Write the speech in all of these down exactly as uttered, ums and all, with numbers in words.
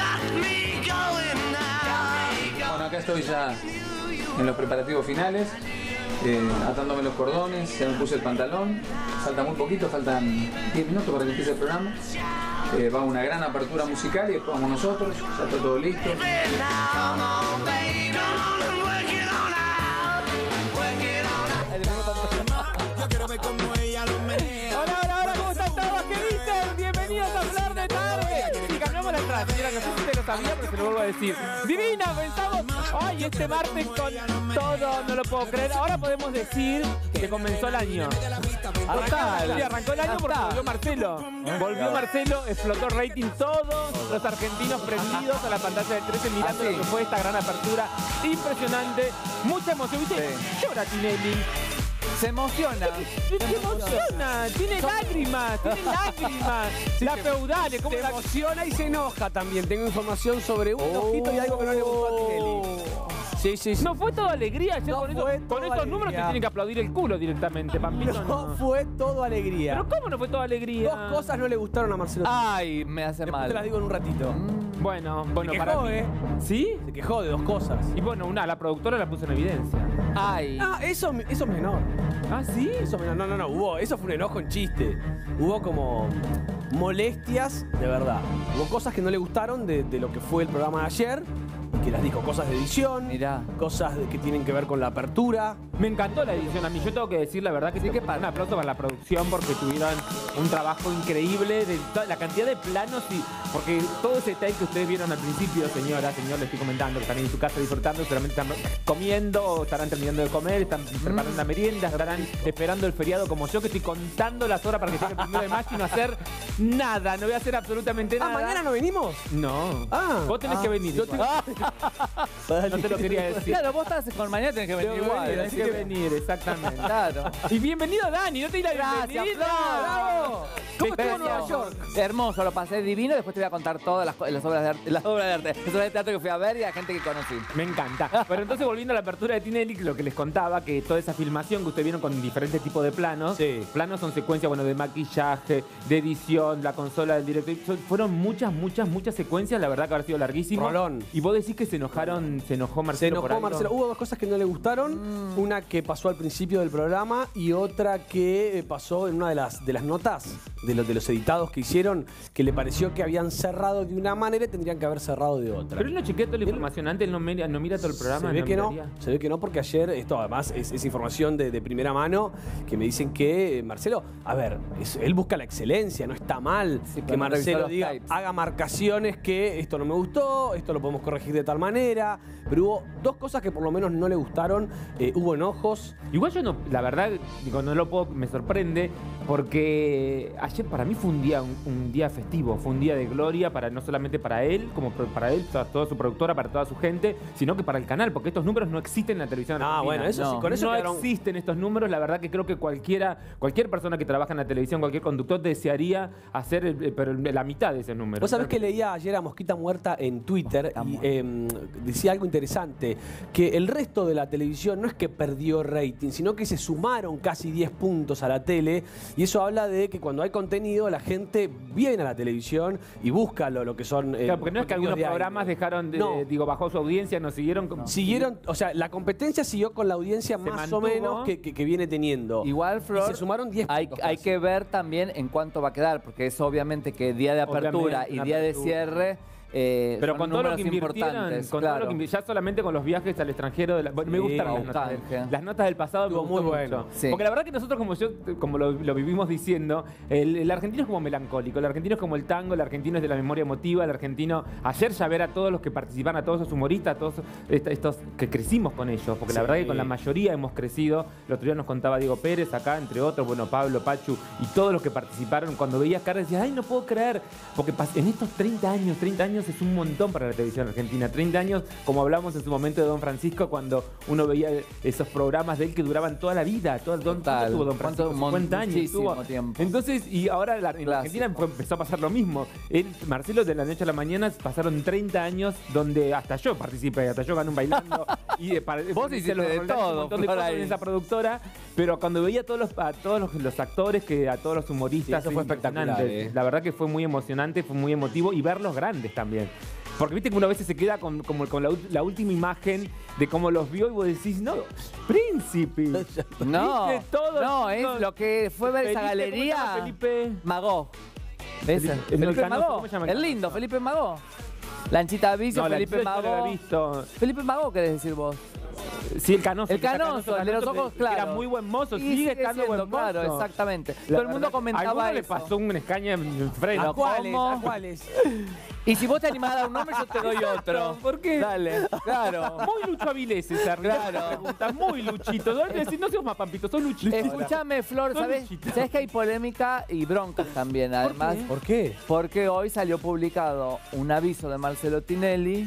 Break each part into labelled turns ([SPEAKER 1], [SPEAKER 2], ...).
[SPEAKER 1] Bueno, acá estoy ya en los preparativos finales, eh, atándome los cordones, ya me puse el pantalón, falta muy poquito, faltan diez minutos para que empiece el programa. Eh, va una gran apertura musical y después vamos nosotros, ya está todo listo.
[SPEAKER 2] Hola, hola, hola, ¿cómo están todos? ¿Qué dicen? Bienvenidos a Flor de Tarde. Sí, cambiamos la entrada, señora, no sé si usted lo sabía, pero se lo vuelvo a decir. Divina, pensamos, ay, este martes con todo, no lo puedo creer. Ahora podemos decir que comenzó el año. Total, sí, arrancó el año porque volvió Marcelo. Volvió Marcelo, explotó rating, todos los argentinos prendidos a la pantalla del trece mirando lo que fue esta gran apertura. Impresionante, mucha emoción. ¿Viste? Llora Tinelli.
[SPEAKER 3] Se emociona.
[SPEAKER 2] Se, se emociona, tiene lágrimas, tiene lágrimas.
[SPEAKER 4] Sí,
[SPEAKER 2] la
[SPEAKER 4] se,
[SPEAKER 2] feudal, ¿cómo
[SPEAKER 4] se
[SPEAKER 2] la...
[SPEAKER 4] emociona y se enoja también. Tengo información sobre un ojito y algo que no le gustó a Tinelli. Sí, sí, sí.
[SPEAKER 2] No fue toda alegría ayer
[SPEAKER 4] No
[SPEAKER 2] con, eso,
[SPEAKER 4] fue
[SPEAKER 2] con
[SPEAKER 4] toda
[SPEAKER 2] estos
[SPEAKER 4] alegría.
[SPEAKER 2] números te tienen que aplaudir el culo directamente, Pampito.
[SPEAKER 4] No,
[SPEAKER 2] No,
[SPEAKER 4] fue todo alegría.
[SPEAKER 2] Pero ¿cómo no fue toda alegría?
[SPEAKER 4] Dos cosas no le gustaron a Marcelo.
[SPEAKER 3] Ay, me hace
[SPEAKER 4] Después te las
[SPEAKER 3] mal.
[SPEAKER 4] digo en un ratito.
[SPEAKER 2] Bueno, bueno,
[SPEAKER 4] Se
[SPEAKER 2] para
[SPEAKER 4] quejó,
[SPEAKER 2] mí.
[SPEAKER 4] ¿eh?
[SPEAKER 2] ¿Sí?
[SPEAKER 4] Se quejó de dos cosas.
[SPEAKER 2] Y bueno, una, la productora la puso en evidencia.
[SPEAKER 3] Ay.
[SPEAKER 4] Ah, eso, eso es menor.
[SPEAKER 2] ¿Ah, sí?
[SPEAKER 4] Eso es menor. No, no, no. Hubo, eso fue un enojo en chiste. Hubo como molestias de verdad. Hubo cosas que no le gustaron de, de lo que fue el programa de ayer. Que las dijo, cosas de edición,
[SPEAKER 3] Mirá.
[SPEAKER 4] cosas de- que tienen que ver con la apertura.
[SPEAKER 2] Me encantó la edición. A mí yo tengo que decir la verdad que sí, que para un aplauso para la producción porque tuvieron un trabajo increíble de toda la cantidad de planos y porque todo ese take que ustedes vieron al principio, señora, señor, le estoy comentando que están en su casa disfrutando, seguramente están comiendo, o estarán terminando de comer, están preparando una merienda, estarán esperando el feriado como yo que estoy contando las horas para que llegue el primero de mayo y no hacer nada, no voy a hacer absolutamente
[SPEAKER 4] Ah,
[SPEAKER 2] nada.
[SPEAKER 4] ¿mañana no venimos?
[SPEAKER 2] No.
[SPEAKER 4] Ah.
[SPEAKER 2] Vos tenés
[SPEAKER 4] Ah,
[SPEAKER 2] que venir.
[SPEAKER 4] yo
[SPEAKER 2] igual. No te lo quería decir.
[SPEAKER 3] Claro, vos estás con mañana, tenés que venir
[SPEAKER 2] Tengo que
[SPEAKER 3] igual.
[SPEAKER 2] venir,
[SPEAKER 3] así
[SPEAKER 2] tenés que
[SPEAKER 3] que-
[SPEAKER 2] venir, exactamente.
[SPEAKER 3] Claro.
[SPEAKER 2] Y bienvenido, Dani, no te di la
[SPEAKER 3] Gracias,
[SPEAKER 2] bienvenida.
[SPEAKER 3] Flor.
[SPEAKER 4] ¡Bravo! ¿Cómo estuvo Nueva
[SPEAKER 3] Beso.
[SPEAKER 4] York?
[SPEAKER 3] Hermoso, lo pasé divino. Después te voy a contar todas las, co- las obras de arte, las obras de arte, las obras de teatro que fui a ver y la gente que conocí.
[SPEAKER 2] Me encanta. Pero entonces volviendo a la apertura de Tinelli, lo que les contaba, que toda esa filmación que ustedes vieron con diferentes tipos de planos,
[SPEAKER 4] Sí.
[SPEAKER 2] planos son secuencias, bueno, de maquillaje, de edición, la consola del director, son- fueron muchas, muchas, muchas secuencias, la verdad que habrá sido larguísimo.
[SPEAKER 4] Rolón.
[SPEAKER 2] Y vos decís que se enojaron, se enojó
[SPEAKER 4] Se
[SPEAKER 2] Marcelo por
[SPEAKER 4] enojó
[SPEAKER 2] algo.
[SPEAKER 4] Marcelo. Hubo dos cosas que no le gustaron. Una que pasó al principio del programa y otra que eh, pasó en una de las, de las notas de los, de los editados que hicieron, que le pareció que habían cerrado de una manera y tendrían que haber cerrado de otra.
[SPEAKER 2] Pero él no chequea toda la información antes, él no mira, no mira todo el programa.
[SPEAKER 4] Se ve que no,
[SPEAKER 2] miraría.
[SPEAKER 4] se ve que no, porque ayer, esto además es, es información de, de primera mano, que me dicen que eh, Marcelo, a ver, es- él busca la excelencia, no está mal
[SPEAKER 3] Sí,
[SPEAKER 4] que
[SPEAKER 3] podemos revisar
[SPEAKER 4] Marcelo
[SPEAKER 3] los
[SPEAKER 4] diga,
[SPEAKER 3] tapes.
[SPEAKER 4] haga marcaciones que esto no me gustó, esto lo podemos corregir de tal manera, pero hubo dos cosas que por lo menos no le gustaron, eh, hubo enojos.
[SPEAKER 2] Igual yo no, la verdad, digo, no lo puedo, me sorprende, porque ayer para mí fue un día, un, un día festivo, fue un día de gloria para no solamente para él, como pro- para él, toda, toda su productora, para toda su gente, sino que para el canal, porque estos números no existen en la televisión
[SPEAKER 4] Ah,
[SPEAKER 2] argentina.
[SPEAKER 4] bueno, eso
[SPEAKER 3] No.
[SPEAKER 4] sí, con eso
[SPEAKER 2] no
[SPEAKER 4] quedaron-
[SPEAKER 2] existen estos números, la verdad que creo que cualquiera, cualquier persona que trabaja en la televisión, cualquier conductor desearía hacer el- el- pero la mitad de ese número.
[SPEAKER 4] Vos sabés que leía ayer a Mosquita Muerta en Twitter y eh, decía algo interesante, que el resto de la televisión no es que perdió rating, sino que se sumaron casi diez puntos a la tele y eso habla de que cuando hay contenido la gente viene a la televisión y busca lo, lo que son... eh,
[SPEAKER 2] Claro, porque no es que algunos
[SPEAKER 4] contenidos de
[SPEAKER 2] programas
[SPEAKER 4] aire.
[SPEAKER 2] dejaron, de,
[SPEAKER 4] No.
[SPEAKER 2] digo, bajó su audiencia, nos siguieron... con-
[SPEAKER 4] Siguieron, o sea, la competencia siguió con la audiencia más
[SPEAKER 2] mantuvo.
[SPEAKER 4] o menos que, que- que viene teniendo.
[SPEAKER 3] Igual, Flor,
[SPEAKER 4] Y se sumaron diez
[SPEAKER 3] hay,
[SPEAKER 4] puntos
[SPEAKER 3] hay
[SPEAKER 4] casi.
[SPEAKER 3] que ver también en cuánto va a quedar, porque es obviamente que día de apertura
[SPEAKER 2] Obviamente,
[SPEAKER 3] y
[SPEAKER 2] una
[SPEAKER 3] día de
[SPEAKER 2] apertura.
[SPEAKER 3] cierre eh,
[SPEAKER 2] Pero
[SPEAKER 3] son
[SPEAKER 2] con todo lo
[SPEAKER 3] números
[SPEAKER 2] que invirtieron,
[SPEAKER 3] importantes,
[SPEAKER 2] con
[SPEAKER 3] claro.
[SPEAKER 2] todo lo que invi- ya solamente con los viajes al extranjero, de la- bueno, me
[SPEAKER 4] Sí,
[SPEAKER 2] gustaron las notas,
[SPEAKER 3] bastante.
[SPEAKER 2] del- las notas del pasado, me
[SPEAKER 4] Estuvo
[SPEAKER 2] gustó
[SPEAKER 4] muy bueno.
[SPEAKER 2] mucho.
[SPEAKER 3] Sí.
[SPEAKER 2] Porque la verdad que nosotros, como yo, como lo, lo vivimos diciendo, el, el argentino es como melancólico, el argentino es como el tango, el argentino es de la memoria emotiva, el argentino, ayer ya ver a todos los que participan, a todos esos humoristas, a todos est- estos que crecimos con ellos, porque la
[SPEAKER 4] Sí.
[SPEAKER 2] verdad que con la mayoría hemos crecido, el otro día nos contaba Diego Pérez acá, entre otros, bueno, Pablo, Pachu y todos los que participaron, cuando veías caras decías, ay, no puedo creer, porque pas- en estos treinta años, treinta años es un montón para la televisión argentina, treinta años, como hablamos en su momento de Don Francisco, cuando uno veía esos programas de él que duraban toda la vida, todo el Don,
[SPEAKER 3] Total.
[SPEAKER 2] ¿cuánto tuvo Don
[SPEAKER 3] ¿Cuánto?
[SPEAKER 2] Francisco?
[SPEAKER 3] Mon-
[SPEAKER 2] cincuenta años
[SPEAKER 3] muchísimo
[SPEAKER 2] tuvo.
[SPEAKER 3] tiempo.
[SPEAKER 2] Entonces, y ahora la, en la
[SPEAKER 3] Clásico.
[SPEAKER 2] Argentina fue- empezó a pasar lo mismo. Él, Marcelo, de la noche a la mañana pasaron treinta años donde hasta yo participé, hasta yo gané un bailando. y de, para,
[SPEAKER 3] Vos
[SPEAKER 2] hice
[SPEAKER 3] hiciste
[SPEAKER 2] los
[SPEAKER 3] de
[SPEAKER 2] rodajes,
[SPEAKER 3] todo,
[SPEAKER 2] un montón de
[SPEAKER 3] Flor,
[SPEAKER 2] cosas
[SPEAKER 3] ahí.
[SPEAKER 2] en esa productora, pero cuando veía a todos los, a todos los, los actores, que a todos los humoristas,
[SPEAKER 4] Sí, eso fue
[SPEAKER 2] impresionante.
[SPEAKER 4] espectacular, eh.
[SPEAKER 2] La verdad que fue muy emocionante, fue muy emotivo y verlos grandes también. Porque viste que uno a veces se queda con, como, con la, la última imagen de cómo los vio y vos decís, no, príncipe.
[SPEAKER 3] No,
[SPEAKER 2] ¿Viste todo?
[SPEAKER 3] no, es lo que fue ver esa
[SPEAKER 2] Felipe,
[SPEAKER 3] galería.
[SPEAKER 2] ¿cómo se llama Felipe?
[SPEAKER 3] Magó. Ese,
[SPEAKER 2] Felipe-
[SPEAKER 3] Felipe,
[SPEAKER 2] no, el Canoso,
[SPEAKER 3] Magó.
[SPEAKER 2] ¿cómo se llama el
[SPEAKER 3] El lindo,
[SPEAKER 2] Canoso?
[SPEAKER 3] Felipe Magó. Lanchita Vicio,
[SPEAKER 2] No, la
[SPEAKER 3] Felipe
[SPEAKER 2] chica yo no la
[SPEAKER 3] Magó.
[SPEAKER 2] he visto.
[SPEAKER 3] Felipe Magó, ¿querés decir vos?
[SPEAKER 2] Sí, el Canoso.
[SPEAKER 3] El
[SPEAKER 2] que está
[SPEAKER 3] Canoso, el de los ojos
[SPEAKER 2] que
[SPEAKER 3] claros.
[SPEAKER 2] Era muy buen mozo,
[SPEAKER 3] Y
[SPEAKER 2] sigue, estando
[SPEAKER 3] siendo,
[SPEAKER 2] buen mozo.
[SPEAKER 3] claro, exactamente.
[SPEAKER 2] La
[SPEAKER 3] Todo el mundo
[SPEAKER 2] verdad,
[SPEAKER 3] comentaba
[SPEAKER 2] a alguno le
[SPEAKER 3] eso.
[SPEAKER 2] pasó un escaña en frente.
[SPEAKER 3] ¿A cuáles?
[SPEAKER 4] ¿A cuáles?
[SPEAKER 3] Y si vos te animás a dar un nombre, yo te doy otro.
[SPEAKER 2] ¿Por qué?
[SPEAKER 3] Dale, claro.
[SPEAKER 2] Muy Lucho Avilés esa
[SPEAKER 3] Claro.
[SPEAKER 2] pregunta, muy Luchito. No, no seas más Pampito, sos Luchito.
[SPEAKER 3] Escúchame, Flor,
[SPEAKER 2] Son
[SPEAKER 3] ¿sabés,
[SPEAKER 2] luchitas.
[SPEAKER 3] ¿sabés que hay polémica y broncas también, además?
[SPEAKER 4] ¿Por qué?
[SPEAKER 3] Porque hoy salió publicado un aviso de Marcelo Tinelli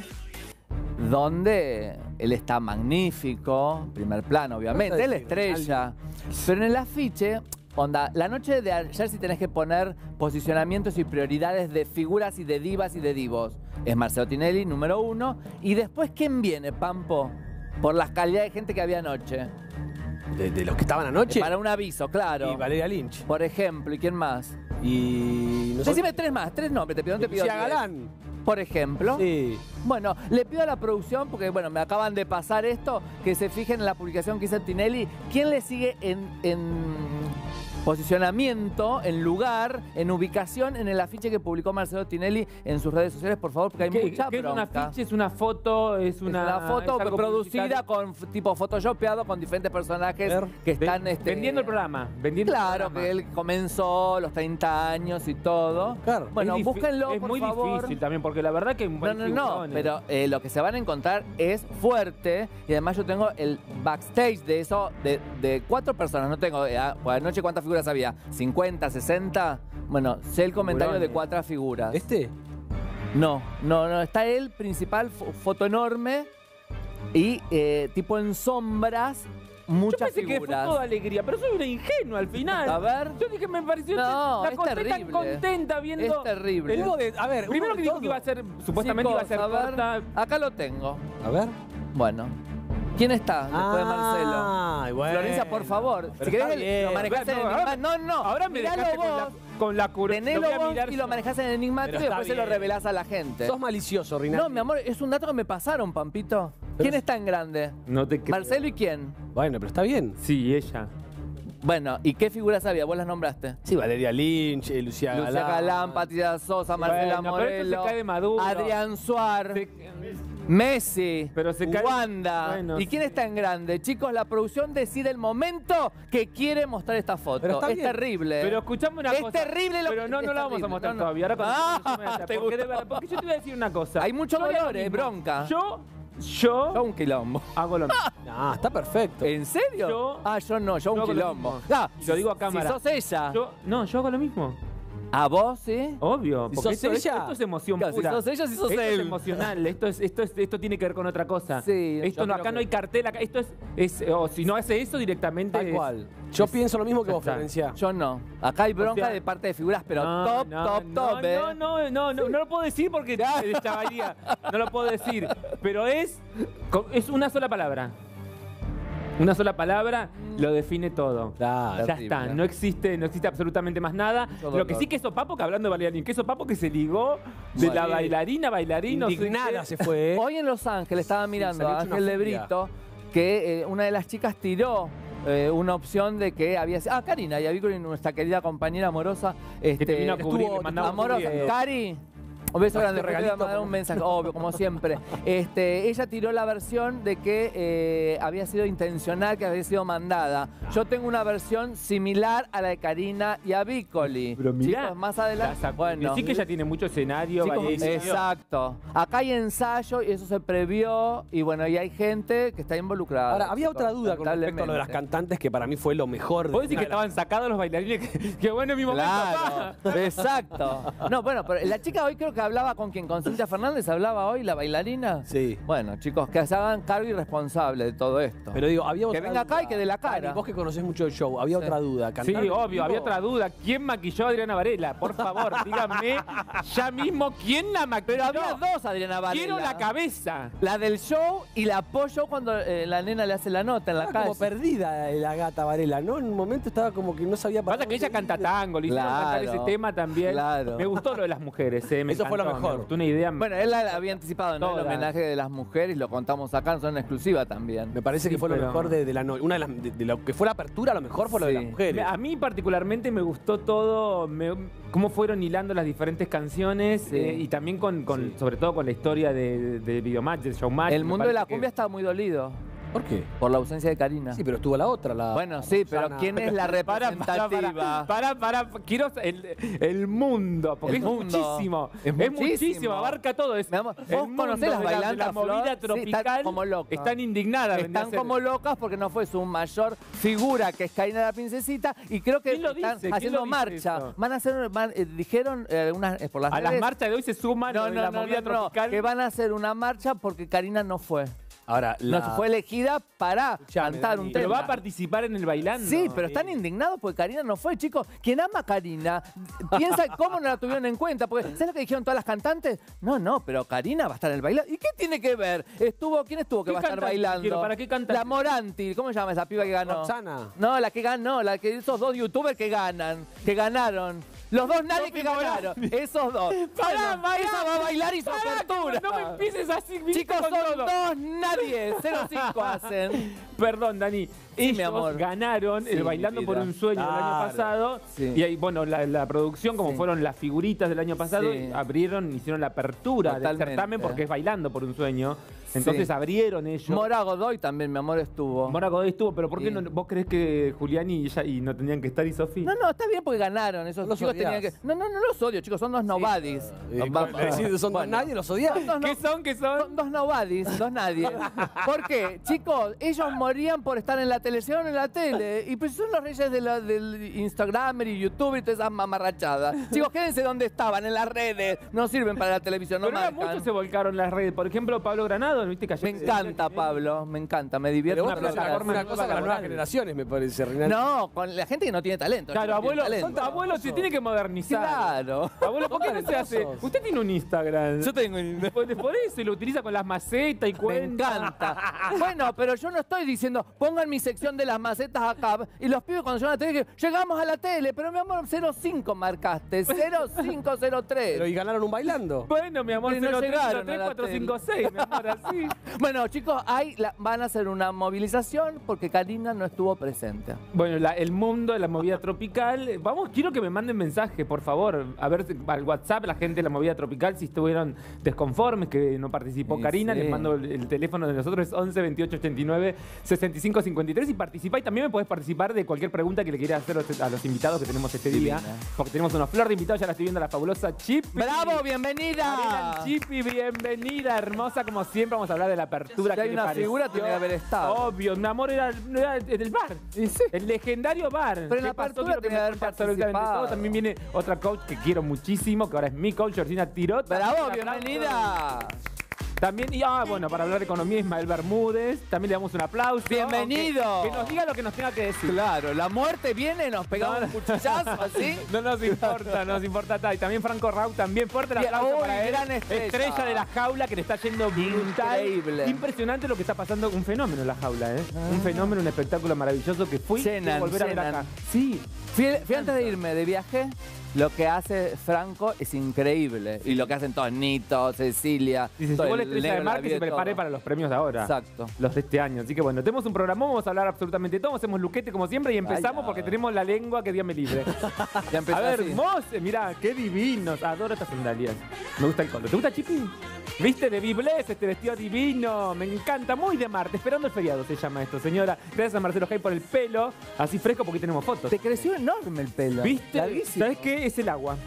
[SPEAKER 3] donde él está magnífico, primer plano, obviamente, él estrella. Pero en el afiche, onda, la noche de ayer si tenés que poner posicionamientos y prioridades de figuras y de divas y de divos. Es Marcelo Tinelli, número uno. Y después, ¿quién viene, Pampo? Por las calidades de gente que había anoche.
[SPEAKER 4] De, de los que estaban anoche.
[SPEAKER 3] Para un aviso, claro.
[SPEAKER 4] Y Valeria Lynch.
[SPEAKER 3] Por ejemplo, ¿y quién más?
[SPEAKER 4] Y. no sé-
[SPEAKER 3] Decime tres más, tres nombres, te pido, no te pido.
[SPEAKER 4] Lucía
[SPEAKER 3] diez.
[SPEAKER 4] Galán.
[SPEAKER 3] Por ejemplo.
[SPEAKER 4] Sí.
[SPEAKER 3] Bueno, le pido a la producción, porque bueno, me acaban de pasar esto, que se fijen en la publicación que hizo Tinelli. ¿Quién le sigue en, en posicionamiento, en lugar, en ubicación, en el afiche que publicó Marcelo Tinelli en sus redes sociales? Por favor, porque hay
[SPEAKER 2] ¿Qué,
[SPEAKER 3] mucha
[SPEAKER 2] qué es un
[SPEAKER 3] bronca.
[SPEAKER 2] afiche? ¿Es una foto? ¿Es
[SPEAKER 3] Es
[SPEAKER 2] una,
[SPEAKER 3] una foto
[SPEAKER 2] es algo
[SPEAKER 3] producida
[SPEAKER 2] publicitario?
[SPEAKER 3] con f- tipo photoshopeado con diferentes personajes
[SPEAKER 4] Ver.
[SPEAKER 3] que
[SPEAKER 2] Ven-
[SPEAKER 3] están este,
[SPEAKER 2] vendiendo el programa. Vendiendo el
[SPEAKER 3] Claro,
[SPEAKER 2] programa.
[SPEAKER 3] que él comenzó los treinta años y todo.
[SPEAKER 4] Claro.
[SPEAKER 3] Bueno,
[SPEAKER 2] Es difí-
[SPEAKER 3] búsquenlo,
[SPEAKER 2] Es
[SPEAKER 3] por
[SPEAKER 2] muy
[SPEAKER 3] favor.
[SPEAKER 2] difícil también, porque la verdad que hay
[SPEAKER 3] No, no, no,
[SPEAKER 2] figurones.
[SPEAKER 3] pero eh, lo que se van a encontrar es fuerte y además yo tengo el backstage de eso, de, de cuatro personas, no tengo, eh, ah, pues anoche cuántas figuras había, cincuenta, sesenta, bueno, sé el comentario
[SPEAKER 2] Figurones.
[SPEAKER 3] de cuatro figuras.
[SPEAKER 4] ¿Este?
[SPEAKER 3] No, no, no, está él, principal, fo- foto enorme y eh, tipo en sombras,
[SPEAKER 2] Yo
[SPEAKER 3] muchas
[SPEAKER 2] pensé que fue
[SPEAKER 3] figuras.
[SPEAKER 2] toda alegría, pero soy una ingenua al final.
[SPEAKER 3] A ver.
[SPEAKER 2] Yo dije, me pareció.
[SPEAKER 3] No,
[SPEAKER 2] la
[SPEAKER 3] es
[SPEAKER 2] conté tan
[SPEAKER 3] terrible.
[SPEAKER 2] contenta viendo.
[SPEAKER 3] Es terrible.
[SPEAKER 4] Hubo de- a ver,
[SPEAKER 2] Primero
[SPEAKER 4] hubo
[SPEAKER 2] que
[SPEAKER 4] de
[SPEAKER 2] dijo
[SPEAKER 4] todo.
[SPEAKER 2] que iba a ser. Supuestamente iba a ser
[SPEAKER 3] Chicos, ver,
[SPEAKER 2] corta.
[SPEAKER 3] acá lo tengo.
[SPEAKER 4] A ver.
[SPEAKER 3] Bueno. ¿Quién está después de Marcelo?
[SPEAKER 4] Ah, bueno.
[SPEAKER 3] Florencia, por favor.
[SPEAKER 4] Pero
[SPEAKER 3] si
[SPEAKER 4] está
[SPEAKER 3] querés,
[SPEAKER 4] bien.
[SPEAKER 3] lo manejás en
[SPEAKER 2] Bueno,
[SPEAKER 3] Enigma.
[SPEAKER 2] ahora-
[SPEAKER 3] No, no.
[SPEAKER 2] Ahora me
[SPEAKER 3] Miralo
[SPEAKER 2] dejaste con la,
[SPEAKER 3] vos.
[SPEAKER 2] con la cura.
[SPEAKER 3] Tenelo vos y lo manejás en Enigmático
[SPEAKER 4] Pero
[SPEAKER 3] y
[SPEAKER 4] está
[SPEAKER 3] después se lo
[SPEAKER 4] bien.
[SPEAKER 3] revelás a la gente.
[SPEAKER 4] Sos malicioso, Rinaldi.
[SPEAKER 3] No, mi amor, es un dato que me pasaron, Pampito. ¿Quién está en grande?
[SPEAKER 2] No te creo.
[SPEAKER 3] ¿Marcelo y quién?
[SPEAKER 4] Bueno, pero está bien.
[SPEAKER 2] Sí, ella.
[SPEAKER 3] Bueno, ¿y qué figuras había? Vos las nombraste.
[SPEAKER 4] Sí, Valeria Lynch, eh, Lucía Galán.
[SPEAKER 3] Lucía Galán, Patricia Sosa, Marcela
[SPEAKER 2] Bueno, pero esto se
[SPEAKER 3] Morelo,
[SPEAKER 2] cae de Maduro.
[SPEAKER 3] Adrián Suar,
[SPEAKER 2] Se-
[SPEAKER 3] Messi,
[SPEAKER 2] Pero se cae-
[SPEAKER 3] Wanda.
[SPEAKER 2] Bueno,
[SPEAKER 3] ¿Y quién
[SPEAKER 2] sí.
[SPEAKER 3] está en grande? Chicos, la producción decide el momento que quiere mostrar esta foto.
[SPEAKER 4] Pero está
[SPEAKER 3] es
[SPEAKER 4] bien.
[SPEAKER 3] terrible.
[SPEAKER 2] Pero escuchame una
[SPEAKER 3] Es
[SPEAKER 2] cosa.
[SPEAKER 3] terrible lo
[SPEAKER 2] Pero
[SPEAKER 3] que-
[SPEAKER 2] no, no
[SPEAKER 3] es
[SPEAKER 2] la vamos a
[SPEAKER 3] terrible.
[SPEAKER 2] mostrar
[SPEAKER 3] No, no.
[SPEAKER 2] todavía. Ahora cuando
[SPEAKER 3] Ah,
[SPEAKER 2] se me vaya,
[SPEAKER 3] te
[SPEAKER 2] porque, de
[SPEAKER 3] gustó.
[SPEAKER 2] verdad, porque yo te voy a decir una cosa.
[SPEAKER 3] Hay mucho
[SPEAKER 2] Yo haría
[SPEAKER 3] dolor,
[SPEAKER 2] lo
[SPEAKER 3] eh,
[SPEAKER 2] mismo.
[SPEAKER 3] bronca.
[SPEAKER 2] Yo, yo,
[SPEAKER 3] Yo un quilombo.
[SPEAKER 2] hago lo mismo.
[SPEAKER 4] No, está perfecto.
[SPEAKER 3] ¿En serio?
[SPEAKER 2] Yo-
[SPEAKER 3] ah, yo no, yo
[SPEAKER 2] yo
[SPEAKER 3] un
[SPEAKER 2] hago lo
[SPEAKER 3] quilombo.
[SPEAKER 2] mismo.
[SPEAKER 3] Ah,
[SPEAKER 2] Lo digo a cámara.
[SPEAKER 3] Si sos ella.
[SPEAKER 2] Yo, no, yo hago lo mismo.
[SPEAKER 3] ¿A vos, sí?
[SPEAKER 2] Obvio.
[SPEAKER 4] Si
[SPEAKER 2] Porque
[SPEAKER 4] sos
[SPEAKER 2] esto, esto-
[SPEAKER 4] ella.
[SPEAKER 2] esto es emoción
[SPEAKER 3] Claro, si
[SPEAKER 2] pura.
[SPEAKER 3] sos ella, si sos
[SPEAKER 2] esto
[SPEAKER 3] él.
[SPEAKER 2] es emocional. Esto, es, esto, es, esto tiene que ver con otra cosa.
[SPEAKER 3] Sí,
[SPEAKER 2] Esto
[SPEAKER 3] yo
[SPEAKER 2] no,
[SPEAKER 3] creo
[SPEAKER 2] acá
[SPEAKER 3] que-
[SPEAKER 2] no hay cartel. Acá, esto es, es. O si no hace eso directamente.
[SPEAKER 4] Tal
[SPEAKER 2] es-
[SPEAKER 4] cual. Yo pienso lo mismo que
[SPEAKER 2] ya
[SPEAKER 4] vos,
[SPEAKER 2] está.
[SPEAKER 4] Florencia.
[SPEAKER 3] Yo no. Acá hay bronca
[SPEAKER 2] sea-
[SPEAKER 3] de parte de figuras, pero
[SPEAKER 2] No,
[SPEAKER 3] top,
[SPEAKER 2] no,
[SPEAKER 3] top,
[SPEAKER 2] no,
[SPEAKER 3] top, ¿eh?
[SPEAKER 2] No, no, no, no, no lo puedo decir porque te chavaría. No lo puedo decir. Pero es, es una sola palabra. Una sola palabra lo define todo.
[SPEAKER 4] Claro.
[SPEAKER 2] Ya
[SPEAKER 3] Terrible.
[SPEAKER 2] está, no existe, no existe absolutamente más nada.
[SPEAKER 3] Mucho
[SPEAKER 2] Lo que
[SPEAKER 3] dolor.
[SPEAKER 2] sí que Sopapo, que hablando de bailarín, que Sopapo que se ligó de
[SPEAKER 3] Bueno.
[SPEAKER 2] la bailarina, bailarín, no sé
[SPEAKER 4] Indignada
[SPEAKER 2] qué.
[SPEAKER 4] se fue, ¿eh?
[SPEAKER 3] Hoy en Los Ángeles estaba mirando
[SPEAKER 4] salió
[SPEAKER 3] a
[SPEAKER 4] hecho una
[SPEAKER 3] Ángel
[SPEAKER 4] furia.
[SPEAKER 3] Lebrito que eh, una de las chicas tiró eh, una opción de que había... Ah, Karina, y con nuestra querida compañera amorosa. Este,
[SPEAKER 2] te vino a cubrir,
[SPEAKER 3] estuvo
[SPEAKER 2] le mandamos
[SPEAKER 3] amorosa.
[SPEAKER 2] un beso.
[SPEAKER 3] Cari, un beso grande,
[SPEAKER 4] Este
[SPEAKER 3] te voy a
[SPEAKER 4] regalito
[SPEAKER 3] mandar
[SPEAKER 4] como-
[SPEAKER 3] un mensaje, obvio, como siempre. Este, ella tiró la versión de que eh, había sido intencional, que había sido mandada. Yo tengo una versión similar a la de Karina y a Bicoli.
[SPEAKER 2] Pero mirá,
[SPEAKER 3] Chicos, más adelante...
[SPEAKER 2] La sacó.
[SPEAKER 3] Bueno.
[SPEAKER 2] Sí que ella tiene mucho escenario.
[SPEAKER 3] Chicos,
[SPEAKER 2] bailarín.
[SPEAKER 3] exacto. Acá hay ensayo y eso se previó y bueno, y hay gente que está involucrada.
[SPEAKER 4] Ahora, había
[SPEAKER 3] chicos,
[SPEAKER 4] otra duda con respecto a lo de las
[SPEAKER 3] lamentablemente.
[SPEAKER 4] cantantes que para mí fue lo mejor.
[SPEAKER 2] ¿Vos decís
[SPEAKER 4] de-
[SPEAKER 2] que estaban sacados los bailarines? Que, que bueno en mi momento.
[SPEAKER 3] Claro,
[SPEAKER 2] pa.
[SPEAKER 3] exacto. No, bueno, pero la chica hoy creo que hablaba con quien, con Cintia Fernández, hablaba hoy, la bailarina.
[SPEAKER 4] Sí.
[SPEAKER 3] Bueno, chicos, que se hagan cargo y responsable de todo esto.
[SPEAKER 4] Pero digo, había
[SPEAKER 3] Que
[SPEAKER 4] otra
[SPEAKER 3] venga acá
[SPEAKER 4] duda.
[SPEAKER 3] y que dé la cara.
[SPEAKER 4] Dani, vos que conocés mucho el show, había
[SPEAKER 3] Sí.
[SPEAKER 4] otra duda.
[SPEAKER 2] Sí,
[SPEAKER 4] ¿Cantar en
[SPEAKER 2] obvio,
[SPEAKER 4] vivo?
[SPEAKER 2] había otra duda. ¿Quién maquilló a Adriana Varela? Por favor, díganme ya mismo quién la maquilló.
[SPEAKER 3] Pero había dos, Adriana Varela.
[SPEAKER 2] Quiero la cabeza.
[SPEAKER 3] La del show y la apoyo cuando eh, la nena le hace la nota en la
[SPEAKER 4] Estaba
[SPEAKER 3] calle.
[SPEAKER 4] como perdida la gata Varela, ¿no? En un momento estaba como que no sabía
[SPEAKER 2] Pasa que ella canta tango, le hicieron
[SPEAKER 3] Claro,
[SPEAKER 2] cantar ese tema también.
[SPEAKER 3] claro.
[SPEAKER 2] Me gustó lo de las mujeres, eh, me
[SPEAKER 4] Eso fue fue lo
[SPEAKER 2] encantó,
[SPEAKER 4] mejor.
[SPEAKER 2] Me gustó una idea.
[SPEAKER 3] Bueno, él la había anticipado, ¿no? El
[SPEAKER 2] Todas.
[SPEAKER 3] homenaje de las mujeres, lo contamos acá, son en exclusiva también.
[SPEAKER 4] Me parece
[SPEAKER 2] Sí,
[SPEAKER 4] que fue lo
[SPEAKER 2] pero-
[SPEAKER 4] mejor de, de la noche. Una de, las, de, de lo que fue la apertura, lo mejor fue lo de
[SPEAKER 3] Sí.
[SPEAKER 4] las mujeres.
[SPEAKER 2] A mí particularmente me gustó todo, me- cómo fueron hilando las diferentes canciones
[SPEAKER 3] Sí.
[SPEAKER 2] eh, y también con, con sobre todo con la historia de, de Videomatch, de Showmatch.
[SPEAKER 3] El
[SPEAKER 2] Me
[SPEAKER 3] mundo de la
[SPEAKER 2] parece que-
[SPEAKER 3] cumbia está muy dolido
[SPEAKER 4] ¿Por qué?
[SPEAKER 3] por la ausencia de Karina.
[SPEAKER 4] Sí, pero estuvo la otra, la.
[SPEAKER 3] Bueno, sí, pero
[SPEAKER 4] Roxana.
[SPEAKER 3] ¿quién es la
[SPEAKER 2] Para, para,
[SPEAKER 3] representativa?
[SPEAKER 2] para, para, para, quiero el, el mundo, porque
[SPEAKER 3] El
[SPEAKER 2] es
[SPEAKER 3] mundo.
[SPEAKER 2] muchísimo,
[SPEAKER 3] Es
[SPEAKER 2] es
[SPEAKER 3] muchísimo.
[SPEAKER 2] muchísimo, abarca todo. Es,
[SPEAKER 3] Mi amor,
[SPEAKER 2] el
[SPEAKER 3] ¿vos
[SPEAKER 2] mundo
[SPEAKER 3] conocés las
[SPEAKER 2] de la- de
[SPEAKER 3] bailantas,
[SPEAKER 2] la movida
[SPEAKER 3] Flor? Sí,
[SPEAKER 2] tropical,
[SPEAKER 3] están como locas.
[SPEAKER 2] están indignadas. vendría a
[SPEAKER 3] Están
[SPEAKER 2] ser.
[SPEAKER 3] como locas porque no fue su mayor figura, que es Karina la Princesita, y creo que
[SPEAKER 2] ¿Quién lo
[SPEAKER 3] están
[SPEAKER 2] dice? ¿Quién
[SPEAKER 3] haciendo
[SPEAKER 2] lo dice
[SPEAKER 3] marcha.
[SPEAKER 2] eso?
[SPEAKER 3] Van a hacer, van- eh, dijeron eh, unas, eh, por las
[SPEAKER 2] A las
[SPEAKER 3] redes-
[SPEAKER 2] marchas de hoy se suman
[SPEAKER 3] no,
[SPEAKER 2] lo de
[SPEAKER 3] no,
[SPEAKER 2] la
[SPEAKER 3] no,
[SPEAKER 2] movida
[SPEAKER 3] no, no,
[SPEAKER 2] tropical.
[SPEAKER 3] que van a hacer una marcha porque Karina no fue.
[SPEAKER 4] Ahora, la.
[SPEAKER 3] No fue elegida para
[SPEAKER 4] Escuchame,
[SPEAKER 3] cantar
[SPEAKER 4] Dani,
[SPEAKER 3] un
[SPEAKER 2] Pero
[SPEAKER 3] tema.
[SPEAKER 2] va a participar en el bailando.
[SPEAKER 3] Sí, pero están indignados porque Karina no fue, chicos. Quien ama a Karina, piensa cómo no la tuvieron en cuenta. Porque, ¿sabes lo que dijeron todas las cantantes? No, no, pero Karina va a estar en el bailando. ¿Y qué tiene que ver? Estuvo, ¿quién estuvo que
[SPEAKER 2] ¿Qué
[SPEAKER 3] va a estar
[SPEAKER 2] cantante
[SPEAKER 3] bailando?
[SPEAKER 2] quiero? ¿Para qué cantante?
[SPEAKER 3] La Moranti, ¿cómo se llama esa piba que ganó?
[SPEAKER 4] Roxana.
[SPEAKER 3] No, la que ganó, la que esos dos youtubers que ganan, que ganaron. Los dos nadie que ganaron. Esos dos.
[SPEAKER 2] Pará,
[SPEAKER 3] Bueno,
[SPEAKER 2] pará.
[SPEAKER 3] esa va a bailar y su
[SPEAKER 2] Pará,
[SPEAKER 3] apertura.
[SPEAKER 2] No me empieces así, viste,
[SPEAKER 3] Chicos,
[SPEAKER 2] con
[SPEAKER 3] son
[SPEAKER 2] todo.
[SPEAKER 3] dos nadie. cero cinco hacen.
[SPEAKER 2] Perdón, Dani.
[SPEAKER 3] Sí,
[SPEAKER 2] Ellos
[SPEAKER 3] mi amor.
[SPEAKER 2] ganaron
[SPEAKER 3] Sí,
[SPEAKER 2] el
[SPEAKER 3] mi
[SPEAKER 2] Bailando por
[SPEAKER 3] vida.
[SPEAKER 2] un Sueño del año
[SPEAKER 4] Claro.
[SPEAKER 2] pasado.
[SPEAKER 3] Sí.
[SPEAKER 2] Y ahí, bueno, la, la producción, como
[SPEAKER 3] Sí.
[SPEAKER 2] fueron las figuritas del año pasado,
[SPEAKER 3] Sí.
[SPEAKER 2] abrieron, hicieron la apertura
[SPEAKER 3] Totalmente.
[SPEAKER 2] del certamen porque es Bailando por un Sueño. Entonces
[SPEAKER 3] Sí.
[SPEAKER 2] abrieron ellos.
[SPEAKER 3] Mora Godoy también, mi amor, estuvo.
[SPEAKER 2] Mora Godoy estuvo, pero ¿por qué
[SPEAKER 3] Sí.
[SPEAKER 2] no, vos crees que Julián y ella y no tenían que estar y Sofi?
[SPEAKER 3] No, no, está bien porque ganaron. Esos
[SPEAKER 4] Los
[SPEAKER 3] chicos
[SPEAKER 4] odias.
[SPEAKER 3] tenían que. No, no, no los odio, chicos, son dos nobodies.
[SPEAKER 4] Eh,
[SPEAKER 3] Nos va-
[SPEAKER 4] le decís, son
[SPEAKER 3] Bueno.
[SPEAKER 4] nadie, los odiaba.
[SPEAKER 3] Son dos no-
[SPEAKER 2] ¿Qué son? ¿Qué son?
[SPEAKER 3] Son dos nobodies, dos nadie. ¿Por qué? Chicos, ellos morían por estar en la televisión, en la tele. Y pues son los reyes de la- del Instagram y YouTube y todas esas mamarrachadas. Chicos, quédense donde estaban, en las redes. No sirven para la televisión, no
[SPEAKER 2] Pero ahora
[SPEAKER 3] marcan.
[SPEAKER 2] muchos se volcaron en las redes. Por ejemplo, Pablo Granado, ¿viste? Que
[SPEAKER 3] Me
[SPEAKER 2] ayer-
[SPEAKER 3] encanta, Pablo, me encanta, me divierte.
[SPEAKER 4] Pero vos
[SPEAKER 2] una
[SPEAKER 4] tenés una,
[SPEAKER 2] plataforma
[SPEAKER 4] una
[SPEAKER 2] nueva
[SPEAKER 4] cosa con las nuevas
[SPEAKER 2] laboral.
[SPEAKER 4] generaciones, me parece, Rinaldi.
[SPEAKER 3] No, con la gente que no tiene talento.
[SPEAKER 2] Claro,
[SPEAKER 3] chicos,
[SPEAKER 2] abuelo,
[SPEAKER 3] tiene talento.
[SPEAKER 2] abuelo se tiene que modernizar.
[SPEAKER 3] Claro.
[SPEAKER 2] Abuelo, ¿por qué no se hace?
[SPEAKER 4] talentosos.
[SPEAKER 2] Usted tiene un Instagram.
[SPEAKER 3] Yo tengo un-
[SPEAKER 2] Por, por eso, y lo utiliza con las macetas y
[SPEAKER 3] Me
[SPEAKER 2] cuenta.
[SPEAKER 3] encanta. Bueno, pero yo no estoy diciendo, pongan mi sección de las macetas acá. Y los pibes cuando llegan a la tele, que llegamos a la tele, pero mi amor, cero cinco marcaste. cero cinco cero tres.
[SPEAKER 4] Pero y ganaron un bailando.
[SPEAKER 2] Bueno, mi amor,
[SPEAKER 3] Pero no
[SPEAKER 2] cero tres,
[SPEAKER 3] llegaron
[SPEAKER 2] cero tres,
[SPEAKER 3] a la
[SPEAKER 2] cuatro
[SPEAKER 3] tele.
[SPEAKER 2] cinco seis, mi amor, así.
[SPEAKER 3] Bueno, chicos, hay la- van a hacer una movilización porque Karina no estuvo presente.
[SPEAKER 2] Bueno, la- el mundo de la movida tropical. Vamos, quiero que me manden mensaje, por favor. A ver, si- al WhatsApp, la gente de la movida tropical, si estuvieron desconformes, que no participó
[SPEAKER 3] Sí,
[SPEAKER 2] Karina.
[SPEAKER 3] sí.
[SPEAKER 2] Les mando el, el teléfono de nosotros, es once veintiocho ochenta y nueve sesenta y cinco cincuenta y tres. Y participa. Y también me podés participar de cualquier pregunta que le quieras hacer a los invitados que tenemos este día.
[SPEAKER 3] Divina.
[SPEAKER 2] Porque tenemos una flor de invitados, ya la estoy viendo, la fabulosa Chip.
[SPEAKER 3] ¡Bravo, bienvenida!
[SPEAKER 2] Mariela Chipi, bienvenida, hermosa, como siempre. Vamos a hablar de la apertura.
[SPEAKER 3] Si hay
[SPEAKER 2] ¿qué le
[SPEAKER 3] una
[SPEAKER 2] pareció?
[SPEAKER 3] figura, tiene que haber estado.
[SPEAKER 2] Obvio, mi amor, era, era en el bar.
[SPEAKER 3] Y sí.
[SPEAKER 2] El legendario bar.
[SPEAKER 3] Pero en la
[SPEAKER 2] ¿Qué pasó?
[SPEAKER 3] apertura
[SPEAKER 2] Quiero que
[SPEAKER 3] tenía que
[SPEAKER 2] me
[SPEAKER 3] haber
[SPEAKER 2] cuente absolutamente
[SPEAKER 3] participado.
[SPEAKER 2] todo. También viene otra coach que quiero muchísimo, que ahora es mi coach, Georgina Tirot.
[SPEAKER 3] ¡Bravo,
[SPEAKER 2] También un aplauso.
[SPEAKER 3] bienvenida!
[SPEAKER 2] También, y ah, bueno, para hablar de economía, Ismael Bermúdez. También le damos un aplauso.
[SPEAKER 3] Bienvenido.
[SPEAKER 2] Aunque- Que nos diga lo que nos tenga que decir.
[SPEAKER 3] Claro, la muerte viene, nos pegamos
[SPEAKER 2] No,
[SPEAKER 3] un cuchillazo así.
[SPEAKER 2] No nos importa, no nos importa. ta. Y también Franco Rau, también fuerte el
[SPEAKER 3] Bien,
[SPEAKER 2] aplauso
[SPEAKER 3] uy,
[SPEAKER 2] para él.
[SPEAKER 3] gran estrella.
[SPEAKER 2] de la jaula que le está yendo brutal.
[SPEAKER 3] Increíble.
[SPEAKER 2] Impresionante lo que está pasando. Un fenómeno en la jaula, ¿eh? Un fenómeno, un espectáculo maravilloso que fui
[SPEAKER 3] Llenan,
[SPEAKER 2] a volver a ver
[SPEAKER 3] llenan.
[SPEAKER 2] acá. Sí.
[SPEAKER 3] Fui, fui antes de irme de viaje. Lo que hace Franco es increíble. Y lo que hacen todos, Nito, Cecilia.
[SPEAKER 2] Dice,
[SPEAKER 3] todo
[SPEAKER 2] llegó la
[SPEAKER 3] el
[SPEAKER 2] estrella de
[SPEAKER 3] negro,
[SPEAKER 2] mar que
[SPEAKER 3] la
[SPEAKER 2] se
[SPEAKER 3] vi,
[SPEAKER 2] prepare
[SPEAKER 3] todo.
[SPEAKER 2] para los premios de ahora.
[SPEAKER 3] Exacto.
[SPEAKER 2] Los de este año. Así que bueno, tenemos un programa, vamos a hablar absolutamente todo. Hacemos luquete como siempre y empezamos
[SPEAKER 3] Vaya.
[SPEAKER 2] porque tenemos la lengua que Dios me libre.
[SPEAKER 3] Ya empezó
[SPEAKER 2] A ver,
[SPEAKER 3] así.
[SPEAKER 2] Mose, mirá, qué divinos. Adoro estas sandalias. Me gusta el color. ¿Te gusta, Chipi? ¿Viste? De Biblés, este vestido divino. Me encanta. Muy de Marte. Esperando el feriado se llama esto, señora. Gracias a Marcelo Jai por el pelo. Así fresco porque tenemos fotos.
[SPEAKER 3] Te creció enorme el pelo.
[SPEAKER 2] ¿Viste?
[SPEAKER 3] Larguísimo.
[SPEAKER 2] ¿Sabes qué? Es el agua.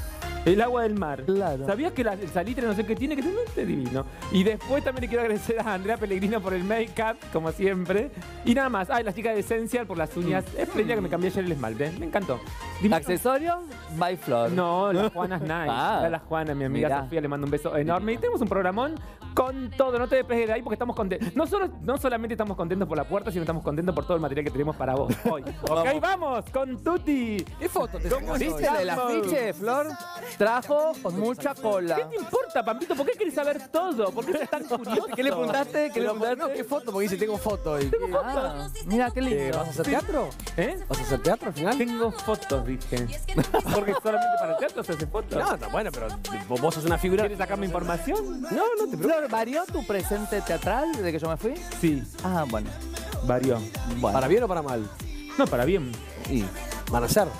[SPEAKER 2] El agua del mar.
[SPEAKER 3] Claro.
[SPEAKER 2] ¿Sabías que la- el salitre no sé qué tiene? Que es divino. Y después también le quiero agradecer a Andrea Pellegrino por el make-up, como siempre. Y nada más. Ah, y la chica de Essential por las uñas.
[SPEAKER 3] Mm.
[SPEAKER 2] Espléndida que me cambié ayer el esmalte. Me encantó. Divino.
[SPEAKER 3] ¿Accesorio? By Flor.
[SPEAKER 2] No, la Juana es nice.
[SPEAKER 3] Ah.
[SPEAKER 2] Era la Juana, mi amiga
[SPEAKER 3] Mirá.
[SPEAKER 2] Sofía, le mando un beso enorme. Y tenemos un programón con todo. No te despegues de ahí porque estamos contentos. No, solo, no solamente estamos contentos por la puerta, sino estamos contentos por todo el material que tenemos para vos hoy. Ok, vamos con Tuti.
[SPEAKER 4] ¿Qué foto te
[SPEAKER 2] ¿Cómo
[SPEAKER 4] sacás
[SPEAKER 2] dice
[SPEAKER 4] hoy?
[SPEAKER 3] ¿Viste la del afiche, Flor? Trajo mucha
[SPEAKER 2] ¿Qué
[SPEAKER 3] cola.
[SPEAKER 2] te importa, Pampito? ¿Por qué querés saber todo? ¿Por qué sos tan curioso?
[SPEAKER 3] ¿Qué le preguntaste? ¿Qué le
[SPEAKER 4] Pero,
[SPEAKER 3] preguntaste?
[SPEAKER 4] no, ¿qué foto? Porque dice, tengo foto. Y,
[SPEAKER 3] Ah, mira, qué
[SPEAKER 4] ¿Qué,
[SPEAKER 3] lindo.
[SPEAKER 4] ¿Vas a hacer teatro?
[SPEAKER 2] ¿Eh?
[SPEAKER 4] ¿Vas a hacer teatro al final?
[SPEAKER 2] Tengo fotos, dije. Porque solamente para el teatro se hace fotos.
[SPEAKER 4] No, está bueno, pero vos vos sos una figura.
[SPEAKER 2] ¿Quieres sacarme información?
[SPEAKER 4] No, no te preocupes.
[SPEAKER 3] Flor, ¿varió tu presente teatral desde que yo me fui?
[SPEAKER 2] Sí,
[SPEAKER 3] Ah, bueno.
[SPEAKER 2] varió.
[SPEAKER 3] Bueno.
[SPEAKER 4] ¿Para bien o para mal?
[SPEAKER 2] No, para bien.
[SPEAKER 3] Y
[SPEAKER 4] ¿Van a hacer?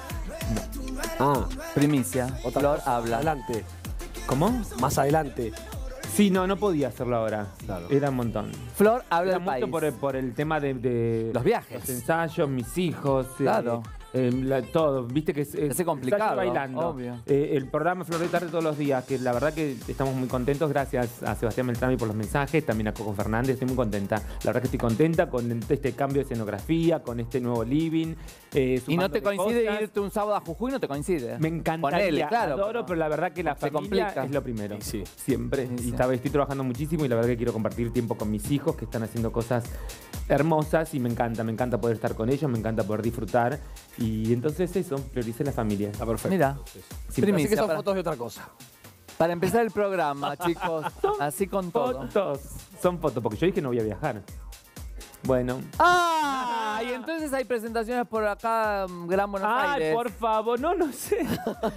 [SPEAKER 4] Ah,
[SPEAKER 3] primicia.
[SPEAKER 4] otra
[SPEAKER 3] Flor
[SPEAKER 4] cosa.
[SPEAKER 3] habla.
[SPEAKER 4] Adelante.
[SPEAKER 2] ¿Cómo?
[SPEAKER 4] Más adelante.
[SPEAKER 2] Sí, no, no podía hacerlo ahora.
[SPEAKER 4] Claro.
[SPEAKER 2] Era un montón.
[SPEAKER 3] Flor habla
[SPEAKER 2] Era
[SPEAKER 3] del
[SPEAKER 2] mucho
[SPEAKER 3] país.
[SPEAKER 2] por el, por el tema de, de
[SPEAKER 3] Los viajes.
[SPEAKER 2] los ensayos, mis hijos. eh,
[SPEAKER 3] Claro.
[SPEAKER 2] eh, la- todo, viste que es, es
[SPEAKER 3] hace complicado,
[SPEAKER 2] ensayo bailando.
[SPEAKER 3] obvio.
[SPEAKER 2] Eh, el programa Flor de Tarde todos los días, que la verdad que estamos muy contentos, gracias a Sebastián Beltrami por los mensajes, también a Coco Fernández, estoy muy contenta. La verdad que estoy contenta con este cambio de escenografía, con este nuevo living. eh,
[SPEAKER 3] Y no te
[SPEAKER 2] sumándole
[SPEAKER 3] coincide
[SPEAKER 2] cosas.
[SPEAKER 3] irte un sábado a Jujuy, no te coincide.
[SPEAKER 2] Me encantaría,
[SPEAKER 3] Ponele, claro.
[SPEAKER 2] adoro, pero la verdad que la
[SPEAKER 3] se
[SPEAKER 2] familia
[SPEAKER 3] complica.
[SPEAKER 2] es lo primero.
[SPEAKER 4] Sí.
[SPEAKER 2] Siempre.
[SPEAKER 3] Sí,
[SPEAKER 2] Y
[SPEAKER 3] sí.
[SPEAKER 2] estaba- estoy trabajando muchísimo y la verdad que quiero compartir tiempo con mis hijos que están haciendo cosas hermosas y me encanta, me encanta poder estar con ellos, me encanta poder disfrutar. Y entonces eso, prioricé la familia.
[SPEAKER 4] Está perfecto.
[SPEAKER 3] Mira,
[SPEAKER 2] Siempre.
[SPEAKER 3] primicia.
[SPEAKER 4] Así que son
[SPEAKER 3] para,
[SPEAKER 4] fotos de otra cosa.
[SPEAKER 3] para empezar el programa, chicos. Así con todo.
[SPEAKER 2] Fotos. Son fotos, porque yo dije no voy a viajar. Bueno.
[SPEAKER 3] ¡Ah! Y entonces hay presentaciones por acá, mm, Gran Buenos
[SPEAKER 2] Ay,
[SPEAKER 3] Aires.
[SPEAKER 2] por favor, no, no sé.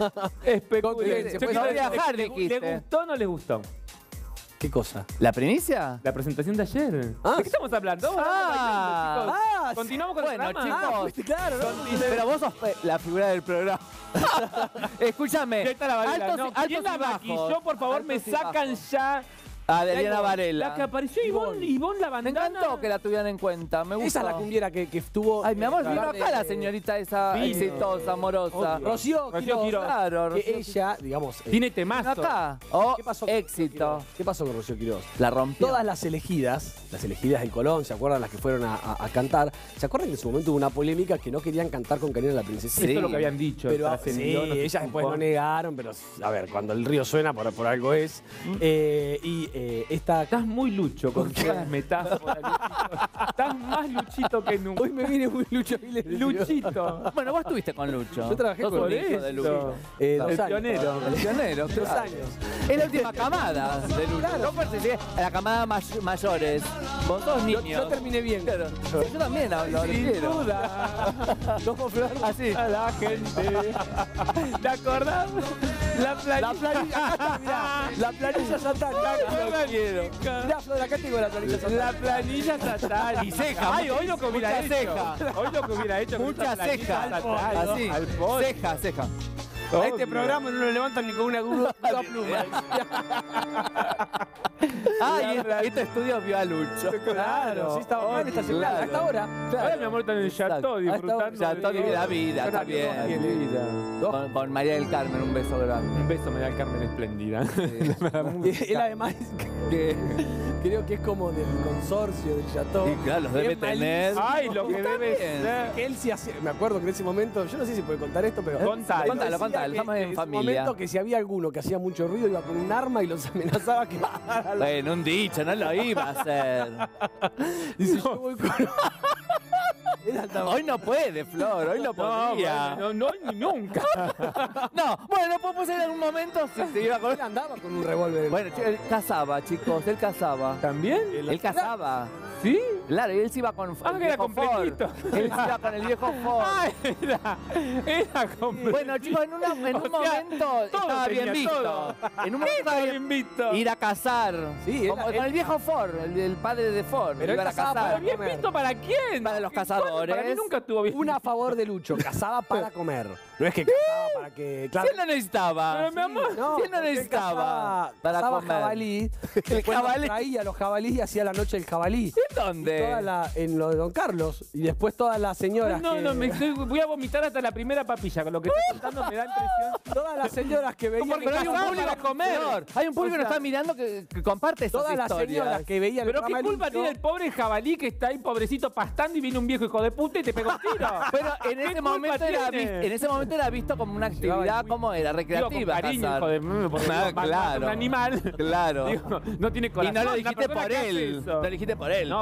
[SPEAKER 2] Especulen.
[SPEAKER 4] Se
[SPEAKER 2] Yo
[SPEAKER 4] puede
[SPEAKER 2] quiero-
[SPEAKER 3] viajar,
[SPEAKER 2] ¿le-
[SPEAKER 3] dijiste.
[SPEAKER 2] ¿Le gustó o no le gustó?
[SPEAKER 4] ¿Qué cosa?
[SPEAKER 3] ¿La primicia?
[SPEAKER 2] La presentación de ayer.
[SPEAKER 4] Ah,
[SPEAKER 2] ¿De qué estamos hablando? Estamos
[SPEAKER 3] Ah,
[SPEAKER 2] hablando, chicos.
[SPEAKER 4] ah,
[SPEAKER 2] Continuamos con
[SPEAKER 3] Bueno,
[SPEAKER 2] el programa.
[SPEAKER 3] chicos.
[SPEAKER 4] Ah, fuiste claro, ¿no?
[SPEAKER 3] Pero vos sos eh, la figura del programa. Escúchame.
[SPEAKER 2] Ahí está la Varela.
[SPEAKER 3] Altos,
[SPEAKER 2] No,
[SPEAKER 3] altos
[SPEAKER 2] ¿quién
[SPEAKER 3] y
[SPEAKER 2] la
[SPEAKER 3] bajos.
[SPEAKER 2] maquilló? Por favor, me
[SPEAKER 3] Altos y
[SPEAKER 2] sacan
[SPEAKER 3] bajos.
[SPEAKER 2] ya.
[SPEAKER 3] Ah, de
[SPEAKER 2] La
[SPEAKER 3] Eliana
[SPEAKER 2] Ivonne,
[SPEAKER 3] Varela.
[SPEAKER 2] La que apareció Ivonne, Ivonne la
[SPEAKER 3] Me
[SPEAKER 2] bandana.
[SPEAKER 3] encantó que la tuvieran en cuenta. Me gusta.
[SPEAKER 4] Esa es la cumbiera que, que estuvo.
[SPEAKER 3] Ay, mi amor,
[SPEAKER 4] eh,
[SPEAKER 3] vino
[SPEAKER 4] hablar
[SPEAKER 3] acá
[SPEAKER 4] de-
[SPEAKER 3] la señorita esa
[SPEAKER 2] Vino.
[SPEAKER 3] exitosa, amorosa.
[SPEAKER 4] Obvio. Rocío,
[SPEAKER 2] Rocío
[SPEAKER 4] Quiroz,
[SPEAKER 2] Quiroz.
[SPEAKER 3] Claro,
[SPEAKER 4] que
[SPEAKER 3] Rocío
[SPEAKER 4] ella, digamos. eh,
[SPEAKER 2] Tiene
[SPEAKER 3] Vino
[SPEAKER 2] temazo.
[SPEAKER 3] acá. Oh,
[SPEAKER 4] ¿Qué pasó con Rocío
[SPEAKER 3] éxito.
[SPEAKER 4] Quiroz? ¿Qué pasó con Rocío Quiroz?
[SPEAKER 3] La rompió.
[SPEAKER 4] Todas las elegidas, las elegidas del Colón, ¿se acuerdan las que fueron a, a- a cantar? ¿Se acuerdan que en su momento hubo una polémica que no querían cantar con Karina la Princesita?
[SPEAKER 2] Esto
[SPEAKER 3] Sí.
[SPEAKER 2] es lo que habían dicho.
[SPEAKER 4] Pero
[SPEAKER 2] trascendió,
[SPEAKER 4] sí,
[SPEAKER 2] no sé
[SPEAKER 4] ellas
[SPEAKER 2] si
[SPEAKER 4] después
[SPEAKER 2] fue-
[SPEAKER 4] no negaron, pero a ver, cuando el río suena por, por algo es. Eh, y eh, esta.
[SPEAKER 2] Estás muy lucho con todas las metáforas, Luchito. Estás más luchito que nunca.
[SPEAKER 4] Hoy me viene muy Lucho Aguilera.
[SPEAKER 2] Luchito.
[SPEAKER 3] Bueno, vos estuviste con Lucho.
[SPEAKER 4] Yo trabajé
[SPEAKER 3] Sos
[SPEAKER 4] con
[SPEAKER 3] un
[SPEAKER 2] Por
[SPEAKER 3] hijo de
[SPEAKER 2] eso.
[SPEAKER 3] Lucho.
[SPEAKER 4] Eh,
[SPEAKER 2] El
[SPEAKER 4] dos años.
[SPEAKER 2] pionero.
[SPEAKER 3] El pionero,
[SPEAKER 4] Dos
[SPEAKER 3] claro.
[SPEAKER 4] años.
[SPEAKER 3] Es la última camada de Lucho. Yo pertenecía a la camada may- mayores. Vos sos
[SPEAKER 4] Yo,
[SPEAKER 3] niños.
[SPEAKER 4] yo terminé bien.
[SPEAKER 3] Claro. Sí, yo también hablo, lo
[SPEAKER 2] Sin
[SPEAKER 3] quiero.
[SPEAKER 2] duda.
[SPEAKER 4] ¿Cómo, Flor?
[SPEAKER 3] Así.
[SPEAKER 2] A la gente. ¿Te acordás? La planilla.
[SPEAKER 4] La planilla, acá está, mirá. La planilla satán.
[SPEAKER 3] Lo quiero.
[SPEAKER 4] Mirá, Flor, acá tengo la planilla satán.
[SPEAKER 2] La planilla satán.
[SPEAKER 3] Y ceja,
[SPEAKER 2] Ay, hoy lo que hubiera
[SPEAKER 3] mucha
[SPEAKER 2] hecho.
[SPEAKER 3] ceja.
[SPEAKER 2] Hoy lo que hubiera hecho. con
[SPEAKER 3] Mucha
[SPEAKER 2] esa planilla
[SPEAKER 3] ceja.
[SPEAKER 2] satán.
[SPEAKER 3] Así.
[SPEAKER 2] Al poste.
[SPEAKER 3] Ceja, ceja.
[SPEAKER 4] A este
[SPEAKER 2] Obvio.
[SPEAKER 4] programa no lo levantan ni con una grúa grúa pluma.
[SPEAKER 3] Ah, y este estudio vio a Lucho.
[SPEAKER 4] Claro, sí, estaba mal esta semana.
[SPEAKER 3] claro.
[SPEAKER 4] Hasta ahora.
[SPEAKER 2] Ahora mi amor está en el chateau disfrutando.
[SPEAKER 3] Ya todo
[SPEAKER 2] de-
[SPEAKER 3] vive la vida, está bien.
[SPEAKER 2] Tiene vida.
[SPEAKER 3] Con, con María del Carmen, un beso grande.
[SPEAKER 2] Un beso, me da el Carmen espléndida.
[SPEAKER 4] Él además
[SPEAKER 3] Que-
[SPEAKER 4] creo que es como del consorcio del Chateau.
[SPEAKER 3] Y claro, los debe
[SPEAKER 4] Es malísimo.
[SPEAKER 3] tener.
[SPEAKER 2] Ay, lo que
[SPEAKER 3] Está
[SPEAKER 2] debe
[SPEAKER 3] bien.
[SPEAKER 2] ser.
[SPEAKER 4] Que él sí hacía, me acuerdo que en ese momento, yo no sé si puede contar esto, pero
[SPEAKER 2] Contalo.
[SPEAKER 4] él
[SPEAKER 3] Contalo,
[SPEAKER 4] decía
[SPEAKER 3] contalo,
[SPEAKER 4] que-
[SPEAKER 3] estamos en
[SPEAKER 4] que
[SPEAKER 3] familia.
[SPEAKER 4] ese momento que si había alguno que hacía mucho ruido iba con un arma y los amenazaba que a la-
[SPEAKER 3] Bueno, un dicho, no lo iba a hacer.
[SPEAKER 4] dice, yo voy con Era tan-
[SPEAKER 3] Hoy no puede, Flor, hoy no
[SPEAKER 2] No,
[SPEAKER 3] podría.
[SPEAKER 2] bueno, no, no, ni nunca.
[SPEAKER 3] No, bueno, no puedo ser en un momento si se iba con...
[SPEAKER 4] Él andaba con un revólver. en-
[SPEAKER 3] Bueno, él cazaba, chicos, él cazaba.
[SPEAKER 2] ¿También?
[SPEAKER 3] Él cazaba.
[SPEAKER 2] ¿Sí?
[SPEAKER 3] Claro, y él se iba con
[SPEAKER 2] Ah,
[SPEAKER 3] el
[SPEAKER 2] que era
[SPEAKER 3] viejo Ford.
[SPEAKER 2] completito.
[SPEAKER 3] Él se iba con el viejo Ford.
[SPEAKER 2] Ah, era, era completo.
[SPEAKER 3] Bueno, chicos, en, una- en
[SPEAKER 2] O
[SPEAKER 3] un
[SPEAKER 2] sea,
[SPEAKER 3] momento
[SPEAKER 2] todo
[SPEAKER 3] estaba
[SPEAKER 2] tenía,
[SPEAKER 3] bien visto.
[SPEAKER 2] todo.
[SPEAKER 3] En un momento estaba
[SPEAKER 2] Todo
[SPEAKER 3] bien
[SPEAKER 2] bien visto.
[SPEAKER 3] ir a cazar.
[SPEAKER 4] Sí, él-
[SPEAKER 3] Como-
[SPEAKER 4] él-
[SPEAKER 3] con el viejo Ford, el, el padre de Ford.
[SPEAKER 4] Pero él
[SPEAKER 3] iban a
[SPEAKER 4] cazaba
[SPEAKER 3] cazar.
[SPEAKER 4] para
[SPEAKER 2] ¿Bien
[SPEAKER 4] comer.
[SPEAKER 2] visto para quién?
[SPEAKER 3] Para los
[SPEAKER 2] ¿Cuándo?
[SPEAKER 3] cazadores.
[SPEAKER 2] Para mí nunca estuvo bien.
[SPEAKER 4] Una a favor de Lucho, cazaba para comer. No es que cazaba para que. Claro,
[SPEAKER 3] Si él no necesitaba.
[SPEAKER 2] Pero, mi amor,
[SPEAKER 3] Si él no
[SPEAKER 4] porque él
[SPEAKER 3] necesitaba
[SPEAKER 4] cazaba-
[SPEAKER 3] para
[SPEAKER 4] cazaba
[SPEAKER 3] comer.
[SPEAKER 4] jabalí.
[SPEAKER 3] El
[SPEAKER 4] Después los
[SPEAKER 3] jabalí.
[SPEAKER 4] traía los jabalíes y hacía la noche el jabalí.
[SPEAKER 3] ¿En dónde?
[SPEAKER 4] Toda la- en lo de Don Carlos. Y después todas las señoras.
[SPEAKER 2] No,
[SPEAKER 4] que,
[SPEAKER 2] no, me estoy- voy a vomitar hasta la primera papilla. Con lo que estás contando me da impresión.
[SPEAKER 4] Todas las señoras que veían.
[SPEAKER 2] Porque
[SPEAKER 3] Pero
[SPEAKER 2] no
[SPEAKER 3] hay un
[SPEAKER 2] cazaba
[SPEAKER 3] público
[SPEAKER 2] para comer.
[SPEAKER 3] Señor, hay un público
[SPEAKER 4] O
[SPEAKER 3] que nos
[SPEAKER 4] sea,
[SPEAKER 3] está mirando que, que comparte esas
[SPEAKER 4] Todas las
[SPEAKER 3] historias.
[SPEAKER 4] señoras que veían el
[SPEAKER 2] Pero qué
[SPEAKER 4] programa de
[SPEAKER 2] culpa
[SPEAKER 4] Lucho,
[SPEAKER 2] tiene el pobre jabalí que está ahí pobrecito pastando y viene un viejo hijo de puta y te pega un tiro.
[SPEAKER 3] Pero en
[SPEAKER 2] ¿Qué
[SPEAKER 3] ese
[SPEAKER 2] culpa
[SPEAKER 3] momento era
[SPEAKER 2] tiene?
[SPEAKER 3] visto, en ese momento era visto como una
[SPEAKER 4] Llevaba
[SPEAKER 3] actividad,
[SPEAKER 4] el-
[SPEAKER 3] como era
[SPEAKER 2] Digo, con
[SPEAKER 3] recreativa.
[SPEAKER 2] cariño,
[SPEAKER 3] cazar.
[SPEAKER 2] hijo de... porque
[SPEAKER 3] Ah,
[SPEAKER 2] digo,
[SPEAKER 3] claro.
[SPEAKER 2] un animal.
[SPEAKER 3] Claro.
[SPEAKER 2] Digo, no tiene
[SPEAKER 3] Y
[SPEAKER 2] corazón.
[SPEAKER 3] no lo
[SPEAKER 2] Una
[SPEAKER 3] dijiste
[SPEAKER 2] persona
[SPEAKER 3] por
[SPEAKER 2] que hace
[SPEAKER 3] él.
[SPEAKER 2] eso.
[SPEAKER 3] No lo dijiste por él.
[SPEAKER 2] No,
[SPEAKER 3] tampoco.
[SPEAKER 2] obviamente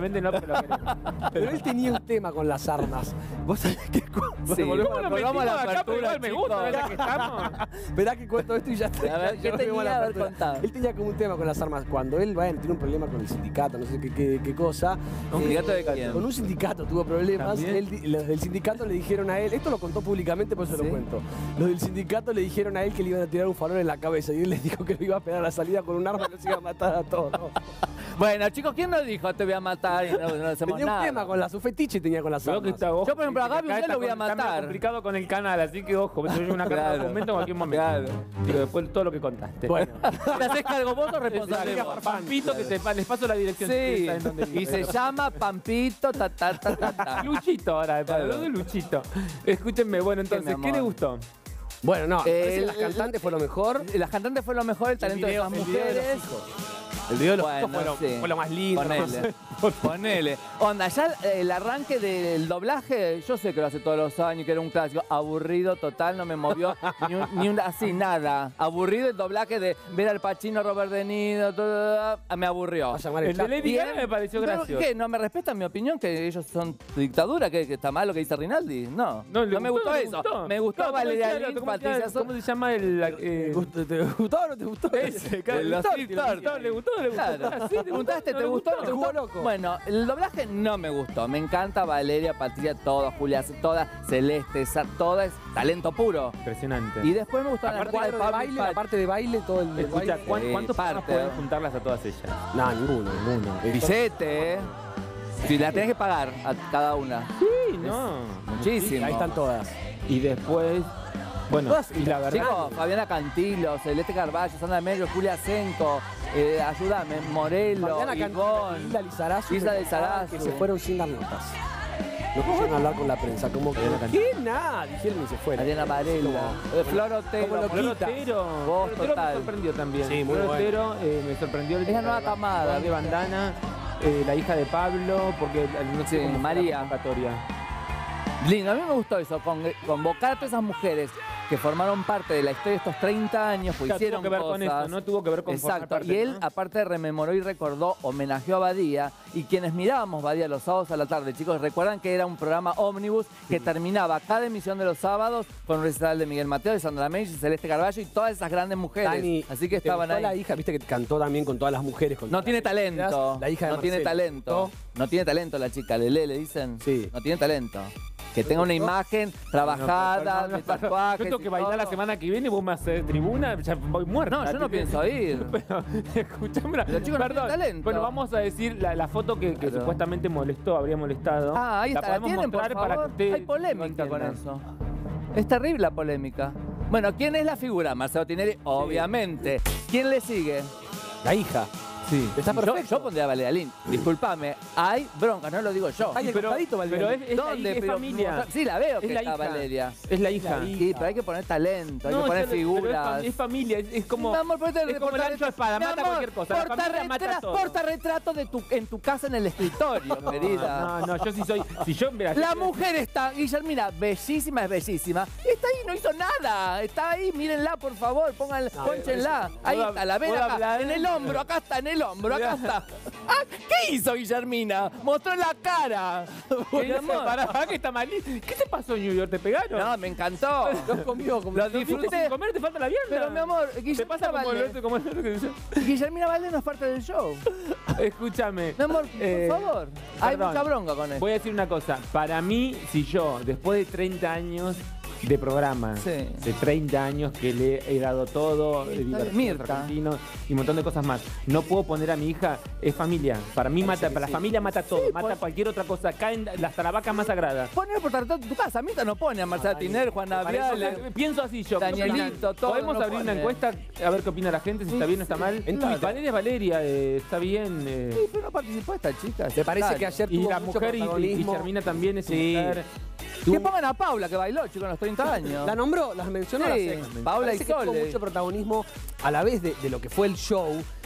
[SPEAKER 2] Físicamente no, pero lo queremos.
[SPEAKER 4] Pero él tenía un tema con las armas. Vos sabés que cuando
[SPEAKER 3] Sí.
[SPEAKER 4] volvemos
[SPEAKER 2] ¿Cómo
[SPEAKER 4] a
[SPEAKER 2] lo
[SPEAKER 3] Volvamos
[SPEAKER 2] metimos
[SPEAKER 3] a la
[SPEAKER 2] acá? Pero
[SPEAKER 3] apertura,
[SPEAKER 2] igual me gusta,
[SPEAKER 3] chicos.
[SPEAKER 2] ¿verdad que estamos?
[SPEAKER 4] Esperá que cuento esto y ya está.
[SPEAKER 3] A ver,
[SPEAKER 4] ya
[SPEAKER 3] ¿qué
[SPEAKER 4] nos vemos a la
[SPEAKER 3] tenía? A ver,
[SPEAKER 4] apertura.
[SPEAKER 3] contá.
[SPEAKER 4] Él tenía como un tema con las armas. Cuando él, bueno, tiene un problema con el sindicato, no sé qué, qué, qué cosa.
[SPEAKER 3] ¿Un sindicato de quién?
[SPEAKER 4] Con un sindicato tuvo problemas.
[SPEAKER 2] ¿También?
[SPEAKER 4] Él di- los del sindicato le dijeron a él, esto lo contó públicamente, por eso
[SPEAKER 3] ¿Sí?
[SPEAKER 4] lo cuento. Los del sindicato le dijeron a él que le iban a tirar un farol en la cabeza y él les dijo que lo iba a esperar a la salida con un arma y los iba a matar a todos.
[SPEAKER 3] Bueno, chicos, ¿quién nos dijo te voy a matar y no, no hacemos
[SPEAKER 4] Tenía un
[SPEAKER 3] nada?
[SPEAKER 4] tema con la su fetiche tenía con las
[SPEAKER 2] Creo
[SPEAKER 4] armas.
[SPEAKER 2] que está, ojo,
[SPEAKER 3] Yo, por ejemplo, a
[SPEAKER 2] que
[SPEAKER 3] Gaby
[SPEAKER 2] acá
[SPEAKER 3] usted
[SPEAKER 2] está
[SPEAKER 3] lo voy a
[SPEAKER 2] con- está medio
[SPEAKER 3] matar.
[SPEAKER 2] complicado con el canal, así que ojo, me doy una carta de
[SPEAKER 3] Claro.
[SPEAKER 2] documento en cualquier momento.
[SPEAKER 3] Claro.
[SPEAKER 2] Digo, después de todo lo que contaste.
[SPEAKER 4] Bueno,
[SPEAKER 3] ¿Te haces cargo vos o responsable
[SPEAKER 2] Diga,
[SPEAKER 3] vos?
[SPEAKER 2] Pampito, que te, pa- les paso la dirección.
[SPEAKER 3] Sí,
[SPEAKER 2] secreta en donde
[SPEAKER 3] y
[SPEAKER 2] vive.
[SPEAKER 3] se llama Pampito, ta, ta, ta, ta, ta.
[SPEAKER 2] Luchito ahora, para
[SPEAKER 3] Claro.
[SPEAKER 2] de Luchito. Escúchenme, bueno,
[SPEAKER 3] ¿Qué, mi
[SPEAKER 2] entonces, ¿qué
[SPEAKER 3] amor?
[SPEAKER 2] le gustó?
[SPEAKER 4] bueno, no, me parece que
[SPEAKER 3] El-
[SPEAKER 4] las cantantes fue lo mejor.
[SPEAKER 3] Las cantantes fue lo mejor, el talento
[SPEAKER 4] video-
[SPEAKER 3] de esas
[SPEAKER 4] el video de los
[SPEAKER 3] mujeres.
[SPEAKER 4] hijos. El video de los
[SPEAKER 3] Bueno,
[SPEAKER 4] hijos fue lo,
[SPEAKER 3] sí.
[SPEAKER 4] fue lo más lindo. ¿no?
[SPEAKER 3] Ponele, ponele. Onda, ya el arranque del doblaje, yo sé que lo hace todos los años, que era un clásico, aburrido total, no me movió ni, un, ni un- así nada. Aburrido el doblaje de ver al Pacino, Robert De Niro, todo, me aburrió.
[SPEAKER 4] Va a llamar el
[SPEAKER 2] El de
[SPEAKER 4] chat.
[SPEAKER 2] Lady
[SPEAKER 3] Bien.
[SPEAKER 2] Gaga me pareció
[SPEAKER 3] Pero,
[SPEAKER 2] gracioso.
[SPEAKER 3] ¿qué? ¿No me respetan mi opinión? ¿Que ellos son dictadura? ¿Que, que está mal lo que dice Rinaldi? No, no,
[SPEAKER 2] le
[SPEAKER 3] me gustó
[SPEAKER 2] le
[SPEAKER 3] eso.
[SPEAKER 2] gustó.
[SPEAKER 3] Me gustó
[SPEAKER 2] No, ¿cómo
[SPEAKER 3] Valeria
[SPEAKER 2] decía el
[SPEAKER 3] Lynch,
[SPEAKER 2] otro? ¿Cómo decía-
[SPEAKER 3] Patricia Sol-
[SPEAKER 2] ¿Cómo se llama el...?
[SPEAKER 4] ¿Te
[SPEAKER 2] eh,
[SPEAKER 4] gustó, te gustó o no te gustó?
[SPEAKER 2] Ese, claro,
[SPEAKER 3] Los
[SPEAKER 2] Victor,
[SPEAKER 3] TikTok.
[SPEAKER 2] Victor, ¿le gustó o le gustó?
[SPEAKER 3] Claro.
[SPEAKER 2] Ah, sí, ¿te
[SPEAKER 3] ¿Preguntaste?
[SPEAKER 2] gustó?
[SPEAKER 3] ¿Te
[SPEAKER 2] ¿No le
[SPEAKER 3] gustó?
[SPEAKER 2] gustó?
[SPEAKER 3] ¿Te
[SPEAKER 4] Jugó
[SPEAKER 3] gustó?
[SPEAKER 4] loco.
[SPEAKER 3] Bueno, el doblaje no me gustó. Me encanta Valeria, Patricia, todas, Julia, todas, Celeste, Sa- todas, talento puro.
[SPEAKER 2] Impresionante.
[SPEAKER 3] Y después me gustó la
[SPEAKER 4] Aparte
[SPEAKER 3] nota
[SPEAKER 4] de
[SPEAKER 3] de Pablo y
[SPEAKER 4] baile,
[SPEAKER 3] Pachi.
[SPEAKER 4] la parte de baile, todo el, el
[SPEAKER 2] Escucha,
[SPEAKER 4] baile.
[SPEAKER 2] ¿cuán-
[SPEAKER 3] Sí,
[SPEAKER 2] ¿cuántos programas
[SPEAKER 3] parte,
[SPEAKER 2] pueden
[SPEAKER 3] ¿eh?
[SPEAKER 2] juntarlas a todas ellas?
[SPEAKER 4] No, ninguno, ninguno.
[SPEAKER 3] Billete, ¿eh? Si la tenés que pagar a cada una.
[SPEAKER 2] Sí, no.
[SPEAKER 3] Muchísimo.
[SPEAKER 4] Ahí están todas.
[SPEAKER 2] Y después, bueno,
[SPEAKER 4] Todas
[SPEAKER 2] y la verdad...
[SPEAKER 3] Chicos, Fabiana Cantilo, Celeste Carballo, Sandra Mello, Julia Senco, eh, ayúdame, Morelo,
[SPEAKER 4] Mariana Cantilo,
[SPEAKER 3] Ivonne.
[SPEAKER 4] Lila Lizarazu,
[SPEAKER 3] Lisa
[SPEAKER 4] me
[SPEAKER 3] Lizarazu.
[SPEAKER 4] contaban que se fueron sin dar notas. No quisieron hablar con la prensa, como que ¿qué? Nada, dijeron y se fueron.
[SPEAKER 3] Adriana Varela, eh, Flor Otero,
[SPEAKER 4] como lo
[SPEAKER 2] Flor
[SPEAKER 4] quita.
[SPEAKER 2] Otero,
[SPEAKER 3] Vos,
[SPEAKER 2] Flor Otero
[SPEAKER 3] total.
[SPEAKER 2] me sorprendió también.
[SPEAKER 4] Sí, muy
[SPEAKER 2] Flor
[SPEAKER 4] bueno.
[SPEAKER 2] Otero eh, me sorprendió.
[SPEAKER 3] Es la nueva camada,
[SPEAKER 2] de
[SPEAKER 3] ¿viste?
[SPEAKER 2] bandana, eh, la hija de Pablo, porque eh, no sé
[SPEAKER 3] Sí,
[SPEAKER 2] cómo fue la
[SPEAKER 3] María.
[SPEAKER 2] convocatoria.
[SPEAKER 3] Lindo, a mí me gustó eso, con- convocar a todas esas mujeres que formaron parte de la historia de estos treinta años, pues
[SPEAKER 2] Claro,
[SPEAKER 3] hicieron
[SPEAKER 2] tuvo que ver con
[SPEAKER 3] cosas.
[SPEAKER 2] eso, no tuvo que ver con formar
[SPEAKER 3] Exacto,
[SPEAKER 2] parte,
[SPEAKER 3] y él
[SPEAKER 2] ¿no?
[SPEAKER 3] aparte rememoró y recordó, homenajeó a Badía, y quienes mirábamos Badía los sábados a la tarde, chicos, recuerdan que era un programa ómnibus que terminaba cada emisión de los sábados con un recital de Miguel Mateo, de Sandra Mench, Celeste Carballo y todas esas grandes mujeres.
[SPEAKER 4] Dani,
[SPEAKER 3] Así que
[SPEAKER 4] ¿te
[SPEAKER 3] estaban
[SPEAKER 4] gustó
[SPEAKER 3] ahí.
[SPEAKER 4] la hija, viste que cantó también con todas las mujeres. con
[SPEAKER 3] No
[SPEAKER 4] todas
[SPEAKER 3] tiene
[SPEAKER 4] las
[SPEAKER 3] talento.
[SPEAKER 4] La hija de
[SPEAKER 3] no tiene
[SPEAKER 4] Marcelo.
[SPEAKER 3] talento. No tiene talento la chica, Lele le dicen.
[SPEAKER 4] Sí.
[SPEAKER 3] No tiene talento. Que tenga una imagen trabajada, de
[SPEAKER 2] Yo
[SPEAKER 3] tatuajes.
[SPEAKER 2] tengo que
[SPEAKER 3] y
[SPEAKER 2] bailar la
[SPEAKER 3] todo.
[SPEAKER 2] semana que viene y vos me haces tribuna, ya voy muerta.
[SPEAKER 3] No, yo no pienso ir.
[SPEAKER 2] Pero, escuchame,
[SPEAKER 3] Pero, chicos, no
[SPEAKER 2] perdón.
[SPEAKER 3] tiene talento.
[SPEAKER 2] Bueno, vamos a decir la, la foto que, que
[SPEAKER 3] Claro.
[SPEAKER 2] supuestamente molestó, habría molestado.
[SPEAKER 3] Ah, ahí está, la
[SPEAKER 2] podemos
[SPEAKER 3] tienen, por
[SPEAKER 2] mostrar para que
[SPEAKER 3] favor.
[SPEAKER 2] ustedes
[SPEAKER 3] Hay polémica
[SPEAKER 2] lo
[SPEAKER 3] con
[SPEAKER 2] entiendan.
[SPEAKER 3] eso. Es terrible la polémica. Bueno, ¿quién es la figura? Marcelo Tinelli, obviamente. ¿Quién le sigue?
[SPEAKER 4] La hija.
[SPEAKER 3] Sí.
[SPEAKER 4] Está
[SPEAKER 3] Yo,
[SPEAKER 4] perfecto.
[SPEAKER 3] yo pondría a Valeria Lynch. Disculpame, hay bronca, no lo digo yo.
[SPEAKER 4] Ay, el
[SPEAKER 2] Pero,
[SPEAKER 4] costadito, Valeria.
[SPEAKER 2] pero es, es, la-
[SPEAKER 3] ¿Dónde?
[SPEAKER 2] es
[SPEAKER 3] Pero-
[SPEAKER 2] familia.
[SPEAKER 3] Sí, la veo
[SPEAKER 2] Es
[SPEAKER 3] que
[SPEAKER 2] la
[SPEAKER 3] está
[SPEAKER 2] hija.
[SPEAKER 3] Valeria.
[SPEAKER 2] Es la hija.
[SPEAKER 4] La hija.
[SPEAKER 3] Sí, pero hay que poner talento, hay que
[SPEAKER 2] No,
[SPEAKER 3] poner
[SPEAKER 2] yo le- pero es
[SPEAKER 3] figuras.
[SPEAKER 2] fam- Es, familia, es, es como,
[SPEAKER 3] Mi amor, ponete-
[SPEAKER 2] es como el
[SPEAKER 3] porta-
[SPEAKER 2] ancho de espada,
[SPEAKER 3] mi
[SPEAKER 2] mata
[SPEAKER 3] amor,
[SPEAKER 2] cualquier cosa. La familia
[SPEAKER 3] portarretra-
[SPEAKER 2] mata todo.
[SPEAKER 3] portarretrato de tu, en tu casa en el escritorio, querida.
[SPEAKER 2] No, no, yo sí soy. Si yo, mira,
[SPEAKER 3] La
[SPEAKER 2] yo-
[SPEAKER 3] mujer está, Guillermina, bellísima, es bellísima. Está ahí, no hizo nada. Está ahí, mírenla, por favor, pónganla, pónchenla. Ahí
[SPEAKER 2] ¿puedo-
[SPEAKER 3] está, la ven
[SPEAKER 2] puedo
[SPEAKER 3] acá,
[SPEAKER 2] hablar?
[SPEAKER 3] en el hombro, acá está, en el hombro, acá está. Ah, ¿qué hizo Guillermina? Mostró la cara. Mi
[SPEAKER 2] ¿Qué
[SPEAKER 3] amor.
[SPEAKER 2] Pará, pará, que está malísimo. ¿Qué te pasó en New York? ¿Te pegaron?
[SPEAKER 3] No, me encantó.
[SPEAKER 4] Lo comió como
[SPEAKER 3] Lo
[SPEAKER 2] ¿Viste
[SPEAKER 3] disfruté.
[SPEAKER 2] sin comer? ¿Te falta la pierna?
[SPEAKER 3] Pero mi amor,
[SPEAKER 2] ¿Te
[SPEAKER 3] Guillermina
[SPEAKER 2] pasa como el
[SPEAKER 3] Valdés.
[SPEAKER 2] otro, como el otro que dice?
[SPEAKER 3] Guillermina Valdés no es parte del show.
[SPEAKER 2] Escúchame.
[SPEAKER 3] Mi amor,
[SPEAKER 2] Eh,
[SPEAKER 3] por favor. Hay
[SPEAKER 2] perdón.
[SPEAKER 3] mucha bronca con eso.
[SPEAKER 2] Voy a decir una cosa. Para mí, si yo, después de treinta años de programa,
[SPEAKER 3] Sí.
[SPEAKER 2] de treinta años que le he dado todo, de divertidos
[SPEAKER 3] Mirta.
[SPEAKER 2] argentinos y un montón de cosas más, no puedo poner a mi hija, es familia. Para mí mata, para la familia mata todo, mata
[SPEAKER 3] pues.
[SPEAKER 2] cualquier otra cosa. Caen hasta la vaca más sagrada.
[SPEAKER 3] Poner el portarretrato en tu casa. Mirta no pone a Marcela Tiner, Juana
[SPEAKER 2] Para eso,
[SPEAKER 3] Viale.
[SPEAKER 2] eh, pienso así yo. ¿qué
[SPEAKER 3] Danielito,
[SPEAKER 2] opinan?
[SPEAKER 3] todo
[SPEAKER 2] Podemos
[SPEAKER 3] no
[SPEAKER 2] abrir una
[SPEAKER 3] pone.
[SPEAKER 2] encuesta a ver qué opina la gente, si está bien o está mal.
[SPEAKER 4] En Twitter.
[SPEAKER 2] Valeria es Valeria, eh, está bien. eh,
[SPEAKER 3] Sí, pero no participó esta chica.
[SPEAKER 4] Me parece que ayer
[SPEAKER 2] y
[SPEAKER 4] tuvo
[SPEAKER 2] la
[SPEAKER 4] mucho
[SPEAKER 2] mujer y, y
[SPEAKER 4] protagonismo.
[SPEAKER 2] Germina también es
[SPEAKER 4] Sí.
[SPEAKER 2] mujer.
[SPEAKER 3] Que pongan a Paula, que bailó, chico, en los treinta años.
[SPEAKER 4] La nombró, las mencionó
[SPEAKER 3] Sí,
[SPEAKER 4] las ex.
[SPEAKER 3] Paula
[SPEAKER 4] Parece
[SPEAKER 3] y
[SPEAKER 4] que tuvo
[SPEAKER 3] Sole.
[SPEAKER 4] mucho protagonismo a la vez de, de lo que fue el show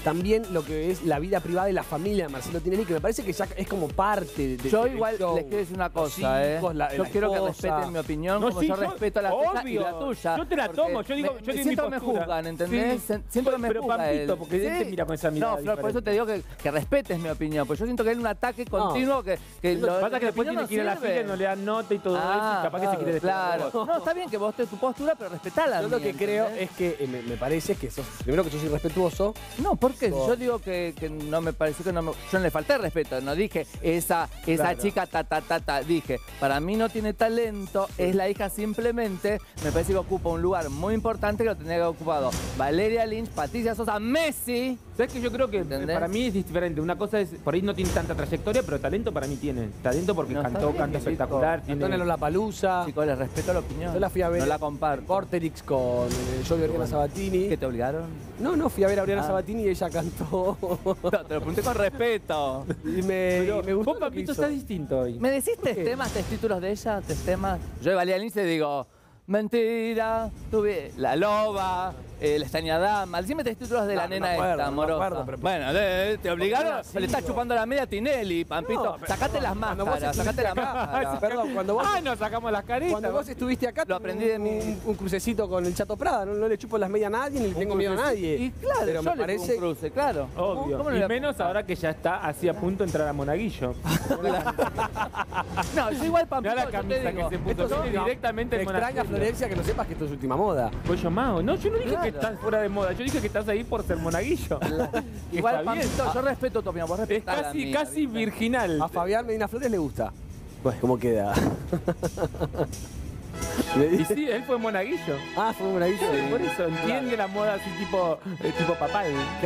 [SPEAKER 4] también lo que es la vida privada y la familia de Marcelo Tinelli, que me parece que ya es como parte de...
[SPEAKER 3] Yo
[SPEAKER 4] del
[SPEAKER 3] igual
[SPEAKER 4] show.
[SPEAKER 3] les quiero decir una
[SPEAKER 4] Los
[SPEAKER 3] cosa, ¿eh?
[SPEAKER 4] hijos, la-
[SPEAKER 3] Yo
[SPEAKER 4] la
[SPEAKER 3] quiero que
[SPEAKER 4] esposa.
[SPEAKER 3] respeten mi opinión,
[SPEAKER 2] No,
[SPEAKER 3] como
[SPEAKER 2] sí,
[SPEAKER 3] yo
[SPEAKER 2] yo-
[SPEAKER 3] respeto la tuya y
[SPEAKER 2] obvio.
[SPEAKER 3] la tuya.
[SPEAKER 2] Yo te la
[SPEAKER 3] porque
[SPEAKER 2] tomo, yo digo-
[SPEAKER 3] me-
[SPEAKER 2] yo
[SPEAKER 3] me
[SPEAKER 2] digo mi
[SPEAKER 3] siento que me
[SPEAKER 2] postura.
[SPEAKER 3] juzgan, ¿entendés?
[SPEAKER 2] Sí.
[SPEAKER 3] Se- Siento que me
[SPEAKER 2] Pero,
[SPEAKER 3] juzga
[SPEAKER 2] Pampito,
[SPEAKER 3] él.
[SPEAKER 2] porque él te mira con esa mirada
[SPEAKER 3] No, Flor, por eso
[SPEAKER 2] diferente.
[SPEAKER 3] te digo que, que respetes mi opinión, porque yo siento que hay un ataque continuo que, que
[SPEAKER 2] Lo que pasa es que
[SPEAKER 3] mi
[SPEAKER 2] después
[SPEAKER 3] opinión
[SPEAKER 2] tiene
[SPEAKER 3] no
[SPEAKER 2] que ir a la
[SPEAKER 3] sirve.
[SPEAKER 2] fila y no le dan nota y todo eso,
[SPEAKER 3] Ah,
[SPEAKER 2] y capaz que se quiere despegar de
[SPEAKER 3] claro.
[SPEAKER 2] vos.
[SPEAKER 3] No, está bien que vos te tu postura, pero respetala.
[SPEAKER 4] Yo lo que creo es que eh, me, me parece que sos, primero que sos irrespetuoso.
[SPEAKER 3] No, ¿por qué? Si
[SPEAKER 4] Vos-
[SPEAKER 3] yo digo que, que no me pareció que no me... Yo no le falté respeto, no dije esa, esa
[SPEAKER 4] Claro.
[SPEAKER 3] chica ta, ta, ta, ta. Dije, para mí no tiene talento, es la hija simplemente, me parece que ocupa un lugar muy importante que lo tendría que haber ocupado Valeria Lynch, Patricia Sosa, Messi.
[SPEAKER 2] ¿Sabes que yo creo que
[SPEAKER 3] ¿Entendés?
[SPEAKER 2] para mí es diferente? Una cosa es, por ahí no tiene tanta trayectoria, pero talento para mí tiene. Talento porque
[SPEAKER 3] No, está
[SPEAKER 2] cantó,
[SPEAKER 3] bien,
[SPEAKER 2] canta
[SPEAKER 3] chico.
[SPEAKER 2] espectacular.
[SPEAKER 4] Cantó en
[SPEAKER 2] Tiene...
[SPEAKER 4] el Lollapalooza.
[SPEAKER 3] Chicos, les respeto la opinión.
[SPEAKER 4] Yo la fui a ver
[SPEAKER 3] No la
[SPEAKER 4] en
[SPEAKER 3] comparto.
[SPEAKER 4] Porterix con eh, yo y Oriana Sabatini.
[SPEAKER 3] ¿Qué te obligaron?
[SPEAKER 4] No, no, fui a ver a Oriana
[SPEAKER 3] Ah.
[SPEAKER 4] Sabatini y ella cantó.
[SPEAKER 3] No, te lo pregunté con respeto.
[SPEAKER 4] y me,
[SPEAKER 2] Pero
[SPEAKER 4] y me gustó.
[SPEAKER 2] vos,
[SPEAKER 4] lo que
[SPEAKER 2] Papito,
[SPEAKER 4] hizo.
[SPEAKER 2] estás distinto hoy.
[SPEAKER 3] ¿Me decís
[SPEAKER 4] qué?
[SPEAKER 3] temas, títulos de ella? Temas. Yo de Valeria Lynch te digo, mentira, tuve la loba, eh, la extraña dama. Decime títulos de
[SPEAKER 4] No,
[SPEAKER 3] la
[SPEAKER 4] no
[SPEAKER 3] nena
[SPEAKER 4] me acuerdo,
[SPEAKER 3] esta,
[SPEAKER 4] no me
[SPEAKER 3] amorosa.
[SPEAKER 4] acuerdo, pero-
[SPEAKER 3] Bueno, de- te obligaron,
[SPEAKER 4] así,
[SPEAKER 3] le estás
[SPEAKER 4] digo.
[SPEAKER 3] chupando la media a Tinelli, Pampito.
[SPEAKER 4] No, pero-
[SPEAKER 3] sacate las
[SPEAKER 4] cuando vos
[SPEAKER 3] máscaras, sacate las
[SPEAKER 4] estuviste acá-
[SPEAKER 3] máscaras.
[SPEAKER 4] Perdón, cuando vos,
[SPEAKER 2] ¡Ah, nos sacamos las caritas!
[SPEAKER 4] cuando vos estuviste acá,
[SPEAKER 3] Lo aprendí de mi-
[SPEAKER 4] un, un crucecito con el Chato Prada. No, no le chupo las medias a nadie ni le tengo miedo a nadie.
[SPEAKER 3] Y claro,
[SPEAKER 4] pero
[SPEAKER 3] yo
[SPEAKER 4] me
[SPEAKER 3] le
[SPEAKER 4] parece.
[SPEAKER 3] parece... un cruce, claro.
[SPEAKER 2] Obvio.
[SPEAKER 3] ¿Cómo no
[SPEAKER 2] y
[SPEAKER 3] le-
[SPEAKER 2] menos ahora que ya está así a punto de entrar a Monaguillo.
[SPEAKER 3] No, yo igual, Pampito,
[SPEAKER 2] Mirá la
[SPEAKER 3] yo te
[SPEAKER 2] camisa
[SPEAKER 3] digo,
[SPEAKER 2] que se puso.
[SPEAKER 3] esto
[SPEAKER 2] Viene
[SPEAKER 3] no-
[SPEAKER 2] directamente
[SPEAKER 4] Me
[SPEAKER 2] en
[SPEAKER 4] extraña,
[SPEAKER 2] Monaguillo.
[SPEAKER 4] Florencia, que no sepas que esto es última moda.
[SPEAKER 2] Pollo Mao. No, yo no dije
[SPEAKER 3] Claro.
[SPEAKER 2] que estás fuera de moda. Yo dije que estás ahí por ser monaguillo. Que
[SPEAKER 3] Igual,
[SPEAKER 2] está bien.
[SPEAKER 3] Pampito, yo respeto tu opinión, vos
[SPEAKER 2] Es
[SPEAKER 3] respetá la
[SPEAKER 2] casi,
[SPEAKER 3] mía,
[SPEAKER 2] casi
[SPEAKER 3] ¿viste?
[SPEAKER 2] virginal.
[SPEAKER 4] A Fabián Medina Flores le gusta. Pues, ¿cómo queda? Le
[SPEAKER 2] Y
[SPEAKER 4] dice-
[SPEAKER 2] sí, él fue monaguillo.
[SPEAKER 4] Ah, fue un monaguillo.
[SPEAKER 2] Por eso entiende la moda así tipo, eh, tipo papal.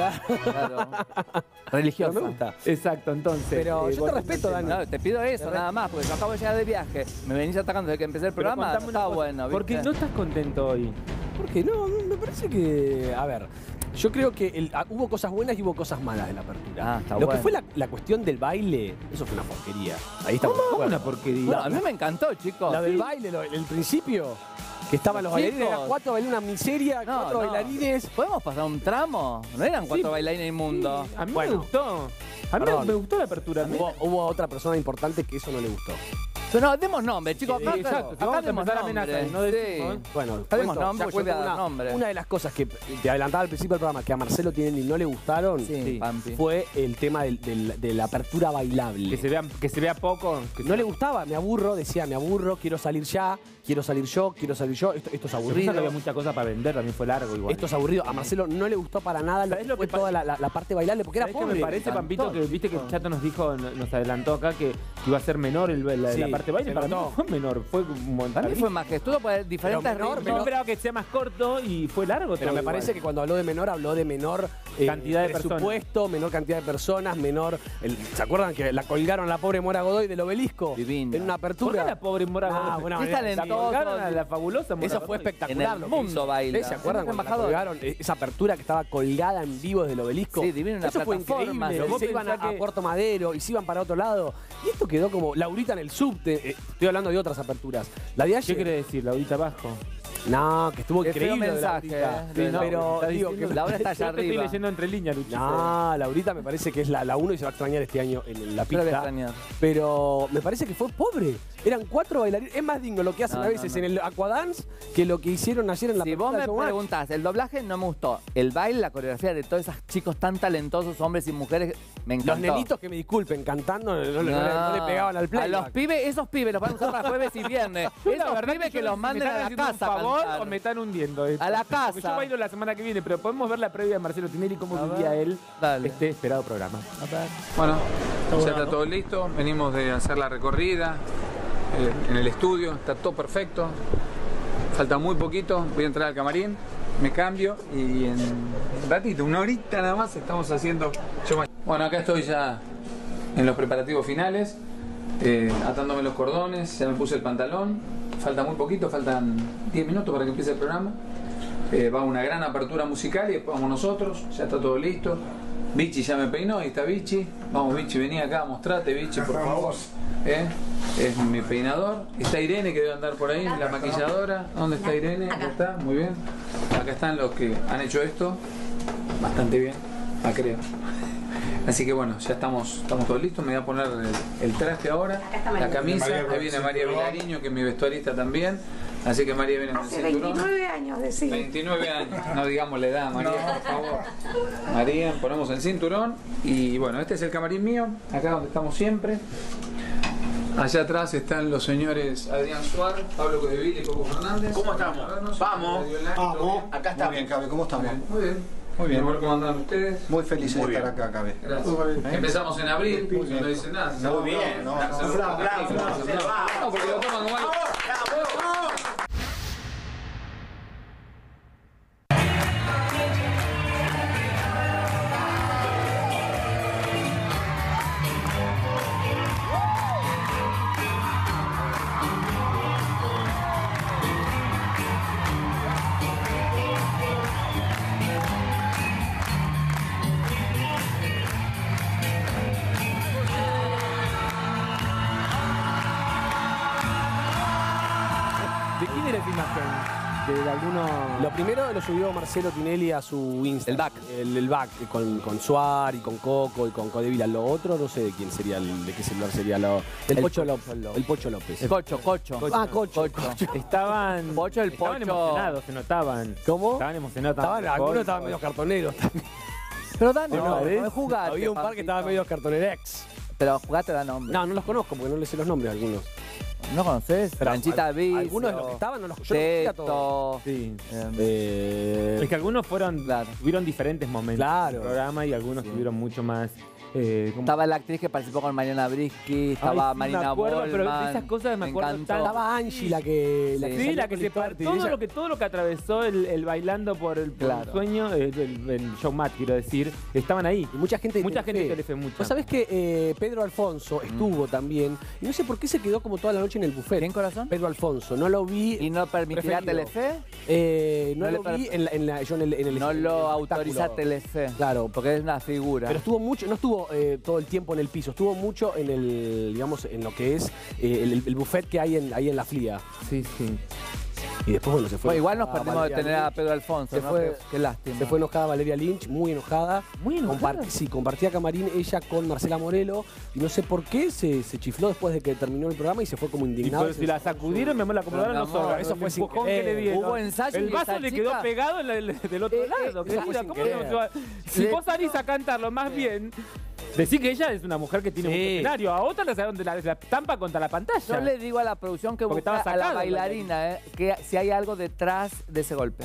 [SPEAKER 3] Claro.
[SPEAKER 4] Pero
[SPEAKER 3] Religiosa.
[SPEAKER 4] me gusta.
[SPEAKER 2] Exacto, entonces.
[SPEAKER 4] Pero
[SPEAKER 2] eh,
[SPEAKER 4] yo te
[SPEAKER 2] volviendo
[SPEAKER 4] respeto,
[SPEAKER 2] al
[SPEAKER 4] Dani.
[SPEAKER 2] tema.
[SPEAKER 3] No, te pido eso, nada más, porque yo acabo de llegar de viaje. Me venís atacando desde que empecé el
[SPEAKER 2] Pero
[SPEAKER 3] programa.
[SPEAKER 2] contame
[SPEAKER 3] No
[SPEAKER 2] una
[SPEAKER 3] está
[SPEAKER 2] cosa,
[SPEAKER 3] bueno, ¿viste?
[SPEAKER 2] Porque no estás contento hoy.
[SPEAKER 4] Porque no, me parece que. A ver, yo creo que el- ah, hubo cosas buenas y hubo cosas malas en la apertura.
[SPEAKER 3] Ah, está
[SPEAKER 4] Lo que
[SPEAKER 3] bueno.
[SPEAKER 4] fue la, la cuestión del baile, eso fue una porquería. Ahí estamos. de
[SPEAKER 2] ¿Cómo
[SPEAKER 4] acuerdo.
[SPEAKER 2] una porquería?
[SPEAKER 3] No, a mí me encantó, chicos.
[SPEAKER 4] La del
[SPEAKER 3] Sí.
[SPEAKER 4] baile, lo- el principio, que estaban los bailarines,
[SPEAKER 3] Chicos.
[SPEAKER 4] eran cuatro bailarines, una miseria,
[SPEAKER 3] No,
[SPEAKER 4] cuatro
[SPEAKER 3] no.
[SPEAKER 4] bailarines.
[SPEAKER 3] ¿Podemos pasar un tramo? No eran cuatro
[SPEAKER 2] Sí.
[SPEAKER 3] bailarines inmundos.
[SPEAKER 2] A mí
[SPEAKER 4] Bueno.
[SPEAKER 2] me gustó. A mí
[SPEAKER 4] Perdón.
[SPEAKER 2] me gustó la apertura.
[SPEAKER 4] Hubo, hubo otra persona importante que eso no le gustó.
[SPEAKER 3] Pero no, demos nombre, chicos.
[SPEAKER 2] Sí,
[SPEAKER 3] Acá,
[SPEAKER 2] exacto, si
[SPEAKER 3] acá
[SPEAKER 2] vamos a
[SPEAKER 3] demos
[SPEAKER 2] empezar a
[SPEAKER 3] nombre.
[SPEAKER 2] amenazar y no
[SPEAKER 3] Sí.
[SPEAKER 2] decimos, ¿eh?
[SPEAKER 4] Bueno,
[SPEAKER 3] Demos
[SPEAKER 4] cuento,
[SPEAKER 3] nombre,
[SPEAKER 4] ya
[SPEAKER 3] yo voy
[SPEAKER 4] cuento
[SPEAKER 3] a dar
[SPEAKER 4] una,
[SPEAKER 3] nombre.
[SPEAKER 4] una de las cosas que te adelantaba al principio del programa que a Marcelo Tinelli no le gustaron
[SPEAKER 3] Sí, Pampi.
[SPEAKER 4] fue el tema del- del- de la apertura bailable.
[SPEAKER 2] Que se vea, que se vea poco. Que
[SPEAKER 4] No le gustaba, me aburro, decía, me aburro, quiero salir ya, quiero salir yo, quiero salir yo, esto, esto es
[SPEAKER 2] se
[SPEAKER 4] aburrido.
[SPEAKER 2] que había mucha cosa para vender, también fue largo igual.
[SPEAKER 4] Esto es aburrido. A Marcelo no le gustó para nada lo
[SPEAKER 2] ¿Sabés
[SPEAKER 4] que
[SPEAKER 2] lo
[SPEAKER 4] fue
[SPEAKER 2] que
[SPEAKER 4] toda
[SPEAKER 2] pasa?
[SPEAKER 4] la, la- la parte bailable, porque era
[SPEAKER 2] ¿Sabés qué
[SPEAKER 4] pobre.
[SPEAKER 2] me parece,
[SPEAKER 3] encantó,
[SPEAKER 2] Pampito? Que viste que
[SPEAKER 3] chico.
[SPEAKER 2] Chato nos dijo, nos adelantó acá que, que iba a ser menor el, la,
[SPEAKER 4] Sí,
[SPEAKER 2] la parte baile.
[SPEAKER 4] se
[SPEAKER 2] Para mí
[SPEAKER 4] notó.
[SPEAKER 2] no fue menor, fue un montón.
[SPEAKER 3] Para mí fue majestuoso, pues diferentes
[SPEAKER 4] Pero menor,
[SPEAKER 3] ritmos.
[SPEAKER 2] Yo esperaba que sea más corto y fue largo.
[SPEAKER 4] Pero
[SPEAKER 2] todo
[SPEAKER 4] me
[SPEAKER 2] igual.
[SPEAKER 4] parece que cuando habló de menor, habló de menor eh,
[SPEAKER 2] Cantidad de
[SPEAKER 4] presupuesto, menor cantidad de personas, menor. el- ¿Se acuerdan que la colgaron a la pobre Mora Godoy del obelisco?
[SPEAKER 3] Divina.
[SPEAKER 4] En una
[SPEAKER 2] ¿Por
[SPEAKER 4] apertura.
[SPEAKER 2] qué la pobre Mora
[SPEAKER 4] Ah,
[SPEAKER 2] Godoy?
[SPEAKER 4] buena
[SPEAKER 3] Qué
[SPEAKER 4] manera.
[SPEAKER 3] talentoso.
[SPEAKER 2] La colgaron a la fabulosa Mora
[SPEAKER 4] Eso fue
[SPEAKER 2] Godoy.
[SPEAKER 4] espectacular.
[SPEAKER 3] En el
[SPEAKER 4] lo que
[SPEAKER 3] mundo
[SPEAKER 4] hizo.
[SPEAKER 3] baila.
[SPEAKER 4] ¿Ustedes se acuerdan
[SPEAKER 3] Es
[SPEAKER 4] cuando la
[SPEAKER 3] embajador.
[SPEAKER 4] colgaron? Eh, Esa apertura que estaba colgada en vivo desde el obelisco.
[SPEAKER 3] Sí, divino, una
[SPEAKER 4] Eso fue
[SPEAKER 3] plataforma.
[SPEAKER 4] increíble.
[SPEAKER 2] Pero vos
[SPEAKER 4] Se iban a,
[SPEAKER 2] pensás
[SPEAKER 4] a
[SPEAKER 2] que-
[SPEAKER 4] Puerto Madero y se iban para otro lado. Y esto quedó como Laurita en el subte. Eh, estoy hablando de otras aperturas. La de
[SPEAKER 2] ¿Qué
[SPEAKER 4] ayer.
[SPEAKER 2] quiere decir? La ahorita abajo.
[SPEAKER 4] No, que estuvo
[SPEAKER 3] Qué feo
[SPEAKER 4] increíble. lo de
[SPEAKER 3] mensaje,
[SPEAKER 4] Laurita.
[SPEAKER 3] eh,
[SPEAKER 4] Sí,
[SPEAKER 3] de- no,
[SPEAKER 4] pero
[SPEAKER 2] Está
[SPEAKER 4] digo
[SPEAKER 2] diciendo-
[SPEAKER 4] que.
[SPEAKER 3] Laura está allá
[SPEAKER 2] Yo te estoy
[SPEAKER 3] arriba.
[SPEAKER 2] leyendo entre líneas, Luchi.
[SPEAKER 4] No, Laurita me parece que es la, la uno y se va a extrañar este año en la
[SPEAKER 3] Yo la voy a
[SPEAKER 4] pista.
[SPEAKER 3] extrañar.
[SPEAKER 4] Pero me parece que fue pobre. Eran cuatro bailarines. Es más digno lo que hacen
[SPEAKER 3] No,
[SPEAKER 4] a
[SPEAKER 3] no,
[SPEAKER 4] veces
[SPEAKER 3] no.
[SPEAKER 4] en el Aquadance que lo que hicieron ayer en la
[SPEAKER 3] Si
[SPEAKER 4] apertura
[SPEAKER 3] vos me
[SPEAKER 4] de Showmatch.
[SPEAKER 3] preguntás, el doblaje no me gustó. El baile, la coreografía de todos esos chicos tan talentosos, hombres y mujeres, me encantó.
[SPEAKER 4] Los nenitos que me disculpen cantando no, no le- no le, no le pegaban al play.
[SPEAKER 3] A los pibes, esos pibes los van a usar para jueves y viernes.
[SPEAKER 2] Yo la
[SPEAKER 3] Esos
[SPEAKER 2] verdad
[SPEAKER 3] pibes que
[SPEAKER 2] yo-
[SPEAKER 3] los
[SPEAKER 2] me
[SPEAKER 3] manden
[SPEAKER 2] están
[SPEAKER 3] a la
[SPEAKER 2] haciendo
[SPEAKER 3] casa.
[SPEAKER 2] un favor
[SPEAKER 3] cantar.
[SPEAKER 2] o me están hundiendo esto.
[SPEAKER 3] A la
[SPEAKER 2] Porque
[SPEAKER 3] casa.
[SPEAKER 2] yo bailo la semana que viene, pero podemos ver la previa de Marcelo Tinelli cómo
[SPEAKER 3] A
[SPEAKER 2] vivía
[SPEAKER 3] ver.
[SPEAKER 2] él
[SPEAKER 3] Dale.
[SPEAKER 2] este esperado programa.
[SPEAKER 1] Bueno, ya está todo listo, venimos de hacer la recorrida eh, en el estudio, está todo perfecto, falta muy poquito, voy a entrar al camarín, me cambio y en un ratito, una horita nada más, estamos haciendo show. Bueno, acá estoy ya en los preparativos finales, eh, atándome los cordones, ya me puse el pantalón, falta muy poquito, faltan diez minutos para que empiece el programa. Eh, va una gran apertura musical y después vamos nosotros, ya está todo listo. Vichy ya me peinó, ahí está Vichy. Vamos Vichy, vení acá, mostrate Vichy, por favor. ¿Eh? Es mi peinador. Está Irene que debe andar por ahí, la maquilladora. ¿Dónde está Irene? Acá está, muy bien. Acá están los que han hecho esto, bastante bien. creo. Así que bueno, ya estamos, estamos todos listos. Me voy a poner el, el traje ahora, la camisa. Ahí viene María Vilariño, que es mi vestuarista también. Así que María viene con el cinturón.
[SPEAKER 5] veintinueve años, decir.
[SPEAKER 1] veintinueve años, no digamos la edad, María, no. Por favor. María, ponemos el cinturón. Y bueno, este es el camarín mío, acá donde estamos siempre. Allá atrás están los señores Adrián Suárez, Pablo Codeville y Coco Fernández.
[SPEAKER 6] ¿Cómo estamos? Vamos.
[SPEAKER 7] Vamos.
[SPEAKER 6] Acá estamos.
[SPEAKER 7] Muy bien, Cabe, ¿cómo estamos?
[SPEAKER 1] Muy bien. Muy bien. ¿Cómo andan ustedes?
[SPEAKER 7] Muy felices de estar acá, Cabe.
[SPEAKER 1] Gracias. Empezamos en abril, si no dicen nada.
[SPEAKER 6] Muy bien.
[SPEAKER 7] No,
[SPEAKER 6] No,
[SPEAKER 7] no,
[SPEAKER 1] No, porque lo toman como algo.
[SPEAKER 2] ¿De quién era esa imagen? ¿De alguno?
[SPEAKER 4] Lo primero lo subió Marcelo Tinelli a su Insta.
[SPEAKER 3] El back.
[SPEAKER 4] El, el back, con, con Suar y con Coco y con Codevila. Lo otro no sé de quién sería, el, de qué celular sería lo. Del
[SPEAKER 3] El
[SPEAKER 4] Pocho
[SPEAKER 3] Pocho
[SPEAKER 4] López.
[SPEAKER 3] López.
[SPEAKER 4] El Pocho López.
[SPEAKER 3] Cocho, Cocho.
[SPEAKER 4] Ah, Cocho.
[SPEAKER 3] Cocho.
[SPEAKER 2] Estaban.
[SPEAKER 3] Pocho, el
[SPEAKER 2] estaban
[SPEAKER 3] Pocho.
[SPEAKER 2] emocionados, se notaban.
[SPEAKER 4] ¿Cómo?
[SPEAKER 2] Estaban emocionados.
[SPEAKER 4] Estaban, algunos estaban medio cartoneros también.
[SPEAKER 3] Pero da
[SPEAKER 4] No,
[SPEAKER 3] nombre,
[SPEAKER 4] ¿ves?
[SPEAKER 3] jugate.
[SPEAKER 4] Había un par que estaban medio cartonerex.
[SPEAKER 3] Pero jugate da nombre.
[SPEAKER 4] No, no los conozco porque no les sé los nombres a algunos.
[SPEAKER 3] ¿No conoces? Franchita
[SPEAKER 4] al-
[SPEAKER 3] Vicio.
[SPEAKER 4] Algunos de los que estaban no los yo los conocía todos.
[SPEAKER 3] Teto.
[SPEAKER 2] Sí.
[SPEAKER 3] eh,
[SPEAKER 4] Eh,
[SPEAKER 2] Es que algunos fueron,
[SPEAKER 3] Claro.
[SPEAKER 2] tuvieron diferentes momentos
[SPEAKER 4] Claro.
[SPEAKER 2] del programa y algunos tuvieron mucho más. Eh, como-
[SPEAKER 3] Estaba la actriz que participó con Mariana Brisky, estaba
[SPEAKER 2] Ay, sí,
[SPEAKER 3] Marina
[SPEAKER 2] me acuerdo, pero de
[SPEAKER 3] Bollman,
[SPEAKER 2] esas cosas me acuerdo
[SPEAKER 3] encantó.
[SPEAKER 2] tanto.
[SPEAKER 4] Estaba Angie, la que. La
[SPEAKER 2] Sí,
[SPEAKER 4] salió
[SPEAKER 2] la
[SPEAKER 4] con
[SPEAKER 2] que se
[SPEAKER 4] Lito
[SPEAKER 2] par-
[SPEAKER 4] Ortiz,
[SPEAKER 2] todo
[SPEAKER 4] ella-
[SPEAKER 2] lo que todo lo que atravesó el, el bailando por el, por el
[SPEAKER 3] Claro.
[SPEAKER 2] sueño, eh, el, el showmat, quiero decir, estaban ahí.
[SPEAKER 4] Y mucha gente de
[SPEAKER 2] Mucha gente de
[SPEAKER 4] Telefe.
[SPEAKER 2] Telefe, mucha.
[SPEAKER 4] Vos sabés que eh, Pedro Alfonso estuvo también, y no sé por qué se quedó como toda la noche en el buffet.
[SPEAKER 3] ¿Quién, corazón?
[SPEAKER 4] Pedro Alfonso, no lo vi.
[SPEAKER 3] ¿Y no permitirá
[SPEAKER 4] preferido.
[SPEAKER 3] Telefe?
[SPEAKER 4] Eh, no,
[SPEAKER 3] No le
[SPEAKER 4] lo
[SPEAKER 3] per-
[SPEAKER 4] vi en la, en la- yo en el, en el-
[SPEAKER 3] No
[SPEAKER 4] en el
[SPEAKER 3] lo
[SPEAKER 4] espectáculo.
[SPEAKER 3] autoriza Telefe.
[SPEAKER 4] Claro,
[SPEAKER 3] Porque es una figura.
[SPEAKER 4] pero estuvo mucho, no estuvo eh, todo el tiempo en el piso, estuvo mucho en el, digamos, en lo que es eh, el, el buffet que hay en, ahí en la Flia.
[SPEAKER 2] Sí, sí.
[SPEAKER 4] Y después, bueno, se fue.
[SPEAKER 3] Bueno, igual nos
[SPEAKER 4] enojada
[SPEAKER 3] perdimos de
[SPEAKER 4] Valeria
[SPEAKER 3] tener a
[SPEAKER 4] Lynch.
[SPEAKER 3] Pedro Alfonso,
[SPEAKER 4] Se
[SPEAKER 3] ¿no?
[SPEAKER 4] fue-
[SPEAKER 3] Qué, qué lástima.
[SPEAKER 4] Se fue enojada Valeria Lynch, muy enojada.
[SPEAKER 2] Muy enojada.
[SPEAKER 4] Compart- sí, compartía camarín ella con Marcela Morelo. Y no sé por qué se, se chifló después de que terminó el programa y se fue como
[SPEAKER 2] Y
[SPEAKER 4] indignada.
[SPEAKER 2] pues, si la sacudieron, mi amor, la acomodaron
[SPEAKER 3] Pero,
[SPEAKER 2] los
[SPEAKER 3] mi amor,
[SPEAKER 2] órganos.
[SPEAKER 4] eso
[SPEAKER 2] el
[SPEAKER 4] fue sin
[SPEAKER 2] empujón
[SPEAKER 4] querer.
[SPEAKER 2] que le dieron.
[SPEAKER 3] Hubo ensayo
[SPEAKER 2] El
[SPEAKER 3] y
[SPEAKER 2] vaso
[SPEAKER 3] esa
[SPEAKER 2] le
[SPEAKER 3] chica-
[SPEAKER 2] quedó pegado en la- el- del otro
[SPEAKER 4] Eh, eh,
[SPEAKER 2] lado.
[SPEAKER 4] eso fue
[SPEAKER 2] querida,
[SPEAKER 4] sin
[SPEAKER 2] ¿cómo
[SPEAKER 4] querer.
[SPEAKER 2] no se va- Si
[SPEAKER 3] Le-
[SPEAKER 2] vos salís a cantarlo más bien, decís que ella es una mujer que tiene
[SPEAKER 4] Sí.
[SPEAKER 2] mucho escenario. A otra la sacaron de la, de la estampa contra la pantalla.
[SPEAKER 3] Yo le digo a la producción que
[SPEAKER 2] Porque
[SPEAKER 3] busca
[SPEAKER 2] estaba
[SPEAKER 3] a la
[SPEAKER 2] sacado,
[SPEAKER 3] bailarina, eh, que si hay algo detrás de ese golpe.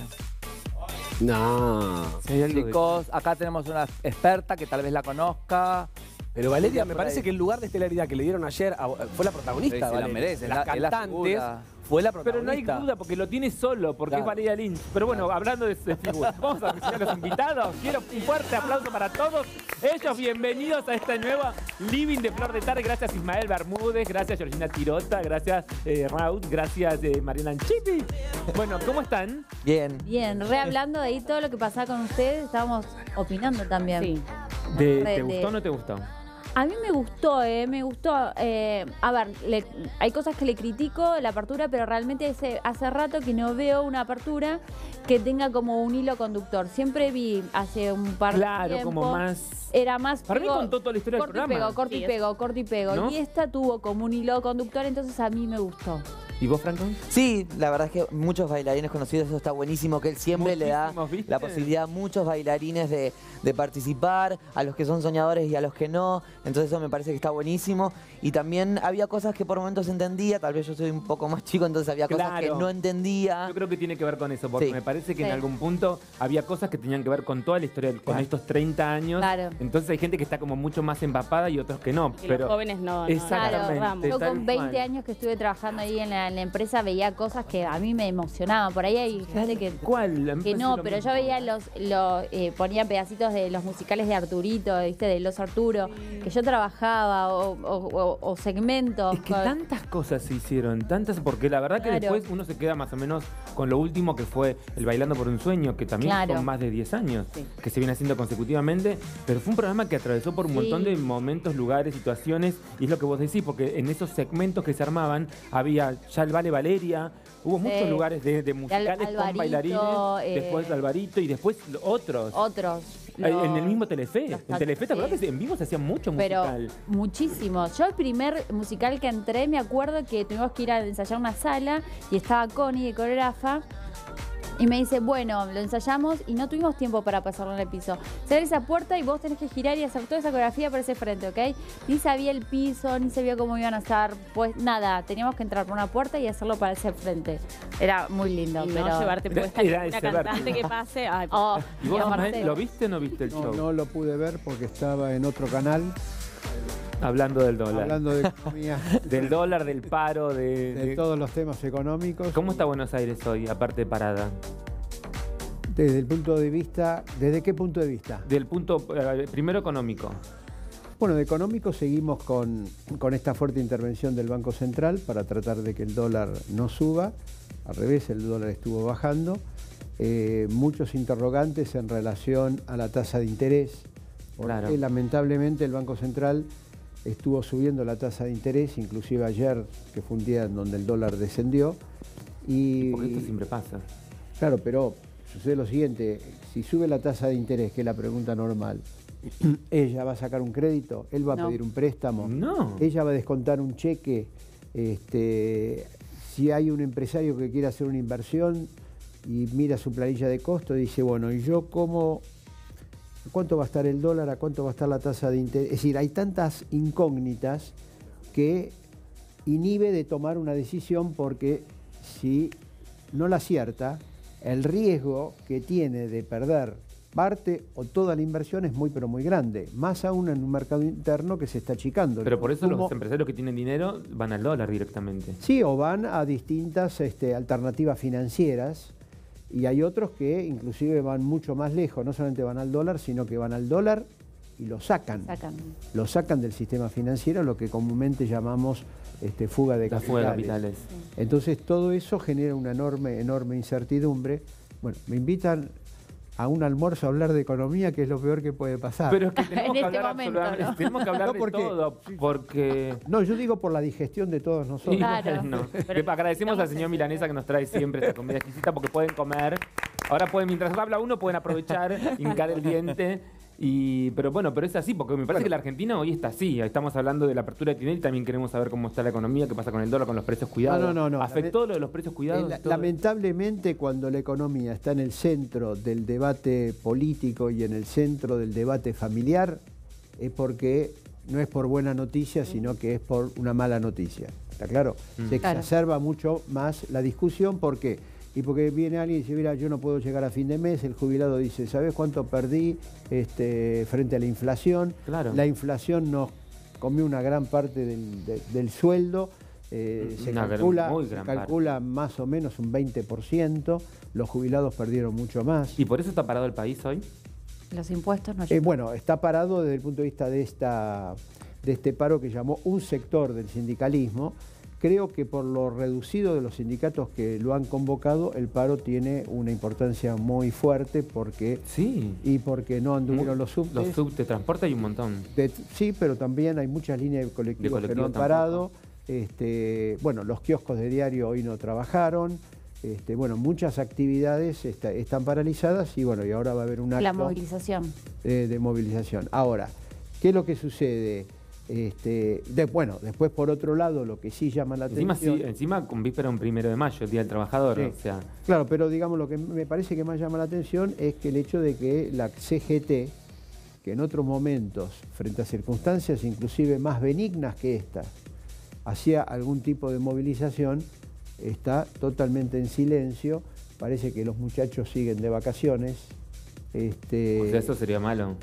[SPEAKER 4] No.
[SPEAKER 2] Si hay algo de-
[SPEAKER 3] Chicos, acá tenemos una experta que tal vez la conozca.
[SPEAKER 4] Pero Valeria, me
[SPEAKER 3] por
[SPEAKER 4] parece
[SPEAKER 3] ahí.
[SPEAKER 4] que el lugar de estelaridad que le dieron ayer a- fue la protagonista.
[SPEAKER 3] Sí, se la
[SPEAKER 4] Valeria.
[SPEAKER 3] merece,
[SPEAKER 4] Las
[SPEAKER 3] es la- es la
[SPEAKER 4] cantantes
[SPEAKER 3] figura.
[SPEAKER 4] fue la
[SPEAKER 2] Pero no hay
[SPEAKER 4] protagonista.
[SPEAKER 2] duda porque lo tiene solo, porque
[SPEAKER 4] Claro.
[SPEAKER 2] es Valeria Lynch. Pero bueno, hablando de, de figuras, vamos a recibir a los invitados. Quiero un fuerte aplauso para todos ellos. Bienvenidos a esta nueva Living de Flor de Tarde. Gracias Ismael Bermúdez, gracias Georgina Tirota, gracias eh, Raúl, gracias eh, Mariana Chipi. Bueno, ¿cómo están?
[SPEAKER 3] Bien.
[SPEAKER 8] Bien, rehablando de ahí todo lo que pasaba con ustedes, estábamos opinando también.
[SPEAKER 9] Sí.
[SPEAKER 2] De-
[SPEAKER 8] Re
[SPEAKER 2] ¿Te
[SPEAKER 8] de-
[SPEAKER 2] gustó o no te gustó?
[SPEAKER 8] A mí me gustó, eh, me gustó. eh, a ver, le- hay cosas que le critico la apertura, pero realmente hace, hace rato que no veo una apertura que tenga como un hilo conductor. Siempre vi hace un par
[SPEAKER 2] Claro,
[SPEAKER 8] de tiempo.
[SPEAKER 2] como más...
[SPEAKER 8] Era más.
[SPEAKER 2] Para mí
[SPEAKER 8] pego-
[SPEAKER 2] contó toda la historia del
[SPEAKER 8] corto y
[SPEAKER 2] programa.
[SPEAKER 8] pego, corto
[SPEAKER 9] Sí,
[SPEAKER 8] y
[SPEAKER 9] es-
[SPEAKER 8] pego, corto y pego.
[SPEAKER 2] ¿No?
[SPEAKER 8] Y esta tuvo como un hilo conductor, entonces a mí me gustó.
[SPEAKER 2] ¿Y vos, Franco?
[SPEAKER 10] Sí, la verdad es que muchos bailarines conocidos, eso está buenísimo, que él siempre le da
[SPEAKER 2] Muchísimos, ¿viste?
[SPEAKER 10] la posibilidad a muchos bailarines de, de participar, a los que son soñadores y a los que no, entonces eso me parece que está buenísimo. Y también había cosas que por momentos entendía, tal vez yo soy un poco más chico, entonces había cosas
[SPEAKER 2] Claro.
[SPEAKER 10] que no entendía.
[SPEAKER 2] Yo creo que tiene que ver con eso, porque
[SPEAKER 10] Sí.
[SPEAKER 2] me parece que en
[SPEAKER 8] Sí.
[SPEAKER 2] algún punto había cosas que tenían que ver con toda la historia, con estos treinta años.
[SPEAKER 8] Claro.
[SPEAKER 2] Entonces hay gente que está como mucho más empapada y otros que no.
[SPEAKER 9] Y
[SPEAKER 2] pero
[SPEAKER 9] los jóvenes no. no,
[SPEAKER 2] Exactamente.
[SPEAKER 9] no, vamos.
[SPEAKER 8] Yo
[SPEAKER 2] tal
[SPEAKER 8] con veinte
[SPEAKER 2] cual.
[SPEAKER 8] años que estuve trabajando ahí en la, en la empresa veía cosas que a mí me emocionaban. Por ahí hay gente que,
[SPEAKER 2] ¿Cuál? A mí me
[SPEAKER 8] que
[SPEAKER 2] parece
[SPEAKER 8] no,
[SPEAKER 2] lo
[SPEAKER 8] pero
[SPEAKER 2] mismo.
[SPEAKER 8] yo veía los, los eh, ponía pedacitos de los musicales de Arturito, ¿viste? De Los Arturo, que yo trabajaba, o, o- o- o segmentos.
[SPEAKER 2] Es que
[SPEAKER 8] con-
[SPEAKER 2] tantas cosas se hicieron, tantas, porque la verdad que
[SPEAKER 8] Claro.
[SPEAKER 2] después uno se queda más o menos con lo último que fue el Bailando por un Sueño, que también
[SPEAKER 8] Claro.
[SPEAKER 2] son más de diez años,
[SPEAKER 9] Sí.
[SPEAKER 2] que se viene haciendo consecutivamente, pero fue un programa que atravesó por un
[SPEAKER 8] Sí.
[SPEAKER 2] montón de momentos, lugares, situaciones, y es lo que vos decís, porque en esos segmentos que se armaban había ya el Vale Valeria, Hubo
[SPEAKER 8] Sí.
[SPEAKER 2] muchos lugares de, de musicales
[SPEAKER 8] Alvarito,
[SPEAKER 2] con bailarines,
[SPEAKER 8] eh,
[SPEAKER 2] después Alvarito y después otros.
[SPEAKER 8] Otros.
[SPEAKER 2] Ay,
[SPEAKER 8] Los-
[SPEAKER 2] en el mismo Telefe.
[SPEAKER 8] los
[SPEAKER 2] En Telefe, ¿te
[SPEAKER 8] sí.
[SPEAKER 2] acuerdas que en vivo se hacía mucho
[SPEAKER 8] Pero
[SPEAKER 2] musical?
[SPEAKER 8] muchísimos. Yo el primer musical que entré, me acuerdo que tuvimos que ir a ensayar una sala y estaba Connie de coreógrafa. Y me dice, bueno, lo ensayamos y no tuvimos tiempo para pasarlo en el piso. Se abre esa puerta y vos tenés que girar y hacer toda esa coreografía por ese frente, ¿ok? Ni sabía el piso, ni sabía cómo iban a hacer. Pues nada, teníamos que entrar por una puerta y hacerlo para ese frente. Era muy lindo,
[SPEAKER 5] Y
[SPEAKER 8] pero...
[SPEAKER 5] no llevarte
[SPEAKER 2] Era-
[SPEAKER 5] puesta
[SPEAKER 2] era
[SPEAKER 5] una
[SPEAKER 2] ese
[SPEAKER 5] cantante
[SPEAKER 2] vértigo.
[SPEAKER 5] que pase. Ay,
[SPEAKER 8] Oh,
[SPEAKER 2] ¿Y vos,
[SPEAKER 8] y
[SPEAKER 2] Ismael,
[SPEAKER 8] Marcelo.
[SPEAKER 2] lo viste o no viste el
[SPEAKER 6] No,
[SPEAKER 2] show?
[SPEAKER 6] no lo pude ver porque estaba en otro canal
[SPEAKER 2] Hablando del dólar.
[SPEAKER 6] hablando de economía,
[SPEAKER 2] Del dólar, del paro, de...
[SPEAKER 6] de
[SPEAKER 2] de-
[SPEAKER 6] todos los temas económicos.
[SPEAKER 2] ¿Cómo está Buenos Aires hoy, aparte de parada?
[SPEAKER 6] Desde el punto de vista, ¿desde qué punto de vista?
[SPEAKER 2] Del punto, eh, primero económico.
[SPEAKER 6] Bueno, de económico seguimos con, con esta fuerte intervención del Banco Central para tratar de que el dólar no suba. Al revés, el dólar estuvo bajando. Eh, muchos interrogantes en relación a la tasa de interés. Porque
[SPEAKER 2] Claro.
[SPEAKER 6] lamentablemente el Banco Central estuvo subiendo la tasa de interés, inclusive ayer, que fue un día en donde el dólar descendió. Y,
[SPEAKER 2] Porque esto siempre pasa.
[SPEAKER 6] Claro, pero sucede lo siguiente, si sube la tasa de interés, que es la pregunta normal, ella va a sacar un crédito, él va a
[SPEAKER 8] No.
[SPEAKER 6] pedir un préstamo,
[SPEAKER 2] No.
[SPEAKER 6] ella va a descontar un cheque, este, si hay un empresario que quiere hacer una inversión y mira su planilla de costo, dice, bueno, ¿y yo cómo, cuánto va a estar el dólar, a cuánto va a estar la tasa de interés? Es decir, hay tantas incógnitas que inhibe de tomar una decisión porque si no la acierta, el riesgo que tiene de perder parte o toda la inversión es muy pero muy grande, más aún en un mercado interno que se está achicando.
[SPEAKER 2] Pero
[SPEAKER 6] El
[SPEAKER 2] por eso
[SPEAKER 6] consumo-
[SPEAKER 2] los empresarios que tienen dinero van al dólar directamente.
[SPEAKER 6] Sí, o van a distintas este, alternativas financieras y hay otros que inclusive van mucho más lejos, no solamente van al dólar, sino que van al dólar y lo sacan.
[SPEAKER 8] Sacan.
[SPEAKER 6] Lo sacan del sistema financiero, lo que comúnmente llamamos este, fuga de
[SPEAKER 2] La
[SPEAKER 6] capitales.
[SPEAKER 2] fuga de capitales.
[SPEAKER 6] Entonces todo eso genera una enorme, enorme incertidumbre. Bueno, me invitan a un almuerzo a hablar de economía, que es lo peor que puede pasar.
[SPEAKER 2] Pero es que tenemos
[SPEAKER 8] En
[SPEAKER 2] que
[SPEAKER 8] este
[SPEAKER 2] hablar
[SPEAKER 8] momento,
[SPEAKER 2] absolutamente-
[SPEAKER 8] ¿no?
[SPEAKER 2] tenemos que hablar
[SPEAKER 6] No,
[SPEAKER 2] de
[SPEAKER 6] porque-
[SPEAKER 2] todo, porque...
[SPEAKER 6] No, yo digo por la digestión de todos nosotros.
[SPEAKER 2] Y
[SPEAKER 8] Claro.
[SPEAKER 2] bueno,
[SPEAKER 5] Pero
[SPEAKER 2] le agradecemos al
[SPEAKER 5] estamos
[SPEAKER 2] señor
[SPEAKER 5] en-
[SPEAKER 2] Milanesa que nos trae siempre esta comida exquisita porque pueden comer. Ahora pueden, mientras habla uno, pueden aprovechar, hincar el diente. Y, pero bueno, pero es así, porque me parece que la Argentina hoy está así. Estamos hablando de la apertura de Tinelli, también queremos saber cómo está la economía, qué pasa con el dólar, con los precios cuidados.
[SPEAKER 6] No, no, no, no.
[SPEAKER 2] ¿Afectó lo de los precios cuidados?
[SPEAKER 6] Eh, la-
[SPEAKER 2] todo?
[SPEAKER 6] lamentablemente, cuando la economía está en el centro del debate político y en el centro del debate familiar, es porque no es por buena noticia, sino que es por una mala noticia. ¿Está claro?
[SPEAKER 2] Mm.
[SPEAKER 6] Se
[SPEAKER 8] Claro.
[SPEAKER 6] exacerba mucho más la discusión. ¿Por qué? Y porque viene alguien y dice, mira, yo no puedo llegar a fin de mes, el jubilado dice, ¿sabes cuánto perdí este, frente a la inflación?
[SPEAKER 2] Claro.
[SPEAKER 6] La inflación nos comió una gran parte del, de- del sueldo, eh, se
[SPEAKER 2] Una gran-
[SPEAKER 6] calcula,
[SPEAKER 2] muy
[SPEAKER 6] se
[SPEAKER 2] gran
[SPEAKER 6] calcula más o menos un veinte por ciento, los jubilados perdieron mucho más.
[SPEAKER 2] ¿Y por eso está parado el país hoy?
[SPEAKER 8] Los impuestos no
[SPEAKER 6] Eh,
[SPEAKER 8] ayudan.
[SPEAKER 6] bueno, está parado desde el punto de vista de, esta, de este paro que llamó un sector del sindicalismo. Creo que por lo reducido de los sindicatos que lo han convocado, el paro tiene una importancia muy fuerte porque
[SPEAKER 2] Sí.
[SPEAKER 6] y porque no anduvieron los subtes.
[SPEAKER 2] Los subte, transporte hay un montón.
[SPEAKER 6] De- sí, pero también hay muchas líneas de colectivos,
[SPEAKER 2] De
[SPEAKER 6] que no
[SPEAKER 2] colectivos
[SPEAKER 6] han
[SPEAKER 2] tampoco.
[SPEAKER 6] parado. Este, bueno, los kioscos de diario hoy no trabajaron. Este, bueno, muchas actividades está- están paralizadas y bueno, y ahora va a haber un acto
[SPEAKER 8] La movilización.
[SPEAKER 6] eh, de movilización. Ahora, ¿qué es lo que sucede? Este, de- bueno, después por otro lado, lo que sí llama la
[SPEAKER 2] Encima,
[SPEAKER 6] atención.
[SPEAKER 2] sí, encima con víspera un primero de mayo, el Día del Trabajador.
[SPEAKER 6] Sí.
[SPEAKER 2] O sea,
[SPEAKER 6] Claro, pero digamos lo que me parece que más llama la atención es que el hecho de que la C G T, que en otros momentos, frente a circunstancias inclusive más benignas que esta, hacía algún tipo de movilización, está totalmente en silencio. Parece que los muchachos siguen de vacaciones. Este,
[SPEAKER 2] o sea, eso sería malo.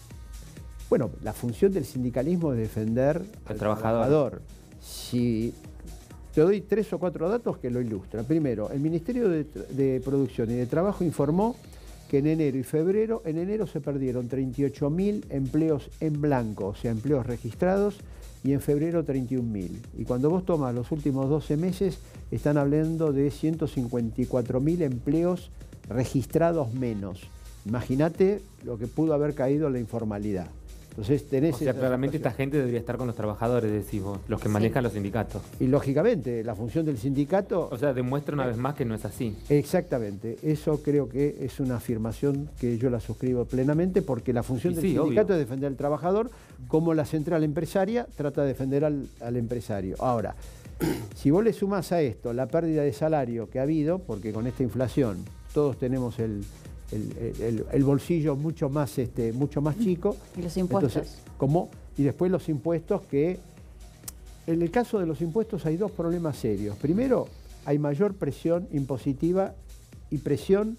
[SPEAKER 6] Bueno, la función del sindicalismo es defender al
[SPEAKER 2] trabajador.
[SPEAKER 6] trabajador. Si te doy tres o cuatro datos que lo ilustran. Primero, el Ministerio de, de Producción y de Trabajo informó que en enero y febrero, en enero se perdieron treinta y ocho mil empleos en blanco, o sea, empleos registrados, y en febrero treinta y un mil. Y cuando vos tomas los últimos doce meses, están hablando de ciento cincuenta y cuatro mil empleos registrados menos. Imagínate lo que pudo haber caído la informalidad. Entonces tenés
[SPEAKER 5] O sea,
[SPEAKER 6] esa
[SPEAKER 5] claramente
[SPEAKER 6] situación.
[SPEAKER 5] esta gente debería estar con los trabajadores, decís vos, los que manejan los sindicatos.
[SPEAKER 6] Y lógicamente, la función del sindicato...
[SPEAKER 5] O sea, demuestra una vez más que no es así.
[SPEAKER 6] Exactamente, eso creo que es una afirmación que yo la suscribo plenamente, porque la función
[SPEAKER 5] Y
[SPEAKER 6] del
[SPEAKER 5] sí,
[SPEAKER 6] sindicato
[SPEAKER 5] obvio.
[SPEAKER 6] es defender al trabajador, como la central empresaria trata de defender al, al empresario. Ahora, si vos le sumás a esto la pérdida de salario que ha habido, porque con esta inflación todos tenemos el, el, el- el bolsillo mucho más, este, mucho más chico.
[SPEAKER 8] Y los impuestos.
[SPEAKER 6] Entonces, ¿cómo? Y después los impuestos que... En el caso de los impuestos hay dos problemas serios. Primero, hay mayor presión impositiva y presión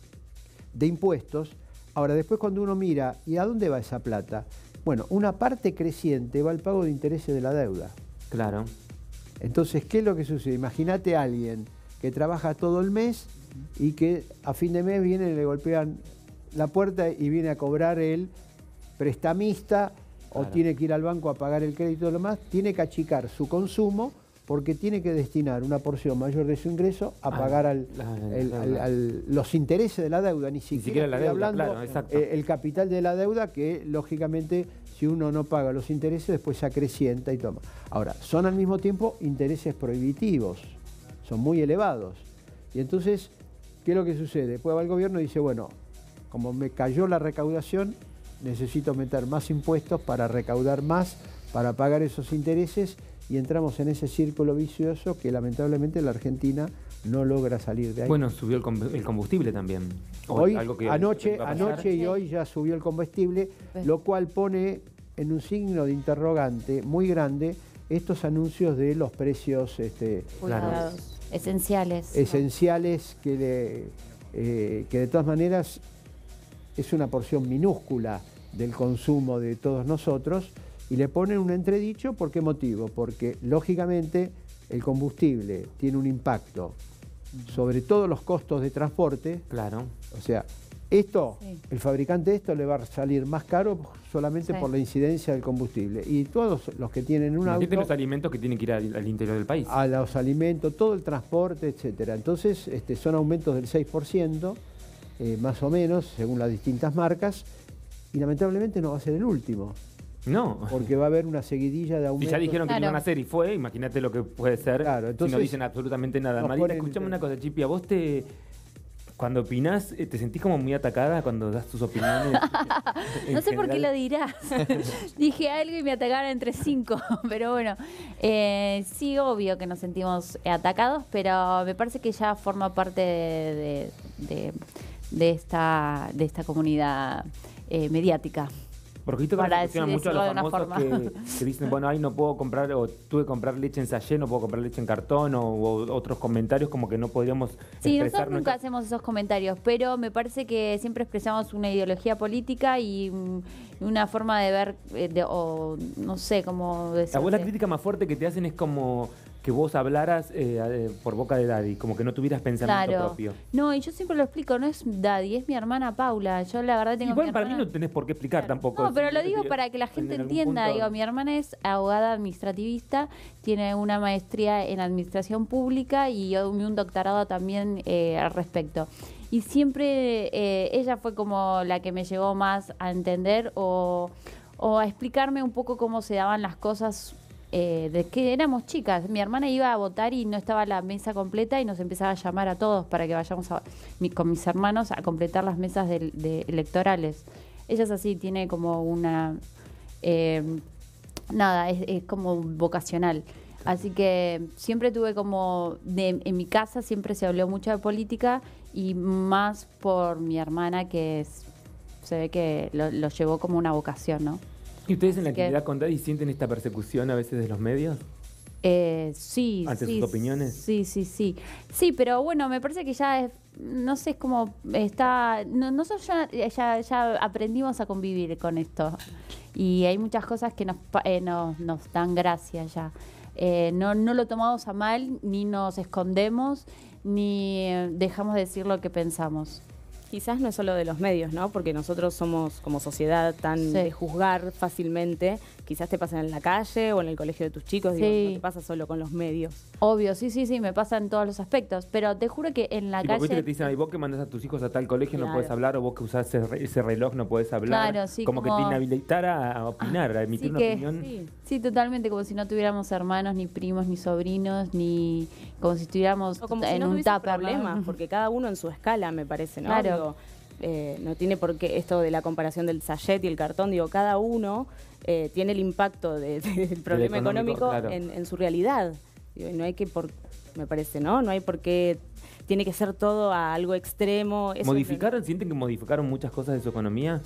[SPEAKER 6] de impuestos. Ahora, después cuando uno mira, ¿y a dónde va esa plata? Bueno, una parte creciente va al pago de intereses de la deuda.
[SPEAKER 5] Claro.
[SPEAKER 6] Entonces, ¿qué es lo que sucede? Imagínate a alguien que trabaja todo el mes y que a fin de mes viene y le golpean la puerta y viene a cobrar el prestamista o
[SPEAKER 5] Claro.
[SPEAKER 6] tiene que ir al banco a pagar el crédito y lo más, tiene que achicar su consumo porque tiene que destinar una porción mayor de su ingreso a
[SPEAKER 5] Ah,
[SPEAKER 6] pagar al,
[SPEAKER 5] la-
[SPEAKER 6] el-
[SPEAKER 5] la-
[SPEAKER 6] al- al- los intereses de la deuda, ni siquiera,
[SPEAKER 5] siquiera la
[SPEAKER 6] estoy
[SPEAKER 5] deuda,
[SPEAKER 6] hablando
[SPEAKER 5] claro, exacto.
[SPEAKER 6] eh, el capital de la deuda que lógicamente si uno no paga los intereses después se acrecienta y toma. Ahora, son al mismo tiempo intereses prohibitivos, son muy elevados. Y entonces, ¿qué es lo que sucede? Después va el gobierno y dice, bueno, como me cayó la recaudación, necesito meter más impuestos para recaudar más, para pagar esos intereses, y entramos en ese círculo vicioso que lamentablemente la Argentina no logra salir de ahí.
[SPEAKER 5] Bueno, subió el, com- el combustible también. O
[SPEAKER 6] Hoy,
[SPEAKER 5] algo que-
[SPEAKER 6] anoche,
[SPEAKER 5] que va a pasar.
[SPEAKER 6] anoche y hoy ya subió el combustible, lo cual pone en un signo de interrogante muy grande estos anuncios de los precios este,
[SPEAKER 8] Cuidados. Esenciales.
[SPEAKER 6] esenciales que, le- eh, que de todas maneras es una porción minúscula del consumo de todos nosotros, y le ponen un entredicho. ¿Por qué motivo? Porque lógicamente el combustible tiene un impacto sobre todos los costos de transporte.
[SPEAKER 5] Claro.
[SPEAKER 6] O sea, esto,
[SPEAKER 8] Sí.
[SPEAKER 6] el fabricante de esto le va a salir más caro solamente
[SPEAKER 8] Sí.
[SPEAKER 6] por la incidencia del combustible. Y todos los que tienen un
[SPEAKER 5] Imagínate los
[SPEAKER 6] auto,
[SPEAKER 5] alimentos que tienen que ir al, al interior del país.
[SPEAKER 6] a los alimentos, todo el transporte, etcétera. Entonces, este, son aumentos del seis por ciento, eh, más o menos, según las distintas marcas, y lamentablemente no va a ser el último,
[SPEAKER 5] No.
[SPEAKER 6] porque va a haber una seguidilla de
[SPEAKER 5] Si
[SPEAKER 6] aumentos.
[SPEAKER 5] ya dijeron que lo
[SPEAKER 8] Claro.
[SPEAKER 5] iban a hacer y fue, imagínate lo que puede ser
[SPEAKER 6] Claro,
[SPEAKER 5] si
[SPEAKER 6] entonces
[SPEAKER 5] no dicen absolutamente nada.
[SPEAKER 6] nos
[SPEAKER 5] Marina,
[SPEAKER 6] ponen-
[SPEAKER 5] escuchame una cosa, Chipi, a vos te... Cuando opinás, eh, ¿te sentís como muy atacada cuando das tus opiniones?
[SPEAKER 8] No sé por qué lo dirás. Dije algo y me atacaron entre cinco. Pero bueno, eh, sí, obvio que nos sentimos atacados, pero me parece que ya forma parte de, de- de- de esta, de esta comunidad eh, mediática.
[SPEAKER 5] Porque viste que
[SPEAKER 8] Para
[SPEAKER 5] se cuestionan
[SPEAKER 8] decir-
[SPEAKER 5] mucho a los
[SPEAKER 8] decirlo de
[SPEAKER 5] famosos
[SPEAKER 8] una
[SPEAKER 5] que, que dicen, bueno, ahí no puedo comprar, o tuve que comprar leche en sachet, no puedo comprar leche en cartón, o, o otros comentarios como que no podríamos
[SPEAKER 8] Sí,
[SPEAKER 5] expresar
[SPEAKER 8] nosotros nunca
[SPEAKER 5] nuestra-
[SPEAKER 8] hacemos esos comentarios, pero me parece que siempre expresamos una ideología política y mm, una forma de ver, eh, de- o no sé cómo
[SPEAKER 5] La
[SPEAKER 8] decirlo.
[SPEAKER 5] buena crítica más fuerte que te hacen es como que vos hablaras eh, eh, por boca de Daddy, como que no tuvieras pensamiento
[SPEAKER 8] Claro.
[SPEAKER 5] propio.
[SPEAKER 8] No, y yo siempre lo explico, no es Daddy, es mi hermana Paula. Yo la verdad tengo
[SPEAKER 5] Igual
[SPEAKER 8] mi
[SPEAKER 5] para mí
[SPEAKER 8] hermana-
[SPEAKER 5] no tenés por qué explicar tampoco.
[SPEAKER 8] No, pero lo
[SPEAKER 5] Si
[SPEAKER 8] digo
[SPEAKER 5] te-
[SPEAKER 8] para que la
[SPEAKER 5] en
[SPEAKER 8] gente
[SPEAKER 5] algún
[SPEAKER 8] entienda.
[SPEAKER 5] punto-
[SPEAKER 8] Digo, mi hermana es abogada administrativista, tiene una maestría en administración pública y yo- un doctorado también eh, al respecto. Y siempre eh, ella fue como la que me llevó más a entender o, o a explicarme un poco cómo se daban las cosas. Eh, de que éramos chicas. Mi hermana iba a votar y no estaba la mesa completa y nos empezaba a llamar a todos para que vayamos a, mi- con mis hermanos a completar las mesas de, de electorales. Ella es así, tiene como una... eh, nada, es, es como vocacional. Así que siempre tuve como... de- en mi casa siempre se habló mucho de política y más por mi hermana que es- se ve que lo, lo llevó como una vocación, ¿no?
[SPEAKER 5] ¿Y ustedes en la
[SPEAKER 8] Así que-
[SPEAKER 5] actividad con Daddy sienten esta persecución a veces de los medios?
[SPEAKER 8] Eh, sí,
[SPEAKER 5] ¿Ante
[SPEAKER 8] sí,
[SPEAKER 5] sus opiniones?
[SPEAKER 8] Sí, sí, sí. Sí, pero bueno, me parece que ya es, no sé, es como está, no, nosotros ya, ya, ya aprendimos a convivir con esto y hay muchas cosas que nos, pa- eh, nos, nos dan gracia ya. Eh, no, no lo tomamos a mal, ni nos escondemos, ni eh, dejamos de decir lo que pensamos.
[SPEAKER 9] Quizás no es solo de los medios, ¿no? Porque nosotros somos como sociedad tan
[SPEAKER 8] Sí.
[SPEAKER 9] de juzgar fácilmente. Quizás te pasa en la calle o en el colegio de tus chicos. Digo,
[SPEAKER 8] Sí.
[SPEAKER 9] no te pasa solo con los medios.
[SPEAKER 8] Obvio, sí, sí, sí, me pasa en todos los aspectos. Pero te juro que en la
[SPEAKER 5] Tipo, viste que
[SPEAKER 8] calle.
[SPEAKER 5] te dicen, ay, vos que mandás a tus hijos a tal colegio no
[SPEAKER 9] Claro.
[SPEAKER 5] puedes hablar, o vos que usás ese, re- ese reloj no puedes hablar.
[SPEAKER 8] Claro, sí,
[SPEAKER 5] como,
[SPEAKER 8] como-
[SPEAKER 5] que te inhabilitara a opinar, a emitir
[SPEAKER 8] Sí,
[SPEAKER 5] una
[SPEAKER 8] que-
[SPEAKER 5] opinión.
[SPEAKER 9] Sí.
[SPEAKER 8] Sí, totalmente, como si no tuviéramos hermanos, ni primos, ni sobrinos, ni como si estuviéramos
[SPEAKER 9] O como
[SPEAKER 8] en
[SPEAKER 9] si no
[SPEAKER 8] un
[SPEAKER 9] tuviese
[SPEAKER 8] tupper, ¿no?
[SPEAKER 9] problemas, porque cada uno en su escala, me parece, ¿no?
[SPEAKER 8] Claro.
[SPEAKER 9] Digo, eh, no tiene por qué esto de la comparación del sachet y el cartón, digo, cada uno eh, tiene el impacto de- de- del problema
[SPEAKER 5] económico,
[SPEAKER 9] económico,
[SPEAKER 5] claro.
[SPEAKER 9] en, en su realidad. Digo, y no hay que, por, me parece, ¿no? No hay por qué, tiene que ser todo a algo extremo. Eso es-
[SPEAKER 5] ¿Modificaron? ¿Sienten que modificaron muchas cosas de su economía?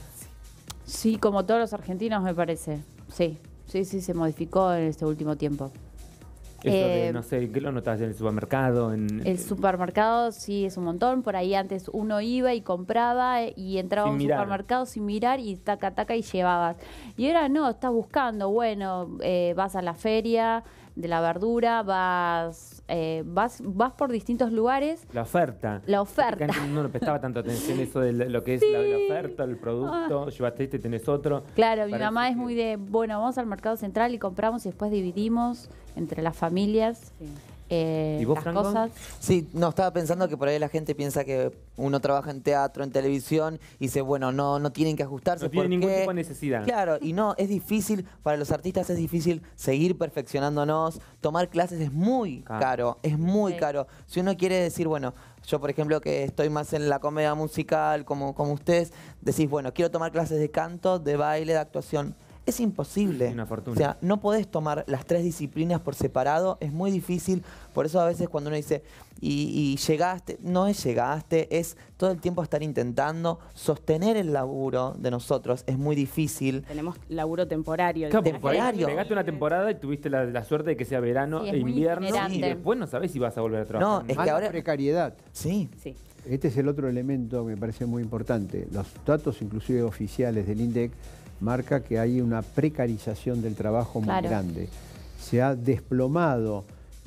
[SPEAKER 8] Sí, como todos los argentinos, me parece. Sí, sí, sí, se modificó en este último tiempo.
[SPEAKER 5] Eso de,
[SPEAKER 8] Eh,
[SPEAKER 5] no sé, ¿qué lo notas en el supermercado? En,
[SPEAKER 8] El supermercado sí es un montón. Por ahí antes uno iba y compraba eh, y entraba a
[SPEAKER 5] Sin
[SPEAKER 8] un
[SPEAKER 5] mirar.
[SPEAKER 8] supermercado sin mirar y taca, taca y llevabas. Y ahora no, estás buscando, bueno, eh, vas a la feria de la verdura, vas, eh, vas, vas por distintos lugares.
[SPEAKER 5] La oferta.
[SPEAKER 8] La oferta.
[SPEAKER 5] Porque antes no le prestaba tanta atención eso de lo que es la, la oferta, el producto. Llevaste este, tenés otro.
[SPEAKER 8] Claro, mi
[SPEAKER 5] Parece
[SPEAKER 8] mamá es
[SPEAKER 5] que-
[SPEAKER 8] muy de, bueno, vamos al mercado central y compramos y después dividimos entre las familias
[SPEAKER 9] Sí.
[SPEAKER 8] eh,
[SPEAKER 5] ¿Y vos,
[SPEAKER 8] las
[SPEAKER 5] Franco?
[SPEAKER 8] cosas.
[SPEAKER 10] Sí, no, estaba pensando que por ahí la gente piensa que uno trabaja en teatro, en televisión, y dice, bueno, no, no tienen que ajustarse.
[SPEAKER 5] No tiene
[SPEAKER 10] ¿por
[SPEAKER 5] ningún
[SPEAKER 10] qué?
[SPEAKER 5] tipo de necesidad.
[SPEAKER 10] Claro, y no, es difícil, para los artistas es difícil seguir perfeccionándonos, tomar clases es muy
[SPEAKER 5] Caro.
[SPEAKER 10] caro, es muy
[SPEAKER 8] Sí.
[SPEAKER 10] caro. Si uno quiere decir, bueno, yo por ejemplo que estoy más en la comedia musical como, como ustedes, decís, bueno, quiero tomar clases de canto, de baile, de actuación. Es imposible.
[SPEAKER 5] Una fortuna.
[SPEAKER 10] O sea, no podés tomar las tres disciplinas por separado, es muy difícil. Por eso a veces cuando uno dice, y, y llegaste, no es llegaste, es todo el tiempo estar intentando sostener el laburo de nosotros, es muy difícil.
[SPEAKER 9] Tenemos laburo temporario.
[SPEAKER 5] Claro,
[SPEAKER 9] de-
[SPEAKER 5] porque por ahí
[SPEAKER 10] temporario.
[SPEAKER 5] pegaste una temporada y tuviste la, la suerte de que sea verano
[SPEAKER 8] Sí, es
[SPEAKER 5] e
[SPEAKER 8] muy
[SPEAKER 5] invierno
[SPEAKER 8] itinerante.
[SPEAKER 5] y después no sabés si vas a volver a trabajar.
[SPEAKER 10] No, es
[SPEAKER 6] Más
[SPEAKER 10] que
[SPEAKER 6] la
[SPEAKER 10] ahora-
[SPEAKER 6] precariedad.
[SPEAKER 10] Sí.
[SPEAKER 9] Sí.
[SPEAKER 6] Este es el otro elemento que me parece muy importante. Los datos, inclusive oficiales del INDEC, marca que hay una precarización del trabajo muy
[SPEAKER 8] Claro.
[SPEAKER 6] grande. Se ha desplomado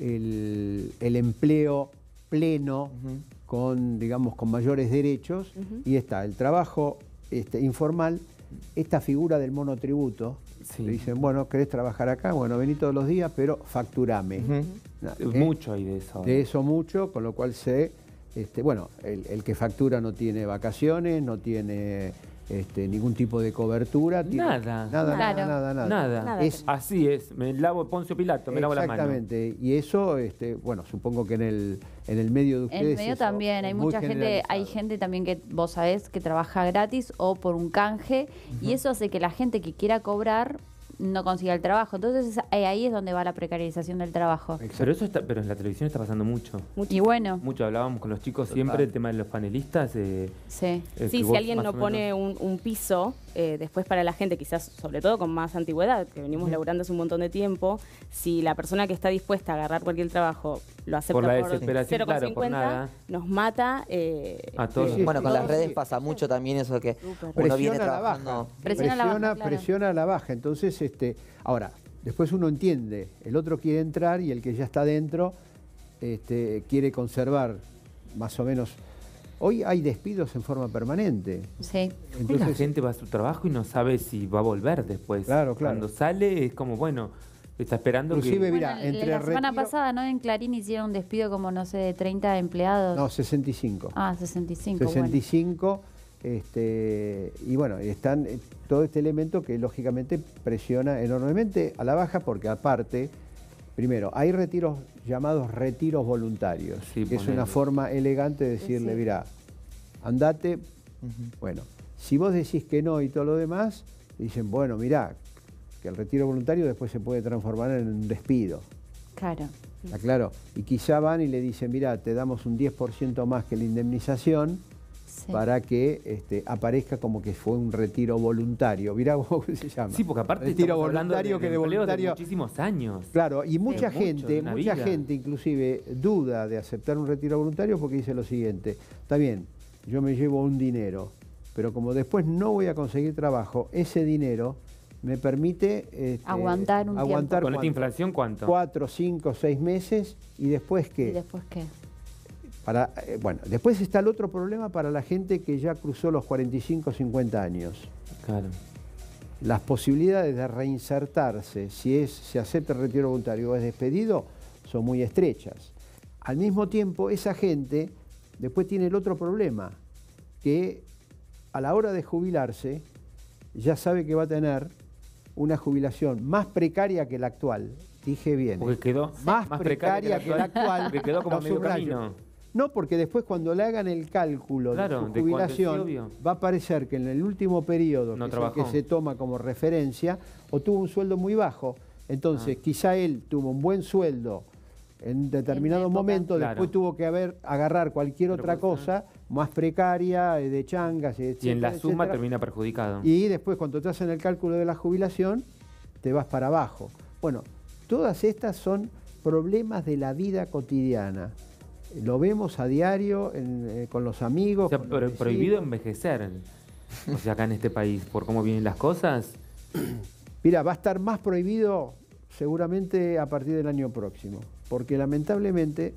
[SPEAKER 6] el, el empleo pleno con, digamos, con mayores derechos y está el trabajo este, informal, esta figura del monotributo.
[SPEAKER 5] Sí.
[SPEAKER 6] Le dicen, bueno, ¿querés trabajar acá? Bueno, vení todos los días, pero facturame. ¿Eh?
[SPEAKER 5] Mucho hay de eso.
[SPEAKER 6] De eso mucho, con lo cual se, este, bueno, el, el que factura no tiene vacaciones, no tiene este, ningún tipo de cobertura. tiene-
[SPEAKER 5] Nada.
[SPEAKER 6] Nada,
[SPEAKER 8] Claro.
[SPEAKER 6] nada, nada, nada.
[SPEAKER 5] Nada.
[SPEAKER 9] Nada.
[SPEAKER 6] Es,
[SPEAKER 5] Así es, me lavo Poncio Pilato, me lavo las manos.
[SPEAKER 6] exactamente. Y eso, este, bueno, supongo que en el, en el medio de
[SPEAKER 8] En
[SPEAKER 6] ustedes.
[SPEAKER 8] el medio
[SPEAKER 6] eso
[SPEAKER 8] también
[SPEAKER 6] es
[SPEAKER 8] hay
[SPEAKER 6] muy
[SPEAKER 8] mucha gente,
[SPEAKER 6] generalizado.
[SPEAKER 8] hay gente también que vos sabés que trabaja gratis o por un canje y eso hace que la gente que quiera cobrar no consiga el trabajo. Entonces eh, ahí es donde va la precarización del trabajo.
[SPEAKER 5] Pero eso está, pero en la televisión está pasando mucho.
[SPEAKER 8] Y bueno,
[SPEAKER 5] Mucho hablábamos con los chicos siempre el tema de los panelistas. eh,
[SPEAKER 8] sí.
[SPEAKER 5] eh, que
[SPEAKER 9] Sí, si
[SPEAKER 5] vos
[SPEAKER 9] alguien
[SPEAKER 5] más
[SPEAKER 9] no
[SPEAKER 5] o menos-
[SPEAKER 9] pone un, un piso, eh, después para la gente, quizás sobre todo con más antigüedad, que venimos laburando hace un montón de tiempo, si la persona que está dispuesta a agarrar cualquier trabajo lo acepta
[SPEAKER 5] Por la
[SPEAKER 9] por
[SPEAKER 5] desesperación,
[SPEAKER 9] cero coma
[SPEAKER 5] claro, por
[SPEAKER 9] cincuenta,
[SPEAKER 5] nada.
[SPEAKER 9] nos mata. eh,
[SPEAKER 5] A todos.
[SPEAKER 6] Sí, sí,
[SPEAKER 10] Bueno, con
[SPEAKER 6] no,
[SPEAKER 10] las redes
[SPEAKER 6] sí.
[SPEAKER 10] pasa mucho también eso que
[SPEAKER 9] Súper.
[SPEAKER 10] uno viene
[SPEAKER 6] Presiona a la
[SPEAKER 10] trabajando.
[SPEAKER 6] baja.
[SPEAKER 8] Presiona a la baja,
[SPEAKER 6] Presiona,
[SPEAKER 8] claro.
[SPEAKER 6] presiona a la baja. Entonces, este, ahora, después uno entiende, el otro quiere entrar y el que ya está dentro este, quiere conservar más o menos. Hoy hay despidos en forma permanente.
[SPEAKER 8] Sí.
[SPEAKER 5] Hoy la
[SPEAKER 6] Entonces,
[SPEAKER 5] gente va a su trabajo y no sabe si va a volver después.
[SPEAKER 6] Claro, claro.
[SPEAKER 5] Cuando sale es como, bueno, está esperando
[SPEAKER 6] Inclusive,
[SPEAKER 5] que...
[SPEAKER 6] mira,
[SPEAKER 8] Bueno,
[SPEAKER 6] entre
[SPEAKER 8] la semana
[SPEAKER 6] retiro-
[SPEAKER 8] pasada, ¿no? En Clarín hicieron un despido como, no sé, de treinta empleados.
[SPEAKER 6] no, sesenta y cinco.
[SPEAKER 8] Ah, sesenta y cinco.
[SPEAKER 6] sesenta y cinco. Este, y bueno, están eh, todo este elemento que lógicamente presiona enormemente a la baja porque aparte, primero, hay retiros llamados retiros voluntarios,
[SPEAKER 5] Sí,
[SPEAKER 6] que es
[SPEAKER 5] ponele.
[SPEAKER 6] una forma elegante de decirle,
[SPEAKER 8] Sí.
[SPEAKER 6] mira, andate, bueno, si vos decís que no y todo lo demás, dicen, bueno, mirá, que el retiro voluntario después se puede transformar en un despido.
[SPEAKER 8] Bueno, claro.
[SPEAKER 6] ¿Está claro? Y quizá van y le dicen, mira, te damos un diez por ciento más que la indemnización
[SPEAKER 8] Sí.
[SPEAKER 6] para que este, aparezca como que fue un retiro voluntario. Mirá vos cómo se llama.
[SPEAKER 5] Sí, porque aparte
[SPEAKER 6] retiro
[SPEAKER 5] estamos hablando
[SPEAKER 6] voluntario
[SPEAKER 5] de,
[SPEAKER 6] que de
[SPEAKER 5] empleos
[SPEAKER 6] voluntario.
[SPEAKER 5] de muchísimos años.
[SPEAKER 6] Claro, y mucha
[SPEAKER 5] mucho, de
[SPEAKER 6] gente,
[SPEAKER 5] una
[SPEAKER 6] mucha
[SPEAKER 5] vida.
[SPEAKER 6] gente inclusive duda de aceptar un retiro voluntario porque dice lo siguiente, está bien, yo me llevo un dinero, pero como después no voy a conseguir trabajo, ese dinero me permite este,
[SPEAKER 8] Aguantar un
[SPEAKER 6] aguantar
[SPEAKER 5] Con esta
[SPEAKER 6] ¿cuánto?
[SPEAKER 5] inflación, ¿cuánto?
[SPEAKER 6] cuatro, cinco, seis meses y después
[SPEAKER 8] ¿Y
[SPEAKER 6] qué.
[SPEAKER 8] después qué?
[SPEAKER 6] Para, eh, bueno, después está el otro problema para la gente que ya cruzó los cuarenta y cinco, cincuenta años.
[SPEAKER 5] Claro.
[SPEAKER 6] Las posibilidades de reinsertarse, si es, se acepta el retiro voluntario o es despedido, son muy estrechas. Al mismo tiempo, esa gente después tiene el otro problema, que a la hora de jubilarse ya sabe que va a tener una jubilación más precaria que la actual. Dije bien.
[SPEAKER 5] Porque quedó
[SPEAKER 6] más,
[SPEAKER 5] más
[SPEAKER 6] precaria,
[SPEAKER 5] precaria
[SPEAKER 6] que la actual.
[SPEAKER 5] Porque quedó como
[SPEAKER 6] lo
[SPEAKER 5] medio
[SPEAKER 6] subrayo.
[SPEAKER 5] camino.
[SPEAKER 6] No, porque después cuando le hagan el cálculo
[SPEAKER 5] Claro,
[SPEAKER 6] de su
[SPEAKER 5] de cuánto es
[SPEAKER 6] jubilación,
[SPEAKER 5] obvio.
[SPEAKER 6] va a parecer que en el último periodo,
[SPEAKER 5] No
[SPEAKER 6] que es el que
[SPEAKER 5] trabajó.
[SPEAKER 6] se toma como referencia, obtuvo un sueldo muy bajo. Entonces,
[SPEAKER 5] Ah.
[SPEAKER 6] quizá él tuvo un buen sueldo en determinado
[SPEAKER 8] época.
[SPEAKER 6] momento,
[SPEAKER 5] Claro.
[SPEAKER 6] después tuvo que haber, agarrar cualquier
[SPEAKER 5] Otra
[SPEAKER 6] otra cosa, más precaria, eh, de changas, etcétera,
[SPEAKER 5] Y en la suma
[SPEAKER 6] etcétera.
[SPEAKER 5] termina perjudicado.
[SPEAKER 6] Y después, cuando te hacen el cálculo de la jubilación, te vas para abajo. Bueno, todas estas son problemas de la vida cotidiana. Lo vemos a diario en, eh, con los amigos.
[SPEAKER 5] O sea,
[SPEAKER 6] con los
[SPEAKER 5] pro-
[SPEAKER 6] vecinos.
[SPEAKER 5] prohibido envejecer. O sea, acá en este país, por cómo vienen las cosas.
[SPEAKER 6] Mira, va a estar más prohibido seguramente a partir del año próximo, porque lamentablemente